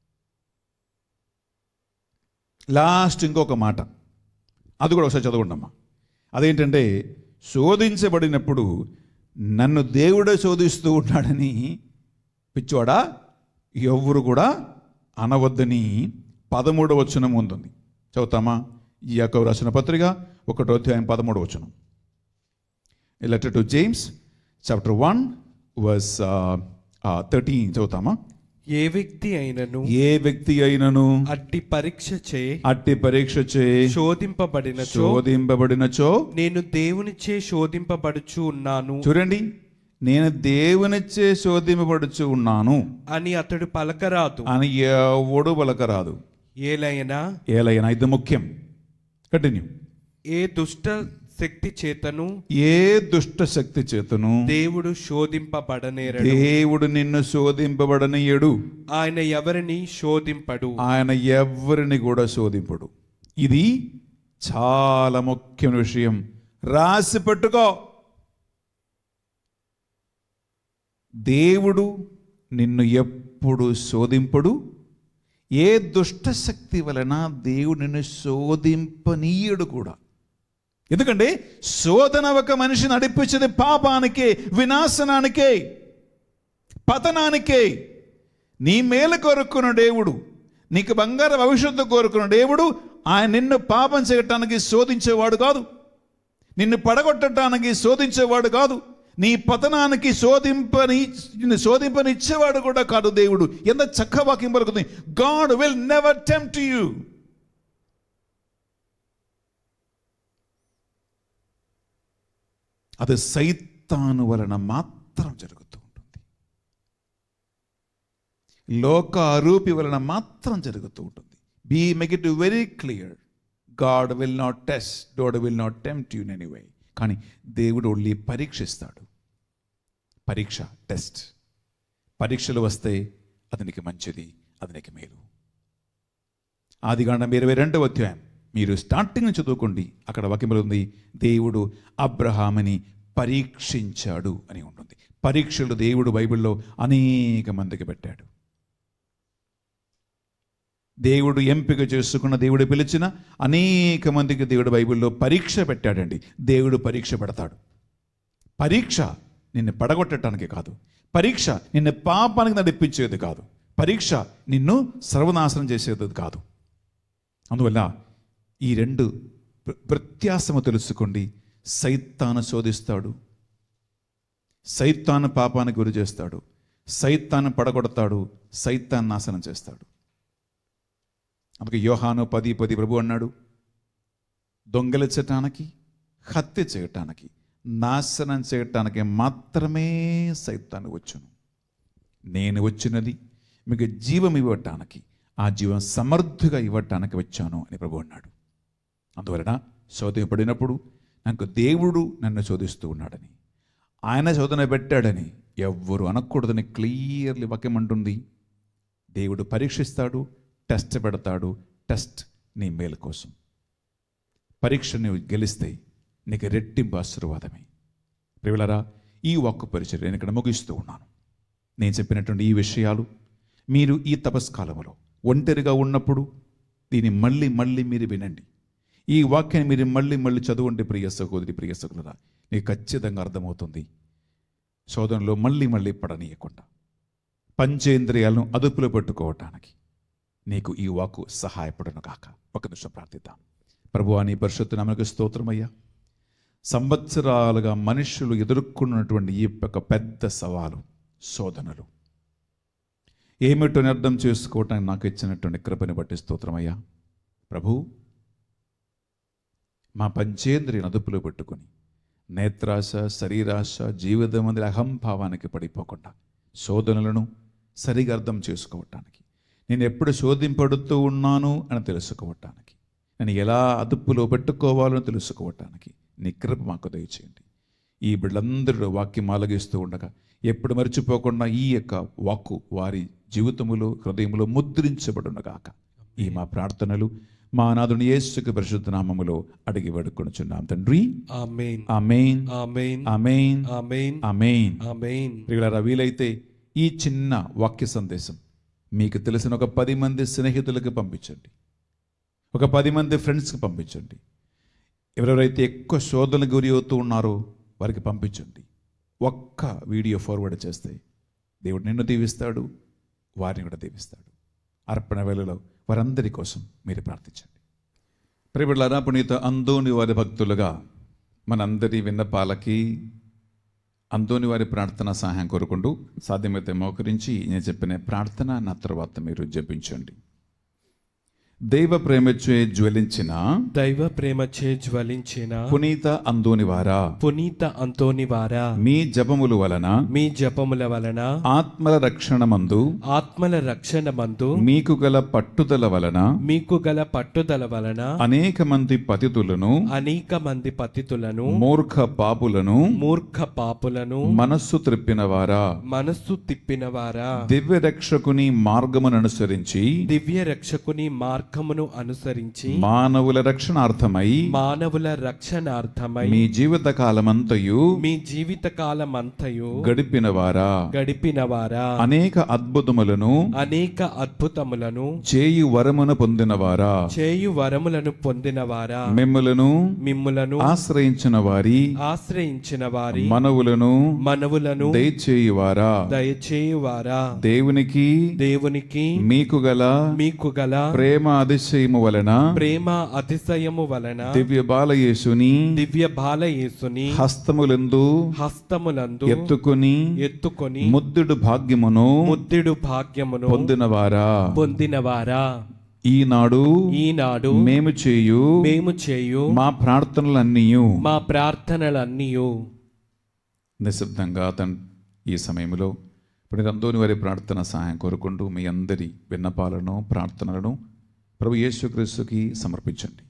లాస్ట్ ఇంకొక మాట, అది కూడా ఒకసారి చదవండమ్మా. అదేంటంటే, శోధించబడినప్పుడు నన్ను దేవుడే శోధిస్తూ ఉన్నాడని పిచ్చివాడా ఎవరు కూడా అనవద్దని పదమూడవ వచనం ఉంటుంది. చదువుతామా? యాకోబు రాసిన పత్రిక ఒకటో అధ్యాయం పదమూడవ వచనం. Letter to James chapter one verse thirteen చదువుతామా? ఏ వ్యక్తి అయినను ఏ వ్యక్తి అయినను అట్టి పరీక్ష చే అట్టి పరీక్ష చే శోధింపబడిన శోధింపబడినచో నేను దేవునిచే శోధింపబడుచు ఉన్నాను. చూడండి, నేను దేవునిచే శోధింపబడుచు ఉన్నాను అని అతడు పలకరాదు అని ఎవడు పలకరాదు. ఏలైనా ఏలైనా ఇది ముఖ్యం. కంటిన్యూ. ఏ దుష్ట శక్తి చేతను ఏ దుష్ట శక్తి చేతను దేవుడు శోధింపబడనేరడు. దేవుడు నిన్ను శోధింపబడనీయడు. ఆయన ఎవరిని శోధింపడు. ఆయన ఎవరిని కూడా శోధింపడు. ఇది చాలా ముఖ్యమైన విషయం, రాసి పెట్టుకో. దేవుడు నిన్ను ఎప్పుడు శోధింపడు. ఏ దుష్ట శక్తి వలన దేవుడు నిన్ను శోధింపనీయడు కూడా. ఎందుకంటే శోధన ఒక మనిషి నడిపించేది పాపానికే, వినాశనానికే, పతనానికే. నీ మేలు కోరుకున్న దేవుడు, నీకు బంగారు భవిష్యత్తు కోరుకున్న దేవుడు, ఆయన నిన్ను పాపం చేయటానికి శోధించేవాడు కాదు, నిన్ను పడగొట్టడానికి శోధించేవాడు కాదు, నీ పతనానికి శోధింపని శోధింపనిచ్చేవాడు కూడా కాదు దేవుడు. ఎంత చక్క వాక్యం పలుకుతుంది. God will never tempt you. అది సైతాను వలన మాత్రం జరుగుతూ ఉంటుంది, లోక ఆరూపి వలన మాత్రం జరుగుతూ ఉంటుంది. Be make it very clear. God will not test, God will not tempt you in any way. కానీ దేవుడు ఓన్లీ పరీక్షిస్తాడు. పరీక్ష, టెస్ట్. పరీక్షలు వస్తే అది నీకు మంచిది, అది నీకు మేలు. ఆదికాండం ఇరవై రెండవ అధ్యాయం మీరు స్టార్టింగ్ నుంచి చదువుకోండి. అక్కడ వాక్యం ఉంది, దేవుడు అబ్రహాముని పరీక్షించాడు అని ఉంటుంది. పరీక్షలు దేవుడు బైబిల్లో అనేక మందికి పెట్టాడు. దేవుడు ఎంపిక చేసుకున్న, దేవుడు పిలిచిన అనేక మందికి దేవుడు బైబిల్లో పరీక్ష పెట్టాడండి. దేవుడు పరీక్ష పెడతాడు. పరీక్ష నిన్ను పడగొట్టడానికి కాదు, పరీక్ష నిన్ను పాపానికి నడిపించేది కాదు, పరీక్ష నిన్ను సర్వనాశనం చేసేది కాదు. అందువల్ల ఈ రెండు వ్యత్యాసము తెలుసుకోండి. సైతాను శోధిస్తాడు, సైతాను పాపానికి గురి చేస్తాడు, సైతాను పడగొడతాడు, సైతాన్ని నాశనం చేస్తాడు. అందుకే యోహాను పది పది ప్రభు అన్నాడు, దొంగలించటానికి, హత్య చేయటానికి, నాశనం చేయటానికి మాత్రమే సైతాను వచ్చును. నేను వచ్చినది మీకు జీవం ఇవ్వటానికి, ఆ జీవం సమర్థుగా ఇవ్వటానికి వచ్చాను అని ప్రభు అన్నాడు. అందువలన శోధింపబడినప్పుడు నాకు దేవుడు నన్ను శోధిస్తూ ఉన్నాడని, ఆయన శోధన పెట్టాడని ఎవ్వరు అనకూడదని క్లియర్లీ వాక్యం అంటుంది. దేవుడు పరీక్షిస్తాడు, టెస్ట్ పెడతాడు. టెస్ట్ నీ మేలు కోసం. పరీక్ష నువ్వు గెలిస్తే నీకు రెట్టింపు ఆశీర్వాదమే. ప్రియులారా, ఈ వాక్కు పరిచర్య నేను ఇక్కడ ముగిస్తూ ఉన్నాను. నేను చెప్పినటువంటి ఈ విషయాలు మీరు ఈ తపస్కాలంలో ఒంటరిగా ఉన్నప్పుడు దీన్ని మళ్ళీ మళ్ళీ మీరు వినండి. ఈ వాక్యాన్ని మీరు మళ్ళీ మళ్ళీ చదవండి ప్రియ సహోదరి, ప్రియ సహోదరులారా. నీకు ఖచ్చితంగా అర్థమవుతుంది. శోధనలో మళ్ళీ మళ్ళీ పడనీయకుండా పంచేంద్రియాలను అదుపులో పెట్టుకోవటానికి నీకు ఈ వాక్కు సహాయపడను కాక. ఒక నిమిషం ప్రార్థిద్దాం. ప్రభువా, నీ పరిశుద్ధ నామమునకు స్తోత్రమయ్యా. సంవత్సరాలుగా మనుషులు ఎదుర్కొన్నటువంటి ఈ యొక్క పెద్ద సవాలు శోధనలు ఏమిటో అర్థం చేసుకోవటానికి నాకు ఇచ్చినటువంటి కృపని బట్టి స్తోత్రమయ్యా. ప్రభు, మా పంచేంద్రియ అదుపులో పెట్టుకుని నేత్రాశ, శరీరాశ, జీవితమంది అహంభావానికి పడిపోకుండా శోధనలను సరిగా అర్థం చేసుకోవటానికి, నేను ఎప్పుడు శోధింపడుతూ ఉన్నాను అని తెలుసుకోవటానికి, నేను ఎలా అదుపులో పెట్టుకోవాలని తెలుసుకోవటానికి నీ కృప మాకు దయచేయండి. ఈ బిడ్డలందరూ వాక్యం ఆలగిస్తూ ఉండగా ఎప్పుడు మర్చిపోకుండా ఈ యొక్క వాక్కు వారి జీవితములో, హృదయములో ముద్రించబడునగాక. ఈ మా ప్రార్థనలు మా నాథుని యేసుకి పరిశుద్ధ నామములో అడిగి వేడుకొనుచున్నాం తండ్రి. ఆమేన్. ఆమేన్. ఆమేన్. ఆమేన్. ఆమేన్. ఆమేన్. ఆమేన్. ప్రియులారా, వీలైతే ఈ చిన్న వాక్య సందేశం మీకు తెలిసిన ఒక పది మంది స్నేహితులకు పంపించండి, ఒక పది మంది ఫ్రెండ్స్కి పంపించండి. ఎవరెవరైతే ఎక్కువ శోధనకు గురి అవుతూ ఉన్నారో వారికి పంపించండి. ఒక్క వీడియో ఫార్వర్డ్ చేస్తే దేవుడు నిన్ను దీవిస్తాడు, వారిని కూడా దీవిస్తాడు. అర్పణ వేళలో వారందరి కోసం మీరు ప్రార్థించండి. ప్రియబిడ్డలారా, పునీత అందోని వారి భక్తులుగా మనందరి విన్నపాలకి అందోని వారి ప్రార్థన సహాయం కోరుకుంటూ సాధ్యమైతే మోకరించి నేను చెప్పిన ప్రార్థన నా తర్వాత మీరు జపించండి. దైవ ప్రేమచే జ్వలించిన దైవ ప్రేమచే జ్వలించిన పునీత అందోని వారా, పునీత అంతోని వారా, మీ జపముల వలన మీ జపముల వలన ఆత్మల రక్షణమందు ఆత్మల రక్షణ మందు మీకు గల పట్టుదల వలన మీకు గల పట్టుదల వలన అనేక మంది పతితులను, అనేక మంది పతితులను, మూర్ఖ పాపులను, మూర్ఖ పాపులను మనస్సు త్రిప్పిన వారా, మనస్సు తిప్పిన వారా, దివ్య రక్షకుని మార్గమును అనుసరించి దివ్య రక్షకుని మార్గమును అనుసరించి మానవుల రక్షణార్థమై మానవుల రక్షణార్థమై మీ జీవిత కాలమంతయు మీ జీవిత కాలమంతయు గడిపిన వారా, గడిపిన వారా, అనేక అద్భుతములను అనేక అద్భుతములను చేయు వరమును పొందినవారా, చేయు వరములను పొందినవారా, మిమ్ములను మిమ్ములను ఆశ్రయించిన వారి ఆశ్రయించిన వారి మనవులను మనవులను దయచేయువారా, దయచేయువారా, దేవునికి దేవునికి మీకు గల మీకు గల ప్రేమ అతిశయము వలన ప్రేమ అతిశయము వలన దివ్య బాలయేసుని దివ్య బాలయేసుని హస్తములందు హస్తములందు ఎత్తుకుని ఎత్తుకొని ముద్దుడు భాగ్యమును ముద్దుడు భాగ్యమును పొందినవారా, పొందినవారా, ఈనాడు ఈనాడు మేము చేయు మేము చేయు మా ప్రార్థనలన్నీ మా ప్రార్థనలన్నీయు నిశ్శబ్దంగా తన్ ఈ సమయంలో ఇప్పుడు అందోని వారి ప్రార్థన సహాయం కోరుకుంటూ మీ అందరి విన్నపాలను, ప్రార్థనలను ప్రభు యేసుక్రీస్తుకి సమర్పించండి.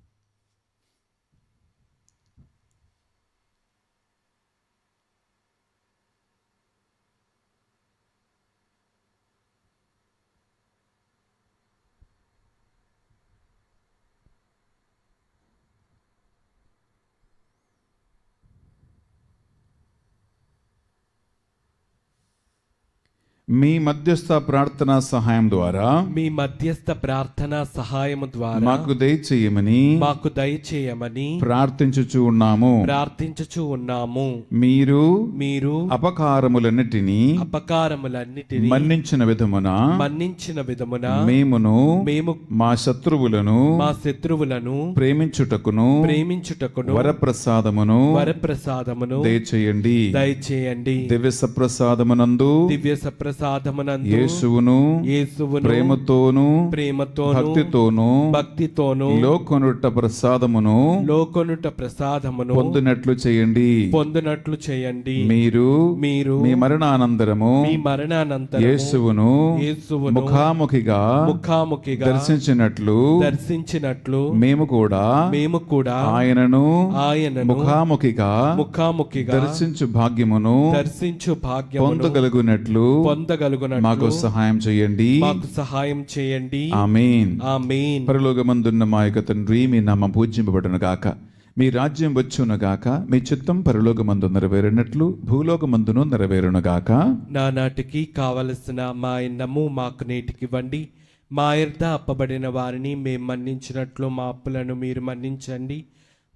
మీ మధ్యస్థ ప్రార్థన సహాయం ద్వారా మీ మధ్యస్థ ప్రార్థన సహాయము ద్వారా మాకు దయచేయమని మాకు దయచేయమని ప్రార్థించుచు ఉన్నాము ప్రార్థించుచు ఉన్నాము. మీరు మీరు అపకారములన్నిటినీ అపకారములన్నిటిని మన్నించిన విధమున మన్నించిన విధమున మేమును మేము మా శత్రువులను మా శత్రువులను ప్రేమించుటకును ప్రేమించుటకును వరప్రసాదమును వరప్రసాదమును దయచేయండి. దయచేయండి. దివ్య సప్రసాదమునందు దివ్య సప్రసాదమునందు యేసువును యేసువును ప్రేమతోను ప్రేమతోను భక్తితోను భక్తితోను లోకొనుట ప్రసాదమును లోకొనుట ప్రసాదమును పొందినట్లు చేయండి. పొందినట్లు చేయండి. మీరు మీరు మీ మరణానంతరము మీ మరణానంతరము యేసువును యేసువును ముఖాముఖిగా ముఖాముఖిగా దర్శించినట్లు దర్శించినట్లు మేము కూడా మేము కూడా ఆయనను ఆయనను ముఖాముఖిగా ముఖాముఖిగా దర్శించు భాగ్యమును దర్శించు భాగ్యమును పొందగలుగునట్లు పొందగలుగునట్లు మాకు సహాయం చేయండి. మాకు సహాయం చేయండి. ఆమేన్. ఆమేన్. పరలోకమందున్న మా యొక్క తండ్రి, మీ నామం పూజింపబడును గాక, మీ రాజ్యం వచ్చును గాక, మీ చిత్తం పరలోకమందు నెరవేరినట్లు భూలోకమందును నెరవేరును గాక. నానాటికి కావలసిన మా అన్నము మాకు నేటికివ్వండి. మా యొద్ద అప్పబడిన వారిని మేము మన్నించినట్లు మా అప్పులను మీరు మన్నించండి.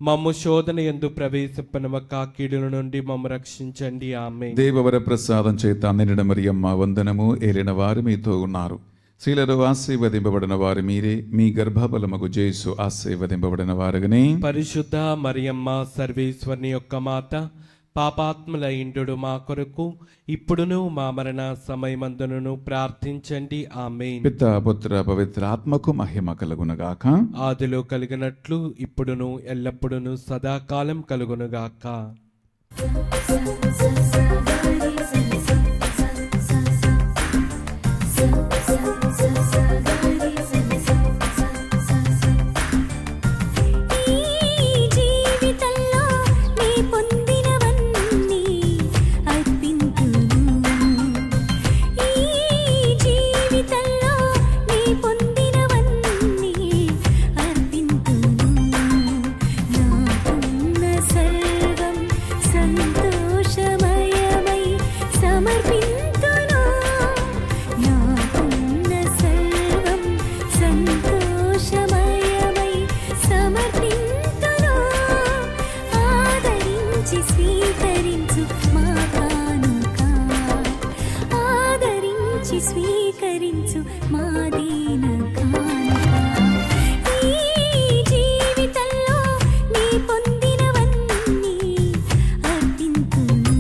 మమ్ము శోధన యందు ప్రవేశింపనమక కీడుల నుండి మమ్ము రక్షించండి. ఆమేన్. దేవవర ప్రసాదం చేత నిండిన మరియమ్మ వందనము. ఏలిన వారు మీతో ఉన్నారు. స్త్రీలలో ఆశీర్వదింపబడిన వారు మీరే. మీ గర్భఫలముకు జేసు ఆశీర్వదింపబడిన వారుగానే. పరిశుద్ధ మరియమ్మ సర్వేశ్వరుని యొక్క మాత, పాపాత్ముల ఇండు మా కొరకు ఇప్పుడును మా మరణ సమయమందును ప్రార్థించండి. ఆమేన్. పిత పుత్ర పవిత్ర ఆత్మకు మహిమ కలుగునుగాక. ఆదిలో కలిగినట్లు ఇప్పుడును ఎల్లప్పుడును సదాకాలం కలుగునుగాక. స్వీకరించు మా దీన కానుక. ఈ జీవితంలో నీ పొందినవన్నీ అర్పింతును.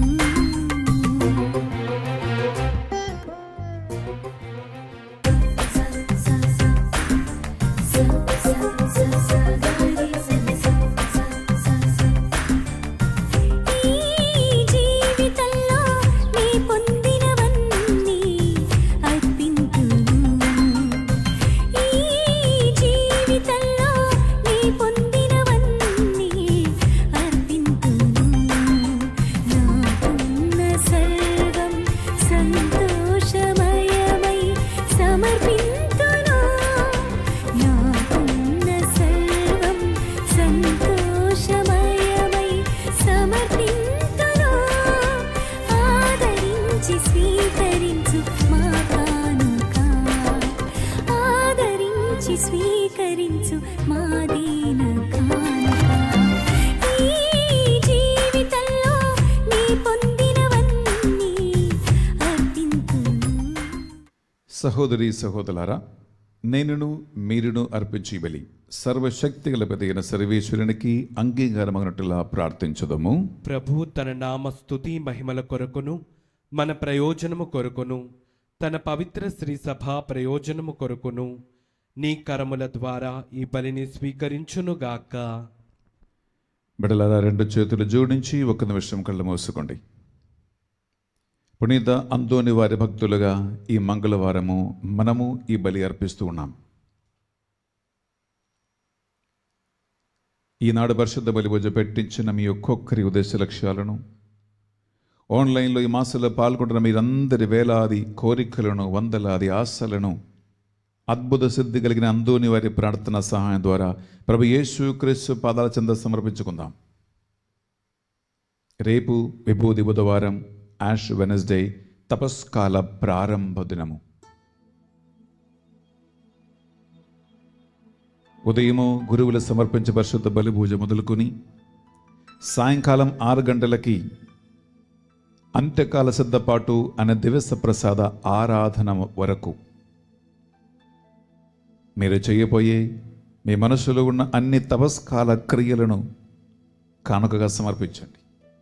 స్వీకరించు మా దీన కానుక. ఈ జీవితంలో నీ పొందినవన్నీ అర్పింతును. సహోదరి సహోదరులారా, నేనును మీరును అర్పించి బలి సర్వశక్తి గల పెదగిన సర్వేశ్వరునికి అంగీకారమగినట్లుగా ప్రార్థించుదము. ప్రభు తన నామ స్తుతి మహిమల కొరకును మన ప్రయోజనము కొరకును తన పవిత్ర శ్రీ సభ ప్రయోజనము కొరకును నీ కరముల ద్వారా ఈ బలిని స్వీకరించునుగాక. బిడ్డలారా, రెండు చేతులు జోడించి ఒక నిమిషం కళ్ళు మూసుకోండి. పునీత అంతోని వారి భక్తులుగా ఈ మంగళవారము మనము ఈ బలి అర్పిస్తూ ఉన్నాం. ఈనాడు పరిశుద్ధ బలి పూజ పెట్టించిన మీ ఒక్కొక్కరి ఉద్దేశ లక్ష్యాలను, ఆన్లైన్లో ఈ మాసంలో పాల్గొంటున్న మీరందరి వేలాది కోరికలను, వందలాది ఆశలను అద్భుత సిద్ధి కలిగిన అంతోని వారి ప్రార్థన సహాయం ద్వారా ప్రభు యేసు క్రీస్తు పాదాల చెంత సమర్పించుకుందాం. రేపు విభూది బుధవారం, యాష్ వెనస్డే, తపస్కాల ప్రారంభ దినము. ఉదయము గురువులు సమర్పించే పరిశుద్ధ బలి పూజ మొదలుకొని సాయంకాలం ఆరు గంటలకి అంత్యకాల సిద్ధపాటు అనే దివస ప్రసాద ఆరాధన వరకు మీరు చేయబోయే మీ మనసులో ఉన్న అన్ని తపస్కాల క్రియలను కానుకగా సమర్పించండి.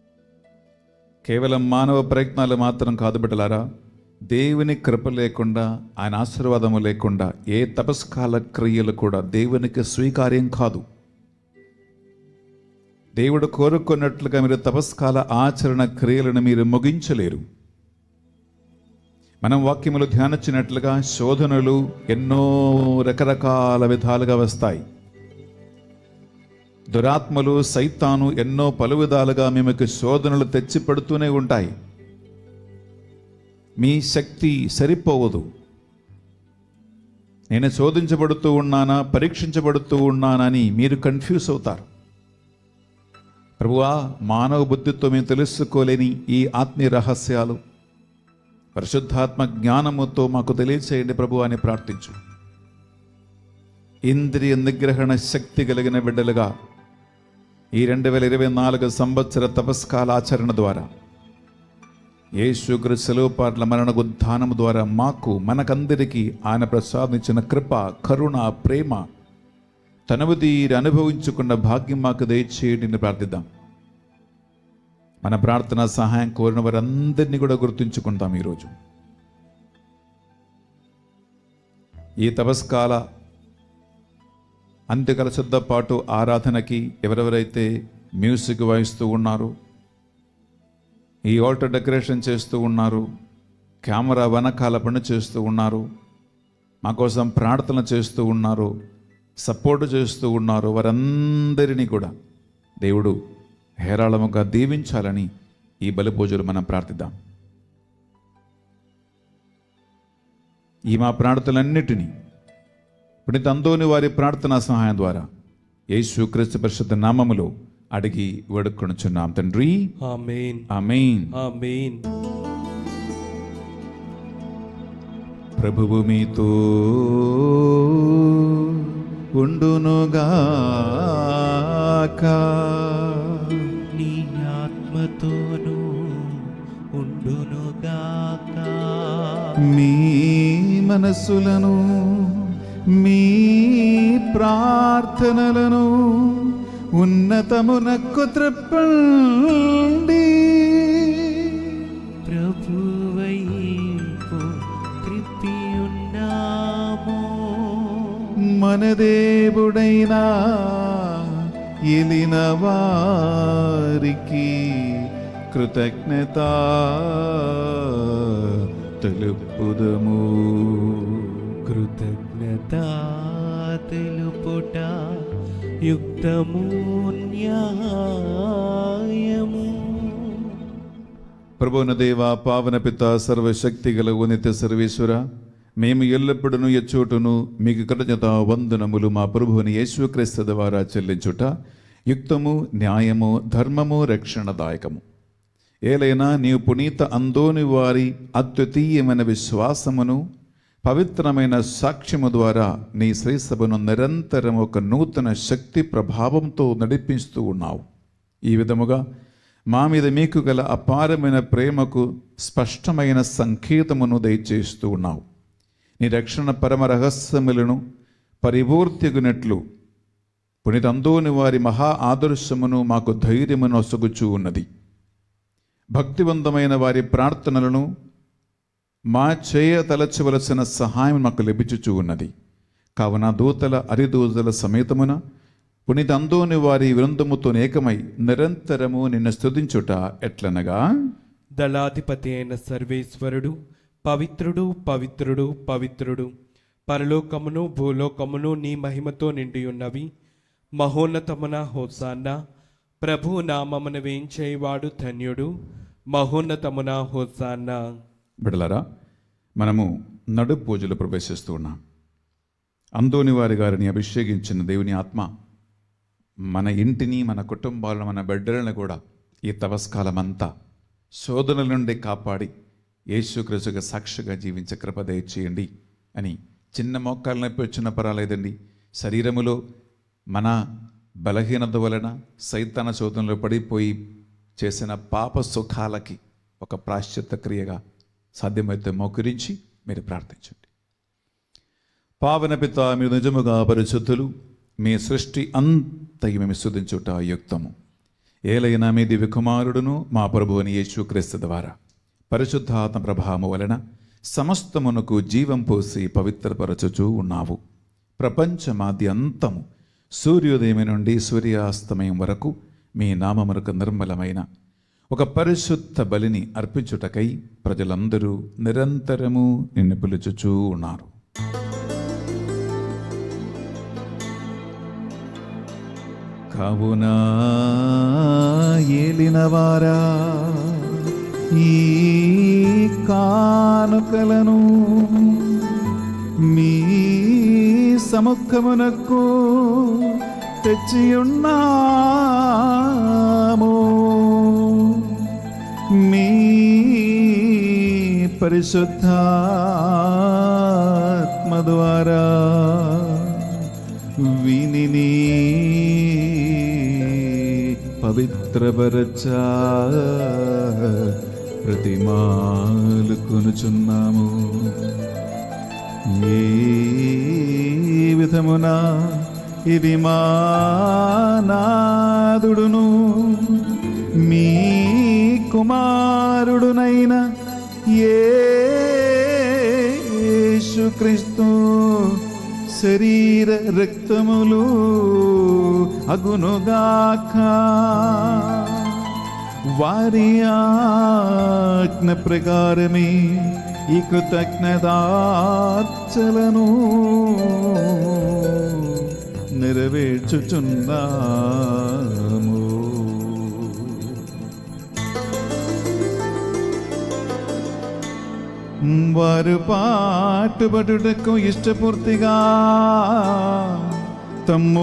కేవలం మానవ ప్రయత్నాలు మాత్రం కాదు బిడ్డలారా, దేవుని కృప లేకుండా, ఆయన ఆశీర్వాదము లేకుండా ఏ తపస్కాల క్రియలు కూడా దేవునికి స్వీకార్యం కాదు. దేవుడు కోరుకున్నట్లుగా మీరు తపస్కాల ఆచరణ క్రియలను మీరు ముగించలేరు. మనం వాక్యములు ధ్యానించినట్లుగా శోధనలు ఎన్నో రకరకాల విధాలుగా వస్తాయి. దురాత్మలు, సైతాను ఎన్నో పలు విధాలుగా మీకు శోధనలు తెచ్చి పెడుతూనే ఉంటాయి. మీ శక్తి సరిపోవదు. నేను శోధించబడుతూ ఉన్నానా, పరీక్షించబడుతూ ఉన్నానని మీరు కన్ఫ్యూజ్ అవుతారు. ప్రభువా, మానవ బుద్ధితో మేము తెలుసుకోలేని ఈ ఆత్మీయ రహస్యాలు పరిశుద్ధాత్మ జ్ఞానముతో మాకు తెలియచేయండి ప్రభు అని ప్రార్థించు. ఇంద్రియ నిగ్రహణ శక్తి కలిగిన బిడ్డలుగా ఈ రెండు వేల ఇరవై నాలుగు సంవత్సర తపస్కాల ఆచరణ ద్వారా యేసుక్రీస్తు శిలువపాట్ల మరణ ఉత్థానము ద్వారా మాకు మనకందరికీ ఆయన ప్రసాదించిన కృప, కరుణ, ప్రేమ తనవు తీరి అనుభవించుకున్న భాగ్యం మాకు దయచేయండి ప్రార్థిద్దాం. మన ప్రార్థన సహాయం కోరిన వారందరినీ కూడా గుర్తుంచుకుంటాం. ఈరోజు ఈ తపస్కాల అంత్యకాల సిద్ధపాటు ఆరాధనకి ఎవరెవరైతే మ్యూజిక్ వాయిస్తూ ఉన్నారు, ఈ ఆల్టర్ డెకరేషన్ చేస్తూ ఉన్నారు, కెమెరా వెనకాల పని చేస్తూ ఉన్నారు, మా కోసం ప్రార్థన చేస్తూ ఉన్నారు, సపోర్ట్ చేస్తూ ఉన్నారు, వారందరినీ కూడా దేవుడు హేరాళముగా దీవించాలని ఈ బలి పూజలు మనం ప్రార్థిద్దాం. ఈ మా ప్రార్థనలన్నిటినీ పునీత అంతోని వారి ప్రార్థనా సహాయం ద్వారా యేసుక్రీస్తు పరిశుద్ధ నామములో అడిగి వేడుకొనుచున్నాం తండ్రి. ఆమేన్. ఆమేన్. ఆమేన్. ప్రభువు మీతో ఉండునుగాక. నీ ఆత్మతోనూ ఉండునుగాక. మీ మనస్సులను, మీ ప్రార్థనలను ఉన్నతమునకు త్రిప్పండి. ప్రభువైపు త్రిప్పి ఉన్నాము. మన దేవుడైనా ఎలిన వారికి కృతజ్ఞత తెలుపుదము. కృతజ్ఞత తెలుపుట యుక్తము, న్యాయము. ప్రభువున దేవ, పావన పిత, సర్వశక్తి గల ఉన్నత సర్వేశ్వర, మేము ఎల్లప్పుడూ ఎచ్చోటును మీకు కృతజ్ఞత వందనములు మా ప్రభువుని యేసుక్రీస్తు ద్వారా చెల్లించుట యుక్తము, న్యాయము, ధర్మము, రక్షణదాయకము. ఏలైనా నీవు పునీత అంతోని వారి అద్వితీయమైన విశ్వాసమును, పవిత్రమైన సాక్ష్యము ద్వారా నీ శ్రీసభను నిరంతరం ఒక నూతన శక్తి ప్రభావంతో నడిపిస్తూ ఉన్నావు. ఈ విధముగా మా మీద మీకు గల అపారమైన ప్రేమకు స్పష్టమైన సంకేతమును దయచేస్తూ ఉన్నావు. నీ రక్షణ పరమ రహస్యములను పరిపూర్తిగునట్లు పునీత అంతోని వారి మహా ఆదర్శమును మాకు ధైర్యమును ఒసగుచూ ఉన్నది. భక్తివంతమైన వారి ప్రార్థనలను మా చేయ తలచవలసిన సహాయం మాకు లభించుచూ ఉన్నది. కావున దూతల అరిదూతల సమేతమున పునీత అంతోని వారి వృందముతో ఏకమై నిరంతరము నిన్ను స్తుతించుట ఎట్లనగా, దళాధిపతి అయిన సర్వేశ్వరుడు పవిత్రుడు, పవిత్రుడు, పవిత్రుడు, పరలోకమును భూలోకమును నీ మహిమతో నిండి ఉన్నవి. మహోన్నతమున హోసాన్నా. ప్రభు నామమున వేంచేవాడు ధన్యుడు. మహోన్నతమున హోసాన్నా. బిడలారా, మనము నడు పూజలు ప్రవేశిస్తూ ఉన్నాం. అంతోని వారి గారిని అభిషేకించిన దేవుని ఆత్మ మన ఇంటిని, మన కుటుంబాలను, మన బిడ్డలను కూడా ఈ తపస్కాలమంతా శోధనల నుండి కాపాడి యేసుక్రీస్తుగా సాక్షిగా జీవించే కృప దయచేయండి అని చిన్న మోకాలు నొప్పి వచ్చిన పర్వాలేదండి. శరీరములో మన బలహీనత వలన సైతాన శోధనలో పడిపోయి చేసిన పాప సుఖాలకి ఒక ప్రాశ్చిత్త క్రియగా సాధ్యమైతే మోకరించి మీరు ప్రార్థించండి. పావన పిత, మీరు నిజముగా పరిశుద్ధులు, మీ సృష్టి అంతయు మేము స్తుతించుట యుక్తము. ఏలైనా మీ దివ్య కుమారుడును మా ప్రభువుని యేసుక్రీస్తు ద్వారా పరిశుద్ధాత్మ ప్రభావము వలన సమస్తమునకు జీవం పోసి పవిత్రపరచుచూ ఉన్నావు. ప్రపంచమాద్య అంతము సూర్యోదయం నుండి సూర్యాస్తమయం వరకు మీ నామమునకు నిర్మలమైన ఒక పరిశుద్ధ బలిని అర్పించుటకై ప్రజలందరూ నిరంతరము నిన్ను పిలుచుచూ ఉన్నారు. కావున ఏలినవారా, ఈ కానుకలను మీ సముఖమునకు తెచ్చియున్నాము. మీ పరిశుద్ధాత్మ ద్వారా వీనిని పవిత్రపరచా ప్రతిమాలు కొనుచున్నాము. ఏ విధమున ఇది మా నాదుడును మీ కుమారుడునైన యేసుక్రీస్తు శరీర రక్తములు అగునుగాక. వారి ఆజ్ఞ ప్రకారమే ఈ కృతజ్ఞతార్చలను నెరవేర్చుచున్నాము. వారు పాటుపడుటకు ఇష్టపూర్తిగా తమ్ము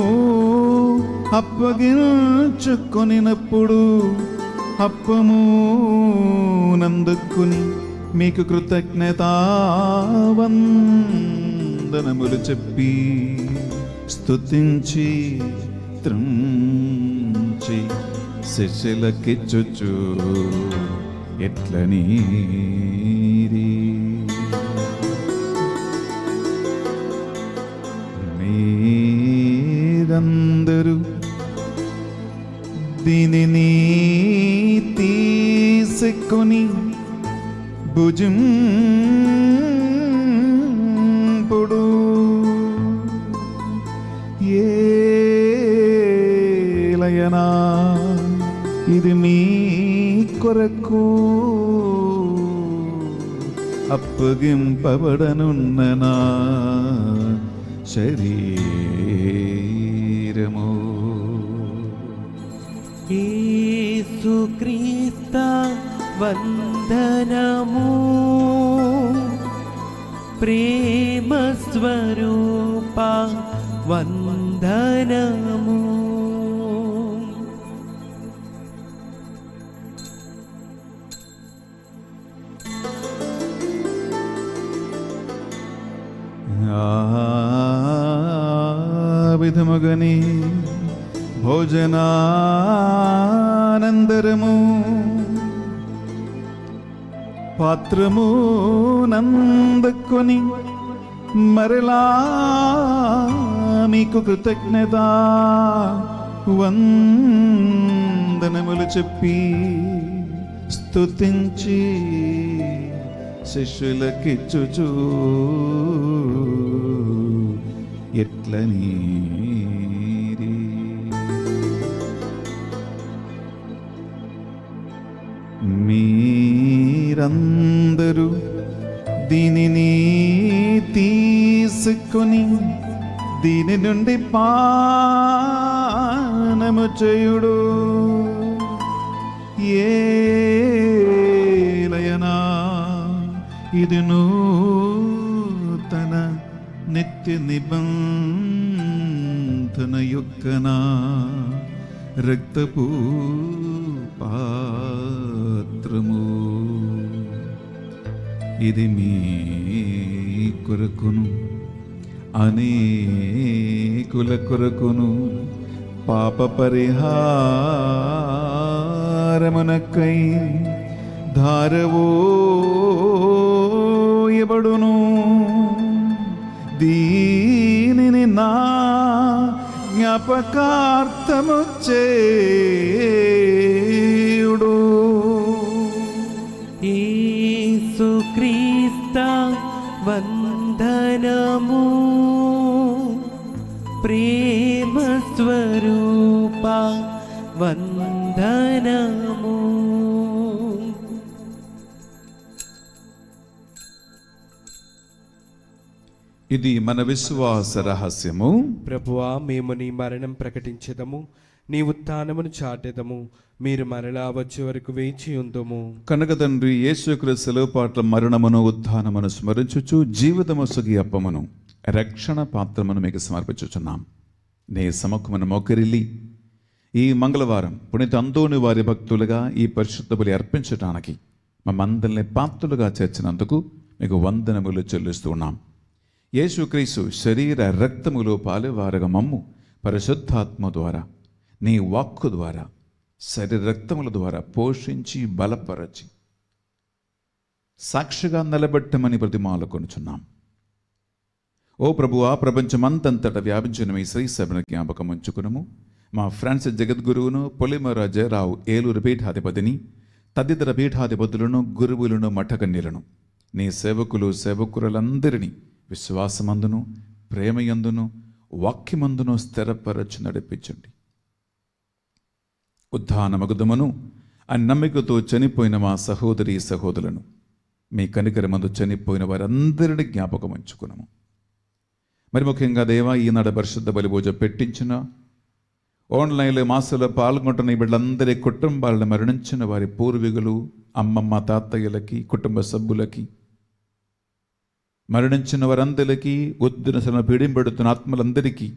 అప్పగించుకొనినప్పుడు అప్పము నందుకుని మీకు కృతజ్ఞతా వందనములు చెప్పి స్తుతించి త్రుంచి శిష్యులకిచ్చుచు ఎట్లని మీరందరూ దీనిని తీసుకొని భుజింపుడు. ఏలయనా ఇది మీ కొరకు అప్పగింపబడనున్న నా శరీరము. యేసుక్రీస్తు వందనము, ప్రేమ స్వరూప వందనము. ఆ విధముగని భోజనానందరము పాత్రము నందుకొని మరలా మీకు కృతజ్ఞత వందనములు చెప్పి స్తుతించి శిష్యులకిచ్చుచు ఎట్లని మీరందరూ దీనిని తీసుకొని దీని నుండి పానము చేయుడు. ఏలయనా ఇది నూతన నిత్య నిబంధన యొక్కనా రక్తపు పాత్రము. ఇది మీ కొరకును అనేకుల కొరకును పాప పరిహారమునకై ధారవోయబడును. దీనిని నా జ్ఞాపకార్థము చేయుడు. యేసుక్రీస్తు వందనము, ప్రేమ స్వరూప వందనము. ఇది మన విశ్వాస రహస్యము. ప్రభువా, మేము నీ మరణం ప్రకటించెదము, నీ ఉత్థానమును చాటెదము. మీరు మరలా వచ్చే వరకు వేచి ఉందుము. కనుక తండ్రి యేసుక్రీస్తు పాట్ల మరణమును ఉత్థానమును స్మరించుచు జీవితము సుగి అప్పమును రక్షణ పాత్రమును మీకు సమర్పించుచున్నాం. నీ సముఖమును మొక్కరిల్లి ఈ మంగళవారం పునీత అంతోని వారి భక్తులుగా ఈ పరిశుద్ధ బలి అర్పించటానికి మమ్మందరిని పాత్రులుగా చేర్చినందుకు మీకు వందనములు చెల్లిస్తూ ఉన్నాం. యేసుక్రీస్తు శరీర రక్తములో పాలువారగా మమ్ము పరిశుద్ధాత్మ ద్వారా నీ వాక్కు ద్వారా శరీర రక్తముల ద్వారా పోషించి బలపరచి సాక్షిగా నిలబెట్టమని బ్రతిమాలుకొనుచున్నాం. ఓ ప్రభువా, ప్రపంచమంతంతటా వ్యాపించిన మీ శ్రీ సభను జ్ఞాపకం ఉంచుకునము. మా ఫ్రాన్సిస్ జగద్గురువును, పొలిమేర జయరావు ఏలూరు పీఠాధిపతిని, తదితర పీఠాధిపతులను, గురువులను, మఠకన్యలను, నీ సేవకులు సేవకులందరినీ విశ్వాసమందును, ప్రేమయందును, వాక్యమందును స్థిరపరచి నడిపించండి. ఉద్ధానమగుదమును ఆ నమ్మికతో చనిపోయిన మా సహోదరి సహోదరులను, మీ కనికరమందు చనిపోయిన వారందరినీ జ్ఞాపకం ఉంచుకున్నాము. మరి ముఖ్యంగా దేవా, ఈనాడు పరిశుద్ధ బలి పూజ పెట్టించిన ఆన్లైన్లో మాసంలో పాల్గొంటున్న ఈ బిడ్డలందరి కుటుంబాలను మరణించిన వారి పూర్వీకులు, అమ్మమ్మ తాతయ్యలకి, కుటుంబ సభ్యులకి, మరణించిన వారందరికీ, ఉద్దినసలను పీడింపడుతున్న ఆత్మలందరికీ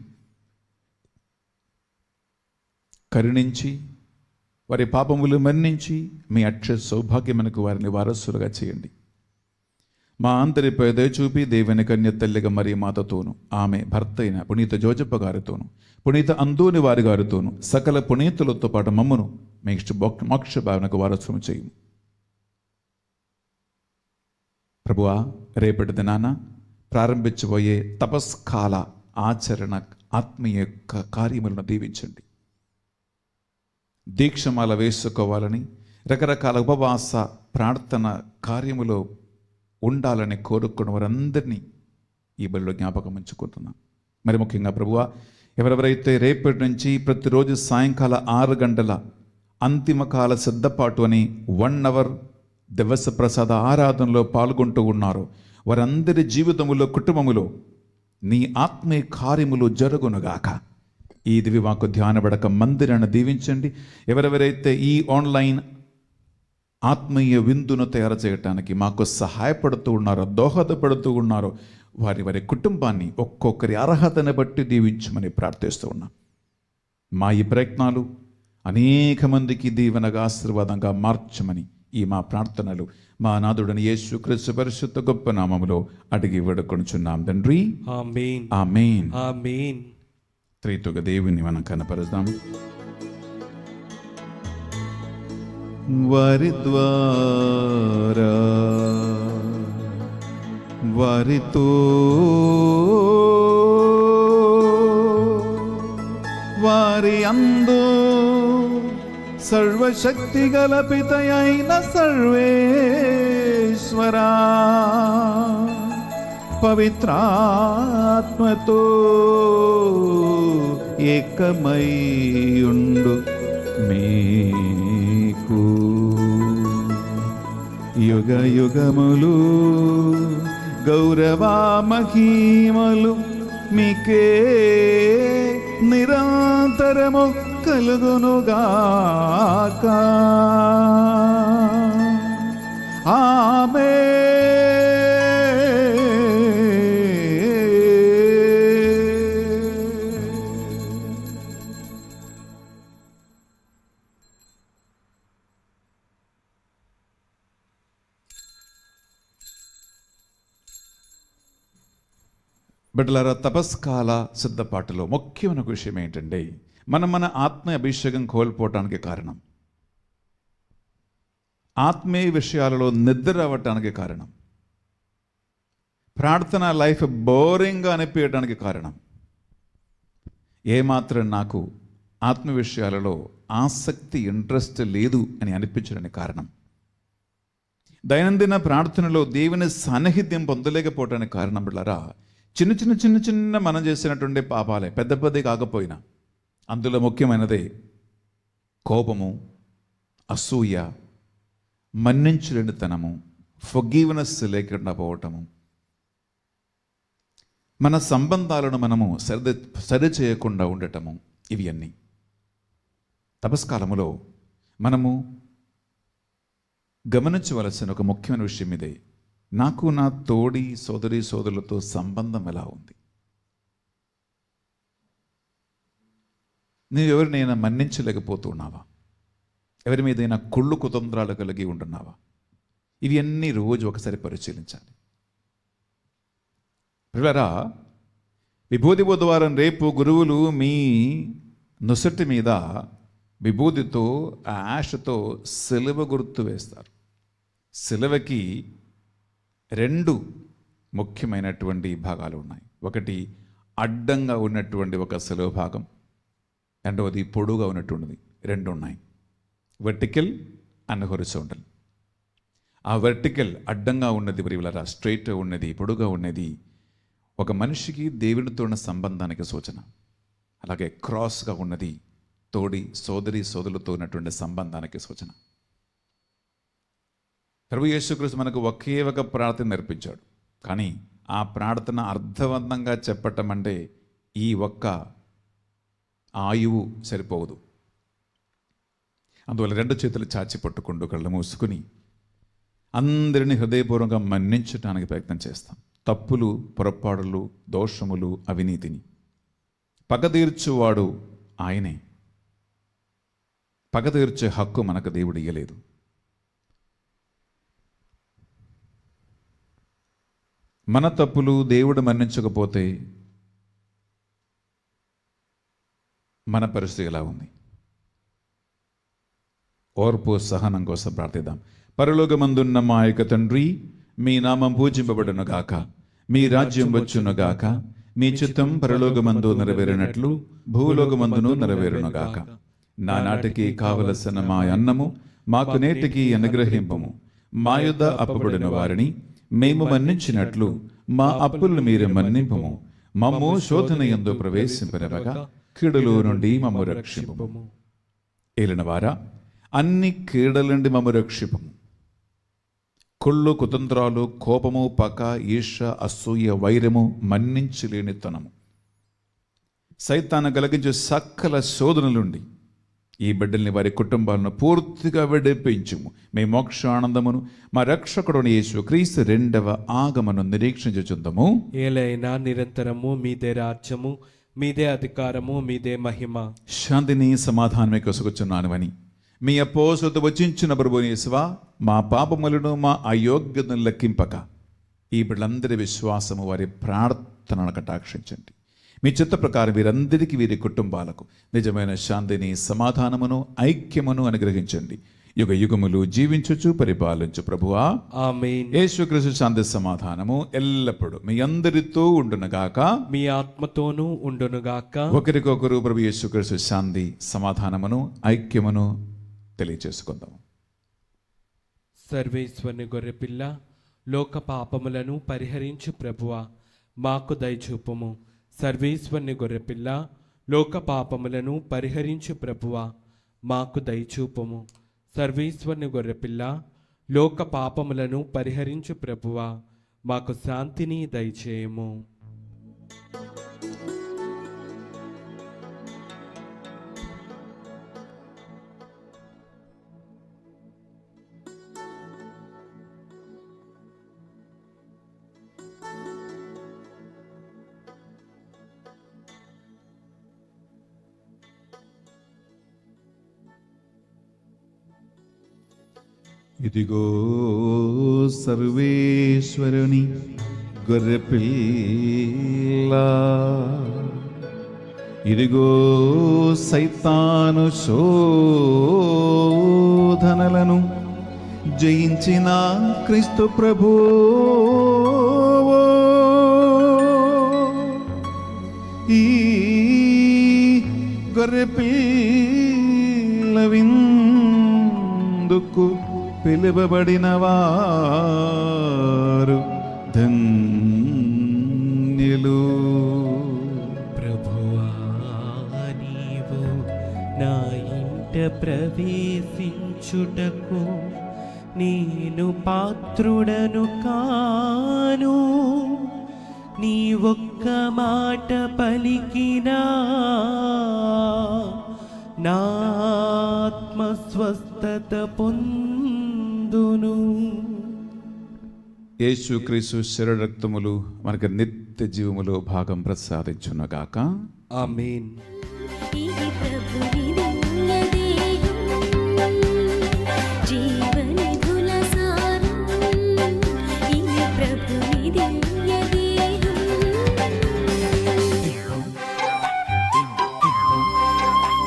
కరుణించి వారి పాపములు మన్నించి మీ అక్ష సౌభాగ్యమునకు వారిని వారసులుగా చేయండి. మా అందరిపై దయ చూపి దేవుని కన్య తల్లిగా మరి మాతతోను, ఆమె భర్త అయిన పునీత జోజప్ప గారితోను, పునీత అందోని వారి గారితోను, సకల పునీతులతో పాటు మమ్మను మీ ఇష్ట మోక్ష భావనకు వారసులు చేయము. ప్రభువా, రేపటి దినాన ప్రారంభించబోయే తపస్కాల ఆచరణ ఆత్మీయ కార్యములను దీవించండి. దీక్షమాల వేసుకోవాలని, రకరకాల ఉపవాస ప్రార్థన కార్యములో ఉండాలని కోరుకున్న వారందరినీ ఈ బలిలో జ్ఞాపకం ఉంచుకుంటున్నాం. మరి ముఖ్యంగా ప్రభువా, ఎవరెవరైతే రేపటి నుంచి ప్రతిరోజు సాయంకాల ఆరు గంటల అంతిమకాల సిద్ధపాటు అని వన్ అవర్ దివస ప్రసాద ఆరాధనలో పాల్గొంటూ ఉన్నారో వారందరి జీవితములో, కుటుంబములో నీ ఆత్మీయ కార్యములు జరుగునుగాక. ఈ దివివాకు ధ్యానబడక మందిరాన్ని దీవించండి. ఎవరెవరైతే ఈ ఆన్లైన్ ఆత్మీయ విందును తయారు చేయటానికి మాకు సహాయపడుతూ ఉన్నారో, దోహదపడుతూ ఉన్నారో వారి వారి కుటుంబాన్ని ఒక్కొక్కరి అర్హతను బట్టి దీవించమని ప్రార్థిస్తూ ఉన్నాం. మా ఈ ప్రయత్నాలు అనేక మందికి దీవెనగా, ఆశీర్వాదంగా మార్చమని ఈ మా ప్రార్థనలు మా నాథుడని యేసు క్రీస్తు పరిశుద్ధ గొప్ప నామములో అడిగి వేడుకొనుచున్నాం తండ్రి. ఆమేన్. ఆమేన్. ఆమేన్. త్రిత్వక దేవుని మనం కనపరుద్దాం. వారి ద్వారా, వారితో, వారి అందు సర్వశక్తి గల పితయైన సర్వేశ్వరా, పవిత్రాత్మతో ఏకమయుండు మీకు యుగ యుగములు గౌరవ మహిమలు మీకే నిరంతరము కలుగునుగాక. ఆమేన్. బిడ్డలారా, తపస్కాల సిద్ధపాటులో ముఖ్యమైన విషయం ఏంటంటే, మనం మన ఆత్మీయ అభిషేకం కోల్పోవటానికి కారణం, ఆత్మీయ విషయాలలో నిద్ర అవ్వటానికి కారణం, ప్రార్థన లైఫ్ బోరింగ్గా అనిపించడానికి కారణం, ఏమాత్రం నాకు ఆత్మ విషయాలలో ఆసక్తి, ఇంట్రెస్ట్ లేదు అని అనిపించడానికి కారణం, దైనందిన ప్రార్థనలో దేవుని సాన్నిహిత్యం పొందలేకపోవటానికి కారణం బిడ్డలారా చిన్న చిన్న చిన్న చిన్న మనం చేసినటువంటి పాపాలే, పెద్ద పెద్ద కాకపోయినా. అందులో ముఖ్యమైనదే కోపము, అసూయ, మన్నించలేనితనము, ఫర్గివ్నెస్ లేకుండా పోవటము, మన సంబంధాలను మనము సరి సరి చేయకుండా ఉండటము, ఇవి అన్నీ తపస్కాలములో మనము గమనించవలసిన ఒక ముఖ్యమైన విషయం ఇదే. నాకు నా తోడి సోదరి సోదరులతో సంబంధం ఎలా ఉంది? నీవు ఎవరినైనా మన్నించలేకపోతున్నావా? ఎవరి మీదైనా కుళ్ళు కుతంత్రాలు కలిగి ఉంటున్నావా? ఇవి అన్నీ రోజు ఒకసారి పరిశీలించాలి. పిల్లరా, విభూతి బుధవారం రేపు గురువులు మీ నుసటి మీద విభూతితో ఆ యాష్తో సిలువ గుర్తు వేస్తారు. సిలువకి రెండు ముఖ్యమైనటువంటి భాగాలు ఉన్నాయి. ఒకటి అడ్డంగా ఉన్నటువంటి ఒక సిలువ భాగం, రెండవది పొడుగా ఉన్నటువంటిది. రెండు ఉన్నాయి, వర్టికల్ అండ్ హొరిజాంటల్. ఆ వర్టికల్ అడ్డంగా ఉన్నది ప్రియులారా, స్ట్రైట్ ఉన్నది, పొడుగా ఉన్నది ఒక మనిషికి దేవునితో ఉన్న సంబంధానికి సూచన. అలాగే క్రాస్గా ఉన్నది తోడి సోదరి సోదరులతో ఉన్నటువంటి సంబంధానికి సూచన. ప్రభు యేసుక్రీస్తు మనకు ఒకే ఒక ప్రార్థన నేర్పించాడు. కానీ ఆ ప్రార్థన అర్థవంతంగా చెప్పటం అంటే ఈ ఒక్క ఆయువు సరిపోదు. అందువల్ల రెండు చేతులు చాచి పట్టుకుంటూ కళ్ళు మూసుకుని అందరినీ హృదయపూర్వకంగా మన్నించడానికి ప్రయత్నం చేస్తాం. తప్పులు, పొరపాటులు, దోషములు, అవినీతిని పగ తీర్చువాడు ఆయనే. పగ తీర్చే హక్కు మనకు దేవుడు ఇయ్యలేదు. మన తప్పులు దేవుడు మన్నించకపోతే మన పరిస్థితి ఎలా ఉంది? ఓర్పు సహనం కోసం ప్రార్థిద్దాం. పరలోకమందున్న మా యొక్క తండ్రి, మీ నామం పూజింపబడును గాక, మీ రాజ్యం వచ్చును గాక, మీ చిత్తం పరలోకమందు నెరవేరినట్లు భూలోకమందును నెరవేరును గాక. నా నాటికి కావలసిన మా అన్నము మాకు నేటికి అనుగ్రహింపము. మా యొద్ద అప్పబడిన వారిని మేము మన్నించినట్లు మా అప్పులను మీరు మన్నింపము. మమ్ము శోధన యందు ప్రవేశింపనివ్వగా కీడులో నుండి మమ్ము రక్షింపము. ఏలినవారా, అన్ని కీడల నుండి మమ్ము రక్షింపము. కుళ్ళు, కుతంత్రాలు, కోపము, పక, ఈర్ష, అసూయ, వైరము, మన్నించలేనితనము, సైతాను కలిగించే సకల శోధనలుండి ఈ బిడ్డల్ని, వారి కుటుంబాలను పూర్తిగా విడిపించుము. మీ మోక్ష ఆనందమును మా రక్షకుడుని యేసు క్రీస్తు రెండవ ఆగమను నిరీక్షించుచుందము. ఏలైనా నిరంతరము మీదే రాజ్యము, మీదే అధికారము, మీదే మహిమ. శాంతిని సమాధానమే కొసుకుచున్నాను అని మీ అపోసతో వచించిన ప్రభువైన యేసువా, మా పాపములను మా అయోగ్యతను లెక్కింపక ఈ బిడ్డలందరి విశ్వాసము, వారి ప్రార్థనను కటాక్షించండి. మీ చిత్త ప్రకారం వీరందరికీ, వీరి కుటుంబాలకు నిజమైన శాంతిని, సమాధానమును, ఐక్యమును అనుగ్రహించండి. యుగ యుగములు జీవించుచు పరిపాలించు ప్రభువా, ఆమేన్. యేసుక్రీస్తు శాంతి సమాధానము ఎల్లప్పుడూ మీ అందరితో ఉండునుగాక, మీ ఆత్మతోనూ ఉండునుగాక. ఒకరికొకరు ప్రభు యేసుక్రీస్తు శాంతి సమాధానమును ఐక్యమును తెలియచేసుకుందాం. సర్వేశ్వరుని గొర్రెపిల్ల, లోక పాపములను పరిహరించు ప్రభువా, మాకు దయచూపుము. సర్వేశ్వరుని గొర్రెపిల్ల, లోక పాపములను పరిహరించు ప్రభువా, మాకు దయచూపుము. సర్వేశ్వరుని గొర్రెపిల్ల, లోక పాపములను పరిహరించు ప్రభువా, మాకు శాంతిని దయచేయము. ఇదిగో సర్వేశ్వరుని గొర్రెపిల్ల, ఇదిగో సైతాను శోధనలను జయించిన క్రీస్తు ప్రభువు. ఈ గొర్రెపిల్ల విందుకు పిలువబడిన వారు ధన్యులు. ప్రభువా, నీవు నా ఇంట ప్రవేశించుటకు నేను పాత్రుడను కాను. నీ ఒక్క మాట పలికినా నా ఆత్మ స్వస్థత పొందును. యేసుక్రీస్తు శరీర రక్తములు మనకు నిత్య జీవములో భాగం ప్రసాదించునుగాక. ఆమేన్. ఇది ప్రభుని దివ్యదేహం, జీవనిధుల సారం. ఇది ప్రభుని దివ్యదేహం.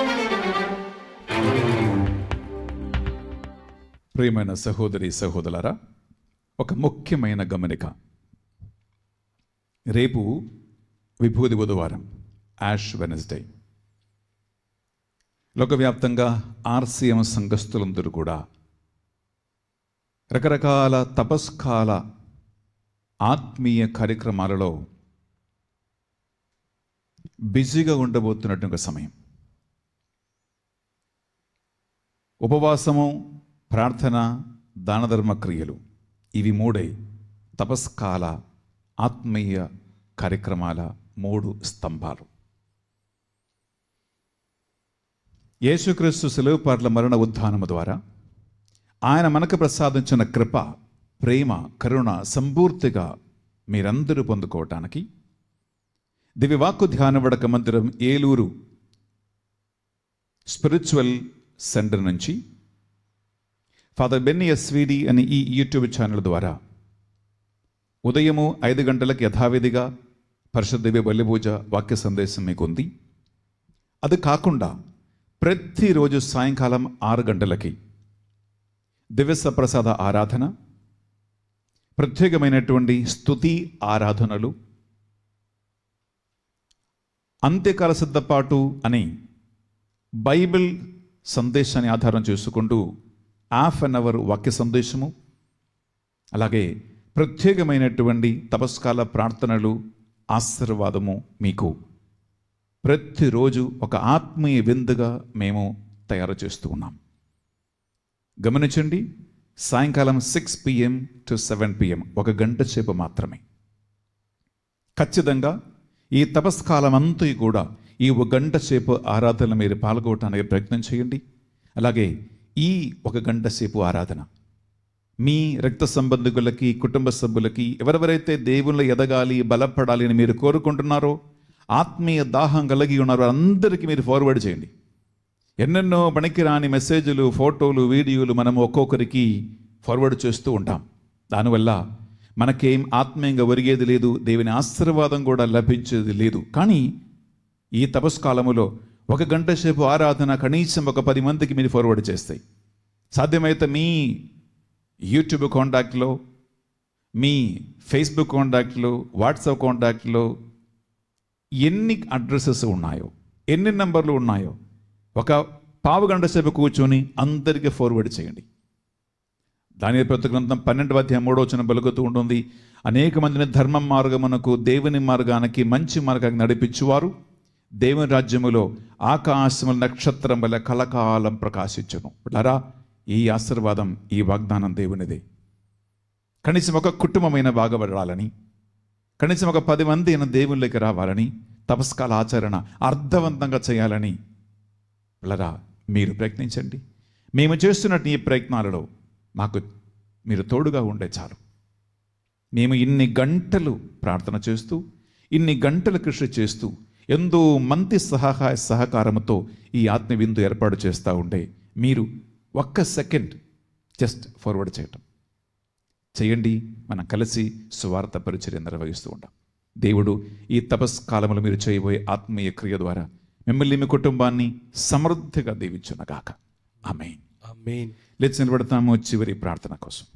ప్రియమైన సహోదరి సహోదరులారా, ఒక ముఖ్యమైన గమనిక. రేపు విభూది బుధవారం, యాష్ వెనస్డే. లోకవ్యాప్తంగా ఆర్సీఎం సంఘస్థులందరూ కూడా రకరకాల తపస్కాల ఆత్మీయ కార్యక్రమాలలో బిజీగా ఉండబోతున్నటువంటి సమయం. ఉపవాసము, ప్రార్థన, దానధర్మ క్రియలు, ఇవి మూడే తపస్కాల ఆత్మీయ కార్యక్రమాల మూడు స్తంభాలు. యేసుక్రీస్తు శిలువ పట్ల మరణ ఉత్థానము ద్వారా ఆయన మనకు ప్రసాదించిన కృప, ప్రేమ, కరుణ సంపూర్తిగా మీరందరూ పొందుకోవటానికి దివ్యవాక్కు ధ్యాన వడక మందిరం ఏలూరు స్పిరిచువల్ సెంటర్ నుంచి ఫాదర్ బెన్నీ ఎస్విడి అనే ఈ యూట్యూబ్ ఛానల్ ద్వారా ఉదయము ఐదు గంటలకు యథావిధిగా పరిశుద్ధ దివ్య బలిపూజ వాక్య సందేశం మీకు ఉంది. అది కాకుండా ప్రతిరోజు సాయంకాలం ఆరు గంటలకి దివ్య సప్రసాద ఆరాధన, ప్రత్యేకమైనటువంటి స్తుతి ఆరాధనలు, అంత్యకాల సిద్ధపాటు అని బైబిల్ సందేశాన్ని ఆధారం చేసుకుంటూ హాఫ్ అన్ అవర్ వాక్య సందేశము, అలాగే ప్రత్యేకమైనటువంటి తపస్కాల ప్రార్థనలు, ఆశీర్వాదము మీకు ప్రతిరోజు ఒక ఆత్మీయ విందుగా మేము తయారు చేస్తూ ఉన్నాం. గమనించండి, సాయంకాలం six PM to seven PM ఒక గంట సేపు మాత్రమే. ఖచ్చితంగా ఈ తపస్కాలం అంతా కూడా ఈ ఒక గంట సేపు ఆరాధన మీరు పాల్గొనడానికి ప్రయత్నం చేయండి. అలాగే ఈ ఒక గంట సేపు ఆరాధన మీ రక్త సంబంధికులకి, కుటుంబ సభ్యులకి, ఎవరెవరైతే దేవుళ్ళు ఎదగాలి, బలపడాలి అని మీరు కోరుకుంటున్నారో, ఆత్మీయ దాహం కలిగి ఉన్నారో అందరికీ మీరు ఫార్వర్డ్ చేయండి. ఎన్నెన్నో పనికిరాని మెసేజ్లు, ఫోటోలు, వీడియోలు మనం ఒక్కొక్కరికి ఫార్వర్డ్ చేస్తూ ఉంటాం. దానివల్ల మనకేం ఆత్మీయంగా ఒరిగేది లేదు, దేవుని ఆశీర్వాదం కూడా లభించేది లేదు. కానీ ఈ తపస్కాలములో ఒక గంట సేపు ఆరాధన కనీసం ఒక పది మందికి మీరు ఫార్వర్డ్ చేస్తాయి. సాధ్యమైతే మీ యూట్యూబ్ కాంటాక్ట్లో, మీ ఫేస్బుక్ కాంటాక్ట్లో, వాట్సాప్ కాంటాక్ట్లో ఎన్ని అడ్రసెస్ ఉన్నాయో, ఎన్ని నంబర్లు ఉన్నాయో ఒక పావు గంట సేపు కూర్చొని అందరికీ ఫార్వర్డ్ చేయండి. దానియేలు ప్రవక్త గ్రంథం పన్నెండవ అధ్యాయం మూడవ వచనం పలుకుతూ ఉంటుంది, అనేక మందిని ధర్మ మార్గమునకు, దేవుని మార్గానికి, మంచి మార్గానికి నడిపించువారు దేవుని రాజ్యములో ఆకాశముల నక్షత్రం వల్ల కలకాలం ప్రకాశించును. లారా, ఈ ఆశీర్వాదం, ఈ వాగ్దానం దేవునిదే. కనీసం ఒక కుటుంబమైన బాగుపడాలని, కనీసం ఒక పది మంది అయిన దేవుళ్ళకి రావాలని, తపస్కాల ఆచరణ అర్థవంతంగా చేయాలని లారా మీరు ప్రయత్నించండి. మేము చేస్తున్నట్టు ఈ ప్రయత్నాలలో మాకు మీరు తోడుగా ఉండే చాలు. మేము ఇన్ని గంటలు ప్రార్థన చేస్తూ, ఇన్ని గంటలు కృషి చేస్తూ, ఎంతో మంది సహాయ సహకారంతో ఈ ఆత్మ విందు ఏర్పాటు చేస్తూ ఉంటే మీరు ఒక్క సెకండ్ జస్ట్ ఫార్వర్డ్ చేయటం చేయండి. మనం కలిసి సువార్త పరిచర్య నిర్వహిస్తూ ఉంటాం. దేవుడు ఈ తపస్కాలంలో మీరు చేయబోయే ఆత్మీయ క్రియ ద్వారా మిమ్మల్ని, మీ కుటుంబాన్ని సమృద్ధిగా దీవించునగాక. ఆమేన్. ఆమేన్. లేచి నిలబడతాము చివరి ప్రార్థన కోసం.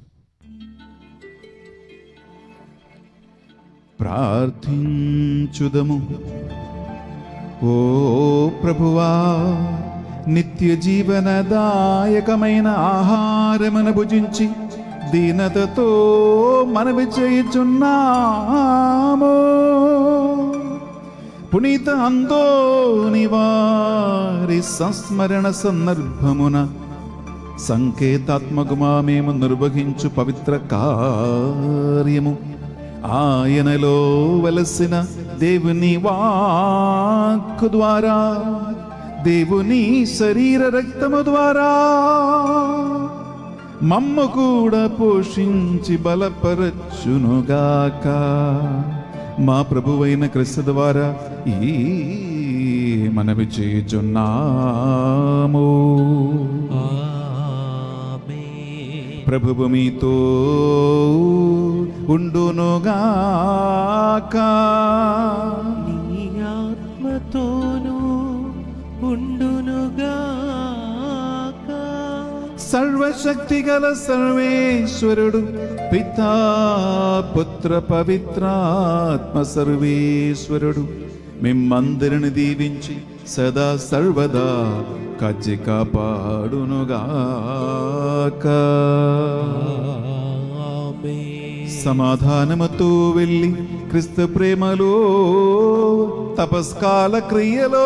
ప్రార్థించుదము. ఓ ప్రభువా, నిత్య జీవనదాయకమైన ఆహారమును భుజించి దీనతతో మనవి చేయుచున్నాము. పునీత అంతోని వారి సంస్మరణ సందర్భమున సంకేతాత్మకమా మేము నిర్వహించు పవిత్ర కార్యము ఆయనలో వెలసిన దేవుని వాక్కు ద్వారా, దేవుని శరీర రక్తము ద్వారా మమ్ము కూడా పోషించి బలపరచునుగాక. మా ప్రభువైన క్రీస్తు ద్వారా ఈ మనవి చేయుచున్నాము. ప్రభువు మీతో ఉండునుగాక. నీ ఆత్మతోనూ ఉండునుగాక. సర్వశక్తి గల సర్వేశ్వరుడు పితా పుత్ర పవిత్రాత్మ సర్వేశ్వరుడు మిమ్మందరిని దీవించి సదా సర్వదా కాచి కాపాడునుగాక. సమాధానముతో వెళ్ళి క్రీస్తు ప్రేమలో తపస్కాల క్రియలో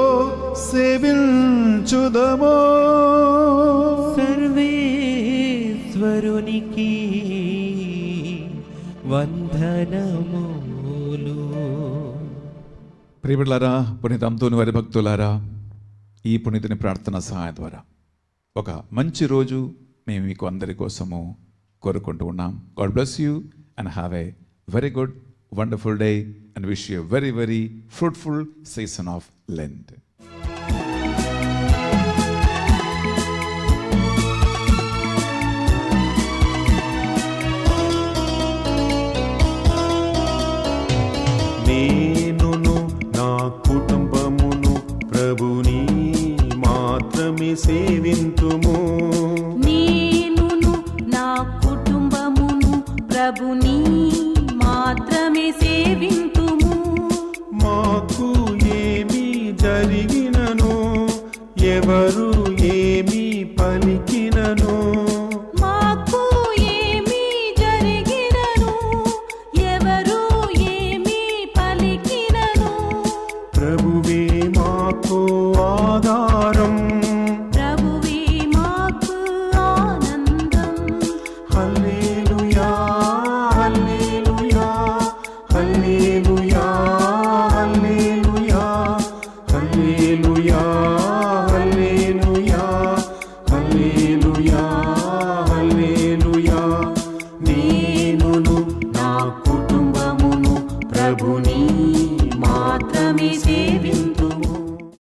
సేవించుదమో. సర్వేశ్వరునికి వందనములు. ప్రియబిడ్డలారా, పునీత అంతోని వారి భక్తులారా, ఈ పునీతుని ప్రార్థన సహాయం ద్వారా ఒక మంచి రోజు మేము మీకు అందరి కోసము కోరుకుంటూ ఉన్నాం. God bless you and have a very good wonderful day and wish you very very fruitful season of Lent. నేనును నా కుటుంబమును ప్రభుని మాత్రమే సేవింతుము. నేనును నా కుటుంబమును ప్రభుని మాత్రమే సేవింతుము. మాకు ఏమి జరిగినను ఎవరు ఏమి పలికినను మాకు ఏమి జరిగినను ఎవరు ఏమి పలికినను ప్రభువే మాకు ఆధారం. ప్రభువే మాకు ఆనందం. హల్లెలూయా hallelujah hallelujah hallelujah hallelujah hallelujah hallelujah హల్లెలూయా. నేనును నా కుటుంబమును ప్రభుని మాత్రమే సేవింతుము.